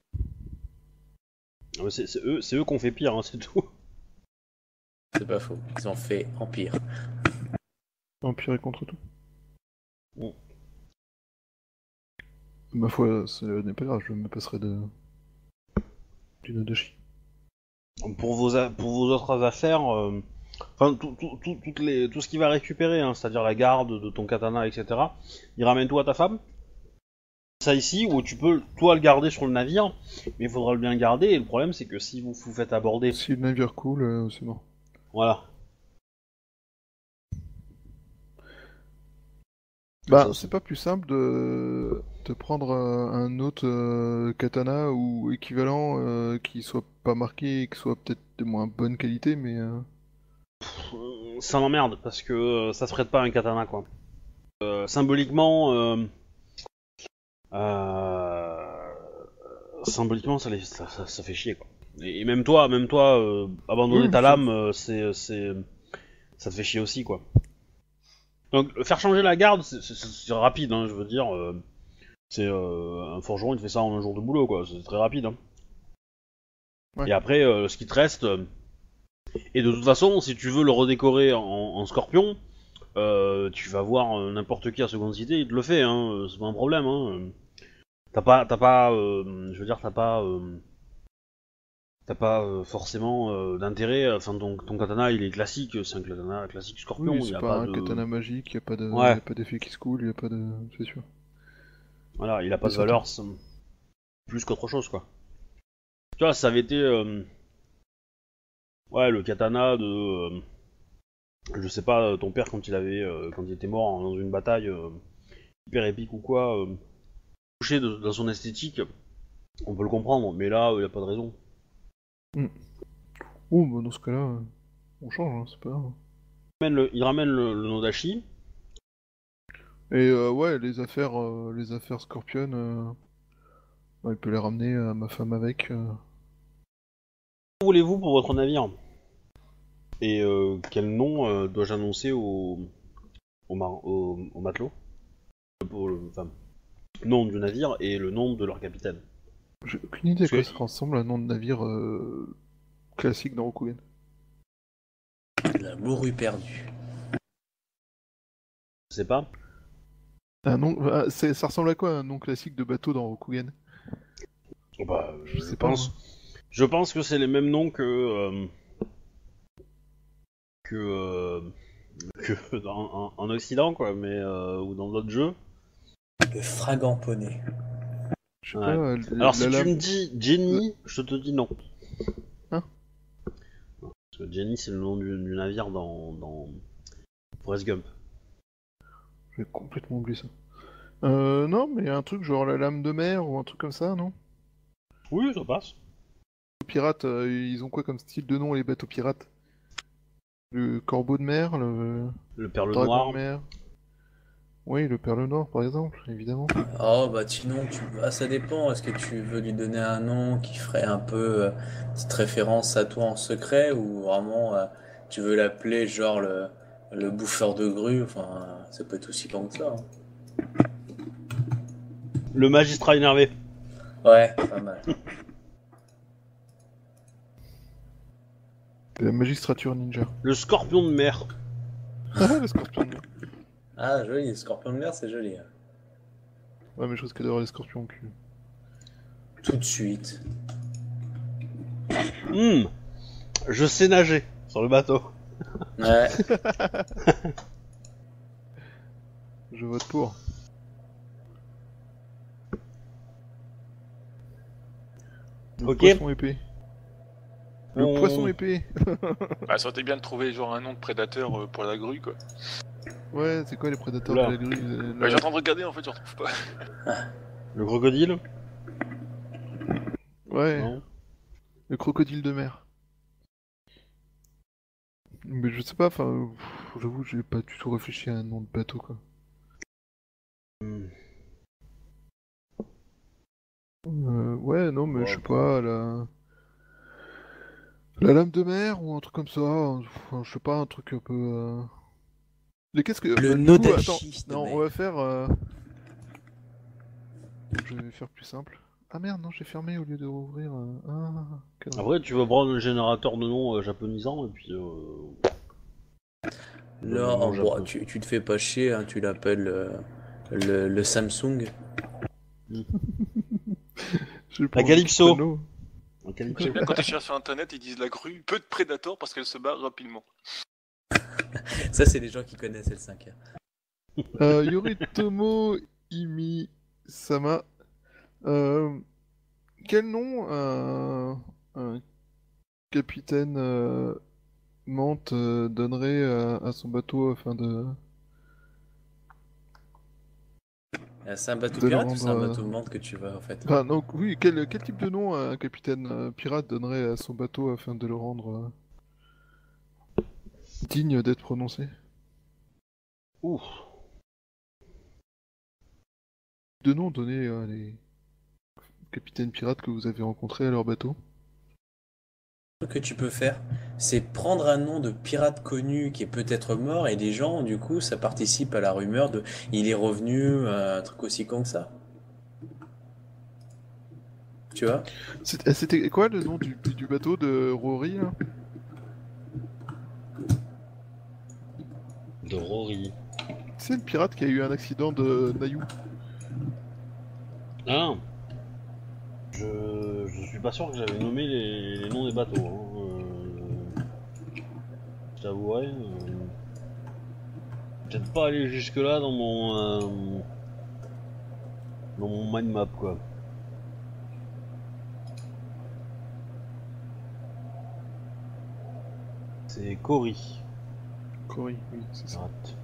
C'est eux qu'on fait pire, hein, c'est tout. C'est pas faux. Ils ont fait empire. Empiré contre tout. Bon. Ma foi, ce n'est pas grave, je me passerai du Nodashi. Pour vos autres affaires, enfin tout ce qu'il va récupérer, hein, c'est-à-dire la garde de ton katana, etc. Il ramène tout à ta femme. Ça ici, où tu peux toi le garder sur le navire, mais il faudra le bien garder. Et le problème, c'est que si vous vous faites aborder, Si le navire coule, c'est bon. voilà. Bah, Ça, c'est pas plus simple de prendre un autre katana ou équivalent qui soit pas marqué et qui soit peut-être de moins bonne qualité, mais ça m'emmerde parce que ça se prête pas à un katana, quoi. Symboliquement, euh, symboliquement, ça fait chier, quoi. Et même toi, abandonner Oui, ta ça- lame, ça te fait chier aussi, quoi. Donc faire changer la garde, c'est rapide, hein, je veux dire. C'est un forgeron, il te fait ça en un jour de boulot, quoi. C'est très rapide. Hein. Ouais. Et après, ce qui te reste. Et de toute façon, si tu veux le redécorer en scorpion, tu vas voir n'importe qui à seconde cité, il te le fait. Hein, c'est pas un problème. Hein. Je veux dire, t'as pas forcément d'intérêt. Enfin, ton katana, il est classique. C'est un katana classique scorpion. oui, Il y c'est a pas pas un de. katana magique, y a pas Ouais. d'effet qui se coule, y a pas de, c'est sûr. Voilà, il a pas Et de ça valeur plus qu'autre chose, quoi. Tu vois, ça avait été. Ouais, le katana de. Je sais pas, ton père, quand il était mort dans une bataille hyper épique ou quoi, touché dans son esthétique, on peut le comprendre, mais là, il y a pas de raison. Oh, bah dans ce cas-là, on change, hein, c'est pas grave. Il ramène le Nodashi. Et ouais, les affaires Scorpion, ouais, il peut les ramener à ma femme avec. Que voulez-vous pour votre navire? Et quel nom dois-je annoncer au matelot? Enfin, nom du navire et le nom de leur capitaine. J'ai aucune idée à quoi Parce ça que- ressemble un nom de navire classique dans Rokugan. La morue perdue. Je sais pas. Un nom, ça ressemble à quoi un nom classique de bateau dans Rokugan? Bah, Je sais pas, moi. Je pense que c'est les mêmes noms que en Occident, quoi, mais ou dans d'autres jeux. Le fragamponné. Je sais Ouais. pas, Alors si la tu lame. me dis Jenny, je te dis non. Hein? Parce que Jenny, c'est le nom du navire dans Forrest Gump. J'ai complètement oublié ça. Non, mais un truc genre la lame de mer ou un truc comme ça, non? Oui, ça passe. Les pirates, ils ont quoi comme style de nom, les bateaux pirates? Le corbeau de mer, le Le perle dragon noir. de mer. Oui, le perle noir, par exemple, évidemment. Oh, bah sinon, ah, ça dépend. Est-ce que tu veux lui donner un nom qui ferait un peu petite référence à toi en secret ou vraiment tu veux l'appeler genre le bouffeur de grue? Enfin, ça peut être aussi bon que ça, hein. Le magistrat énervé. Ouais, pas mal. La magistrature ninja. Le scorpion de mer. Ah, le scorpion de mer. Ah, joli, scorpion de mer, c'est joli, hein. Ouais, mais je risque d'avoir les scorpions au cul. Tout de suite. Je sais nager sur le bateau. Ouais. Je vote pour. Le Ok. poisson épée. Le On- poisson épée. Bah, ça aurait été bien de trouver genre un nom de prédateur pour la grue, quoi. Ouais, c'est quoi les prédateurs Oula. de la grue? Bah, j'ai en train de regarder, en fait, je retrouve pas. Le crocodile. Ouais, Non. le crocodile de mer. Mais je sais pas, enfin, j'avoue, j'ai pas du tout réfléchi à un nom de bateau, quoi. Hmm. Ouais, non, mais Ouais, je sais pas, la lame de mer ou un truc comme ça, enfin, je sais pas, un truc un peu... Mais qu'est-ce que... Le du coup, attends, Nodachi de non, mer. on va faire... Je vais faire plus simple. Ah merde, non, j'ai fermé au lieu de rouvrir. Ah, connerie. Après, tu vas prendre un générateur de noms japonisant et puis. Là, non, oh, bon, Japon. tu te fais pas chier, hein, tu l'appelles le Samsung. J'ai pas La envie Calypso. de panneau. Un calypso. J'aime bien quand tu cherches sur internet, ils disent la grue, peu de prédateurs parce qu'elle se barre rapidement. Ça, c'est les gens qui connaissent L5. Yoritomo Imi-sama. Quel nom un capitaine Mante donnerait à son bateau afin C'est un bateau de le pirate ou c'est un rendre... bateau monde que tu vas en fait? Enfin, donc, oui, quel type de nom un capitaine pirate donnerait à son bateau afin de le rendre digne d'être prononcé? Ouf. De nom donné à les capitaines pirates que vous avez rencontrés à leur bateau? Ce que tu peux faire, c'est prendre un nom de pirate connu qui est peut-être mort et des gens, du coup, ça participe à la rumeur de il est revenu, un truc aussi con que ça. Tu vois? C'était quoi le nom du bateau de Rory là? De Rory. C'est le pirate qui a eu un accident de Naïou. Ah. Je suis pas sûr que j'avais nommé les noms des bateaux. Je t'avouerai. Peut-être pas aller jusque là dans mon mind map quoi. C'est Cory. Cory, oui, c'est ça. Pirate.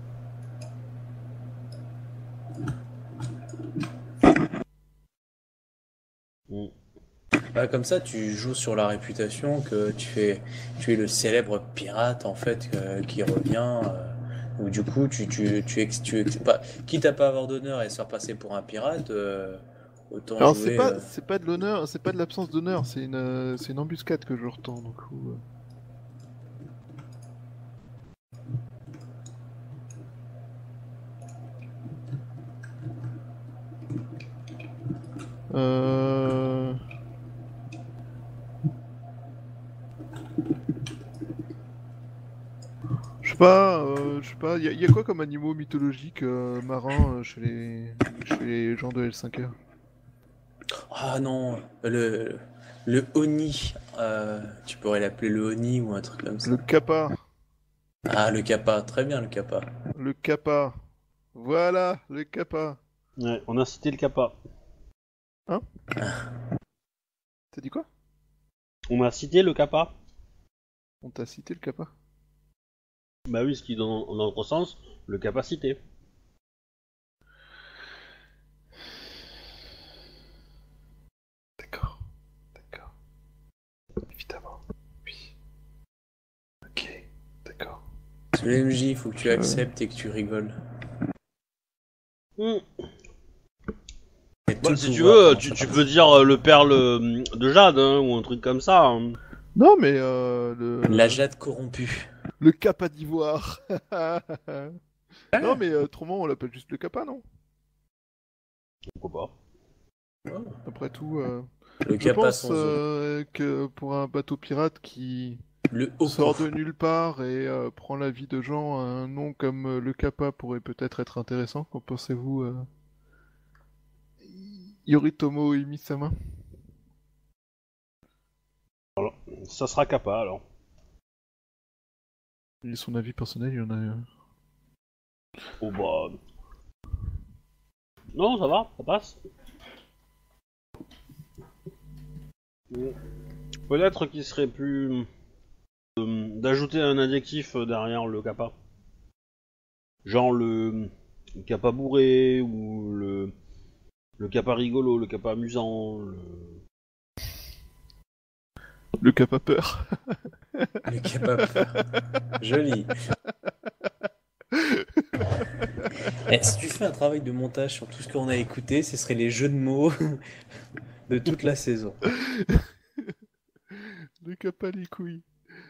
Mm. Ouais, comme ça, tu joues sur la réputation que tu es le célèbre pirate en fait qui revient. Ou du coup, pas, quitte à pas avoir d'honneur et se faire passer pour un pirate, autant Alors jouer. c'est pas de l'honneur, c'est pas de l'absence d'honneur, c'est une embuscade que je retends du coup. Euh... je sais pas, y a quoi comme animaux mythologiques marins chez les gens de L5R? Ah non, le Oni, tu pourrais l'appeler le Oni ou un truc comme ça. Le kappa, Ah, le Kappa, très bien le Kappa. le kappa, voilà, le kappa. Ouais, on a cité le Kappa. T'as dit quoi? On a cité le Kappa. On t'a cité le kappa? Bah oui, ce qui dans l'autre sens, le capacité. Le MJ, il faut que tu acceptes et que tu rigoles. Hmm. Et tout Si tu pouvoir veux, pendant tu cette peux dire le père de Jade, hein, ou un truc comme ça. Hein. Non, mais La jade corrompue. le Kappa d'Ivoire. Non, mais autrement, on l'appelle juste le Kappa, non? Pourquoi pas. Après tout, Le je Kappa pense sans eau. que pour un bateau pirate qui Le haut sort de nulle part et prend la vie de gens, un nom comme le Kappa pourrait peut-être être intéressant. Qu'en pensez-vous, Yoritomo Imisama? Ça sera Kappa alors. Et son avis personnel, il y en a un. Oh bah. Non, ça va, ça passe. Peut-être qu'il serait plus. D'ajouter un adjectif derrière le Kappa. Genre le Kappa bourré, ou le Kappa rigolo, le Kappa amusant. Le Kappa peur. Le Kappa. Joli. Si tu fais un travail de montage sur tout ce qu'on a écouté, ce serait les jeux de mots de toute la saison. Le Kappa les couilles.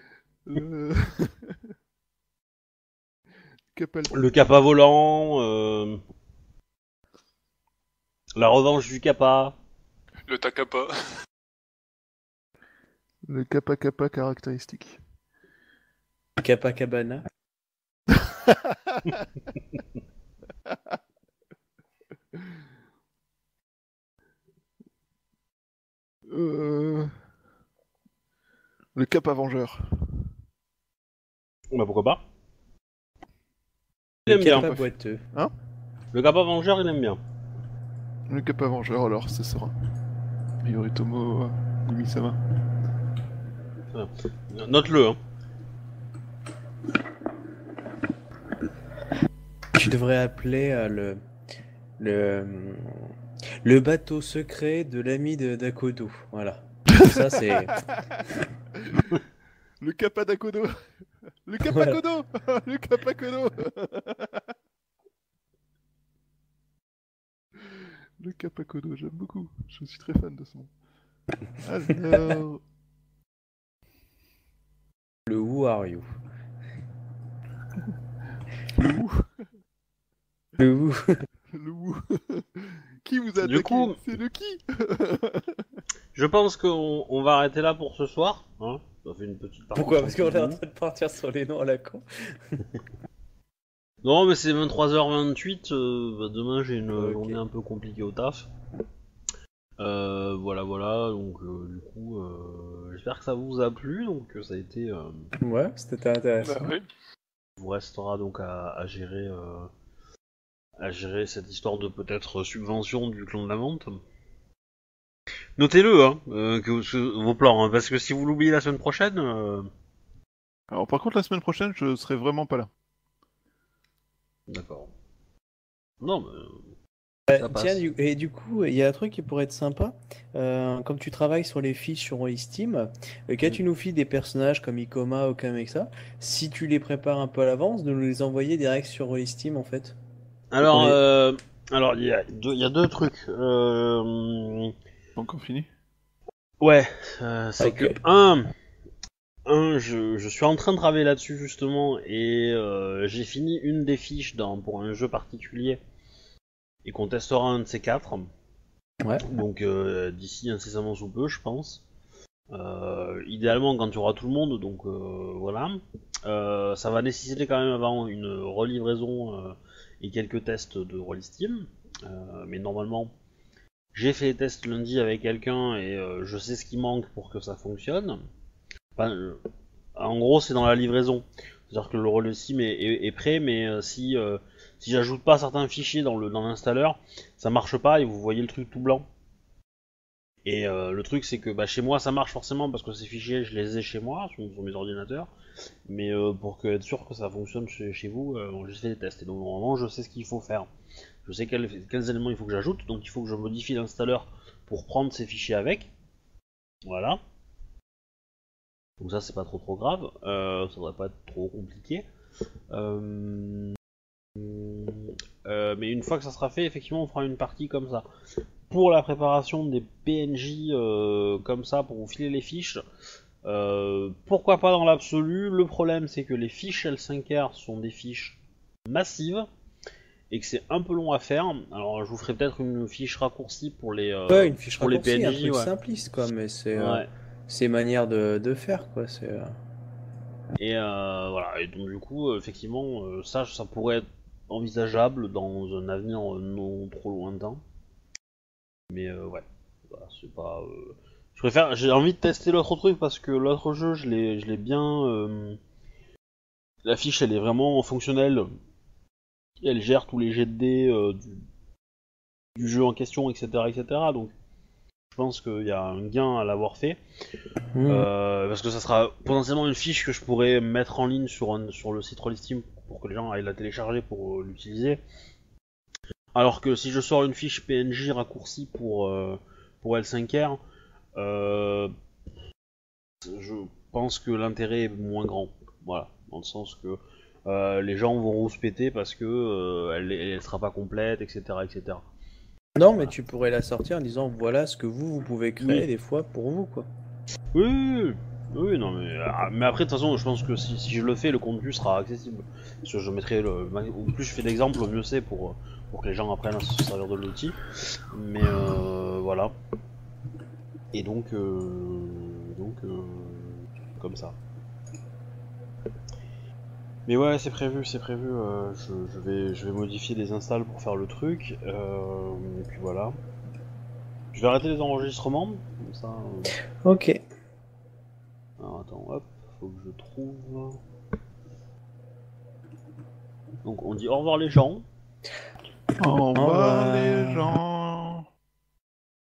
Kappa Le Kappa volant. La revanche du Kappa. Le Takapa. le Kappa Kappa caractéristique. Kappa Cabana. Le Kappa vengeur. Bah pourquoi pas. Il Le aime bien. Kappa boiteux. Le Kappa vengeur, il aime bien. Le Kappa vengeur, alors, ce sera. Yoritomo Imisama. Note-le, hein. Tu devrais appeler le le bateau secret de l'ami de d'Akodo. Voilà. Ça c'est. Le Kappa d'Akodo. Le Kappa Voilà. Kodo. Le Kappa Kodo. Le Kappa Kodo, j'aime beaucoup. Je suis très fan de ce nom. Alors... Le Who are you? Le Wou. Le Who. Le Wou. Qui vous a Du attaqué? coup- C'est le qui? Je pense qu'on va arrêter là pour ce soir. Hein. Ça fait une petite partie. Pourquoi? Parce qu'on est en tranquille. train de partir sur les noms à la con. Non, mais c'est 23h28. Demain, j'ai une Ok. journée un peu compliquée au taf. Voilà. Donc, du coup, j'espère que ça vous a plu. Donc, ça a été. Ouais, c'était intéressant. Bah oui. Il vous restera donc à gérer cette histoire de peut-être subvention du clan de la vente. Notez-le, hein, vos plans, hein, parce que si vous l'oubliez la semaine prochaine, Alors par contre, la semaine prochaine, je serai vraiment pas là. d'accord. Non, mais ça passe. Tiens, et du coup, il y a un truc qui pourrait être sympa. Comme tu travailles sur les fiches sur Steam, quand tu nous files des personnages comme Ikoma ou comme ça, si tu les prépares un peu à l'avance, de nous les envoyer direct sur Steam en fait. Alors, On est- alors il y a deux trucs. Encore fini? Ouais, c'est Ok. que je suis en train de travailler là-dessus justement, et j'ai fini une des fiches pour un jeu particulier, et qu'on testera un de ces quatre. Ouais. Donc d'ici incessamment sous peu, je pense. Idéalement quand tu auras tout le monde, donc voilà. Ça va nécessiter quand même avant une relivraison et quelques tests de rôle Steam. Mais normalement, j'ai fait les tests lundi avec quelqu'un et je sais ce qui manque pour que ça fonctionne. Enfin, en gros, c'est dans la livraison. C'est-à-dire que le rôle Steam est prêt, mais si j'ajoute pas certains fichiers dans l'installeur, ça marche pas et vous voyez le truc tout blanc. Et le truc c'est que chez moi ça marche forcément parce que ces fichiers je les ai chez moi sur mes ordinateurs, mais pour être sûr que ça fonctionne chez vous, j'ai fait des tests et donc normalement je sais ce qu'il faut faire. Je sais quels éléments il faut que j'ajoute, donc il faut que je modifie l'installeur pour prendre ces fichiers avec. Voilà. Donc ça c'est pas trop grave, ça devrait pas être trop compliqué. Mais une fois que ça sera fait, effectivement, on fera une partie comme ça. Pour la préparation des PNJ comme ça, pour vous filer les fiches, pourquoi pas dans l'absolu. Le problème, c'est que les fiches L5R sont des fiches massives et que c'est un peu long à faire. Alors, je vous ferai peut-être une fiche raccourcie pour les Ouais, une fiche pour les raccourcie, un PNJ, truc ouais. simpliste, quoi, mais Ouais. c'est manière de faire, quoi. Et voilà. Et donc du coup, effectivement, ça pourrait être envisageable dans un avenir non trop lointain. Mais ouais, voilà, c'est pas. J'ai envie de tester l'autre truc parce que l'autre jeu, je l'ai bien. La fiche, elle est vraiment fonctionnelle. Elle gère tous les jets de dés du jeu en question, etc., etc. Donc, je pense qu'il y a un gain à l'avoir fait. Parce que ça sera potentiellement une fiche que je pourrais mettre en ligne sur le site Rollisteam pour que les gens aillent la télécharger pour l'utiliser. Alors que si je sors une fiche PNJ raccourcie pour L5R, je pense que l'intérêt est moins grand. Voilà, dans le sens que les gens vont rouspéter parce que elle sera pas complète, etc., etc. Non, mais tu pourrais la sortir en disant voilà ce que vous pouvez créer Oui. des fois pour vous, quoi. Oui, non, mais après, de toute façon, je pense que si je le fais, le contenu sera accessible. Parce que je mettrai au plus je fais d'exemples, au mieux c'est pour que les gens apprennent à se servir de l'outil. Mais voilà. Et donc, comme ça. Mais ouais, c'est prévu. Je vais modifier les installs pour faire le truc. Et puis voilà. Je vais arrêter les enregistrements. Comme ça. Ok. Alors attends, hop, faut que je trouve. Donc on dit au revoir les gens. Au revoir revoir. les gens.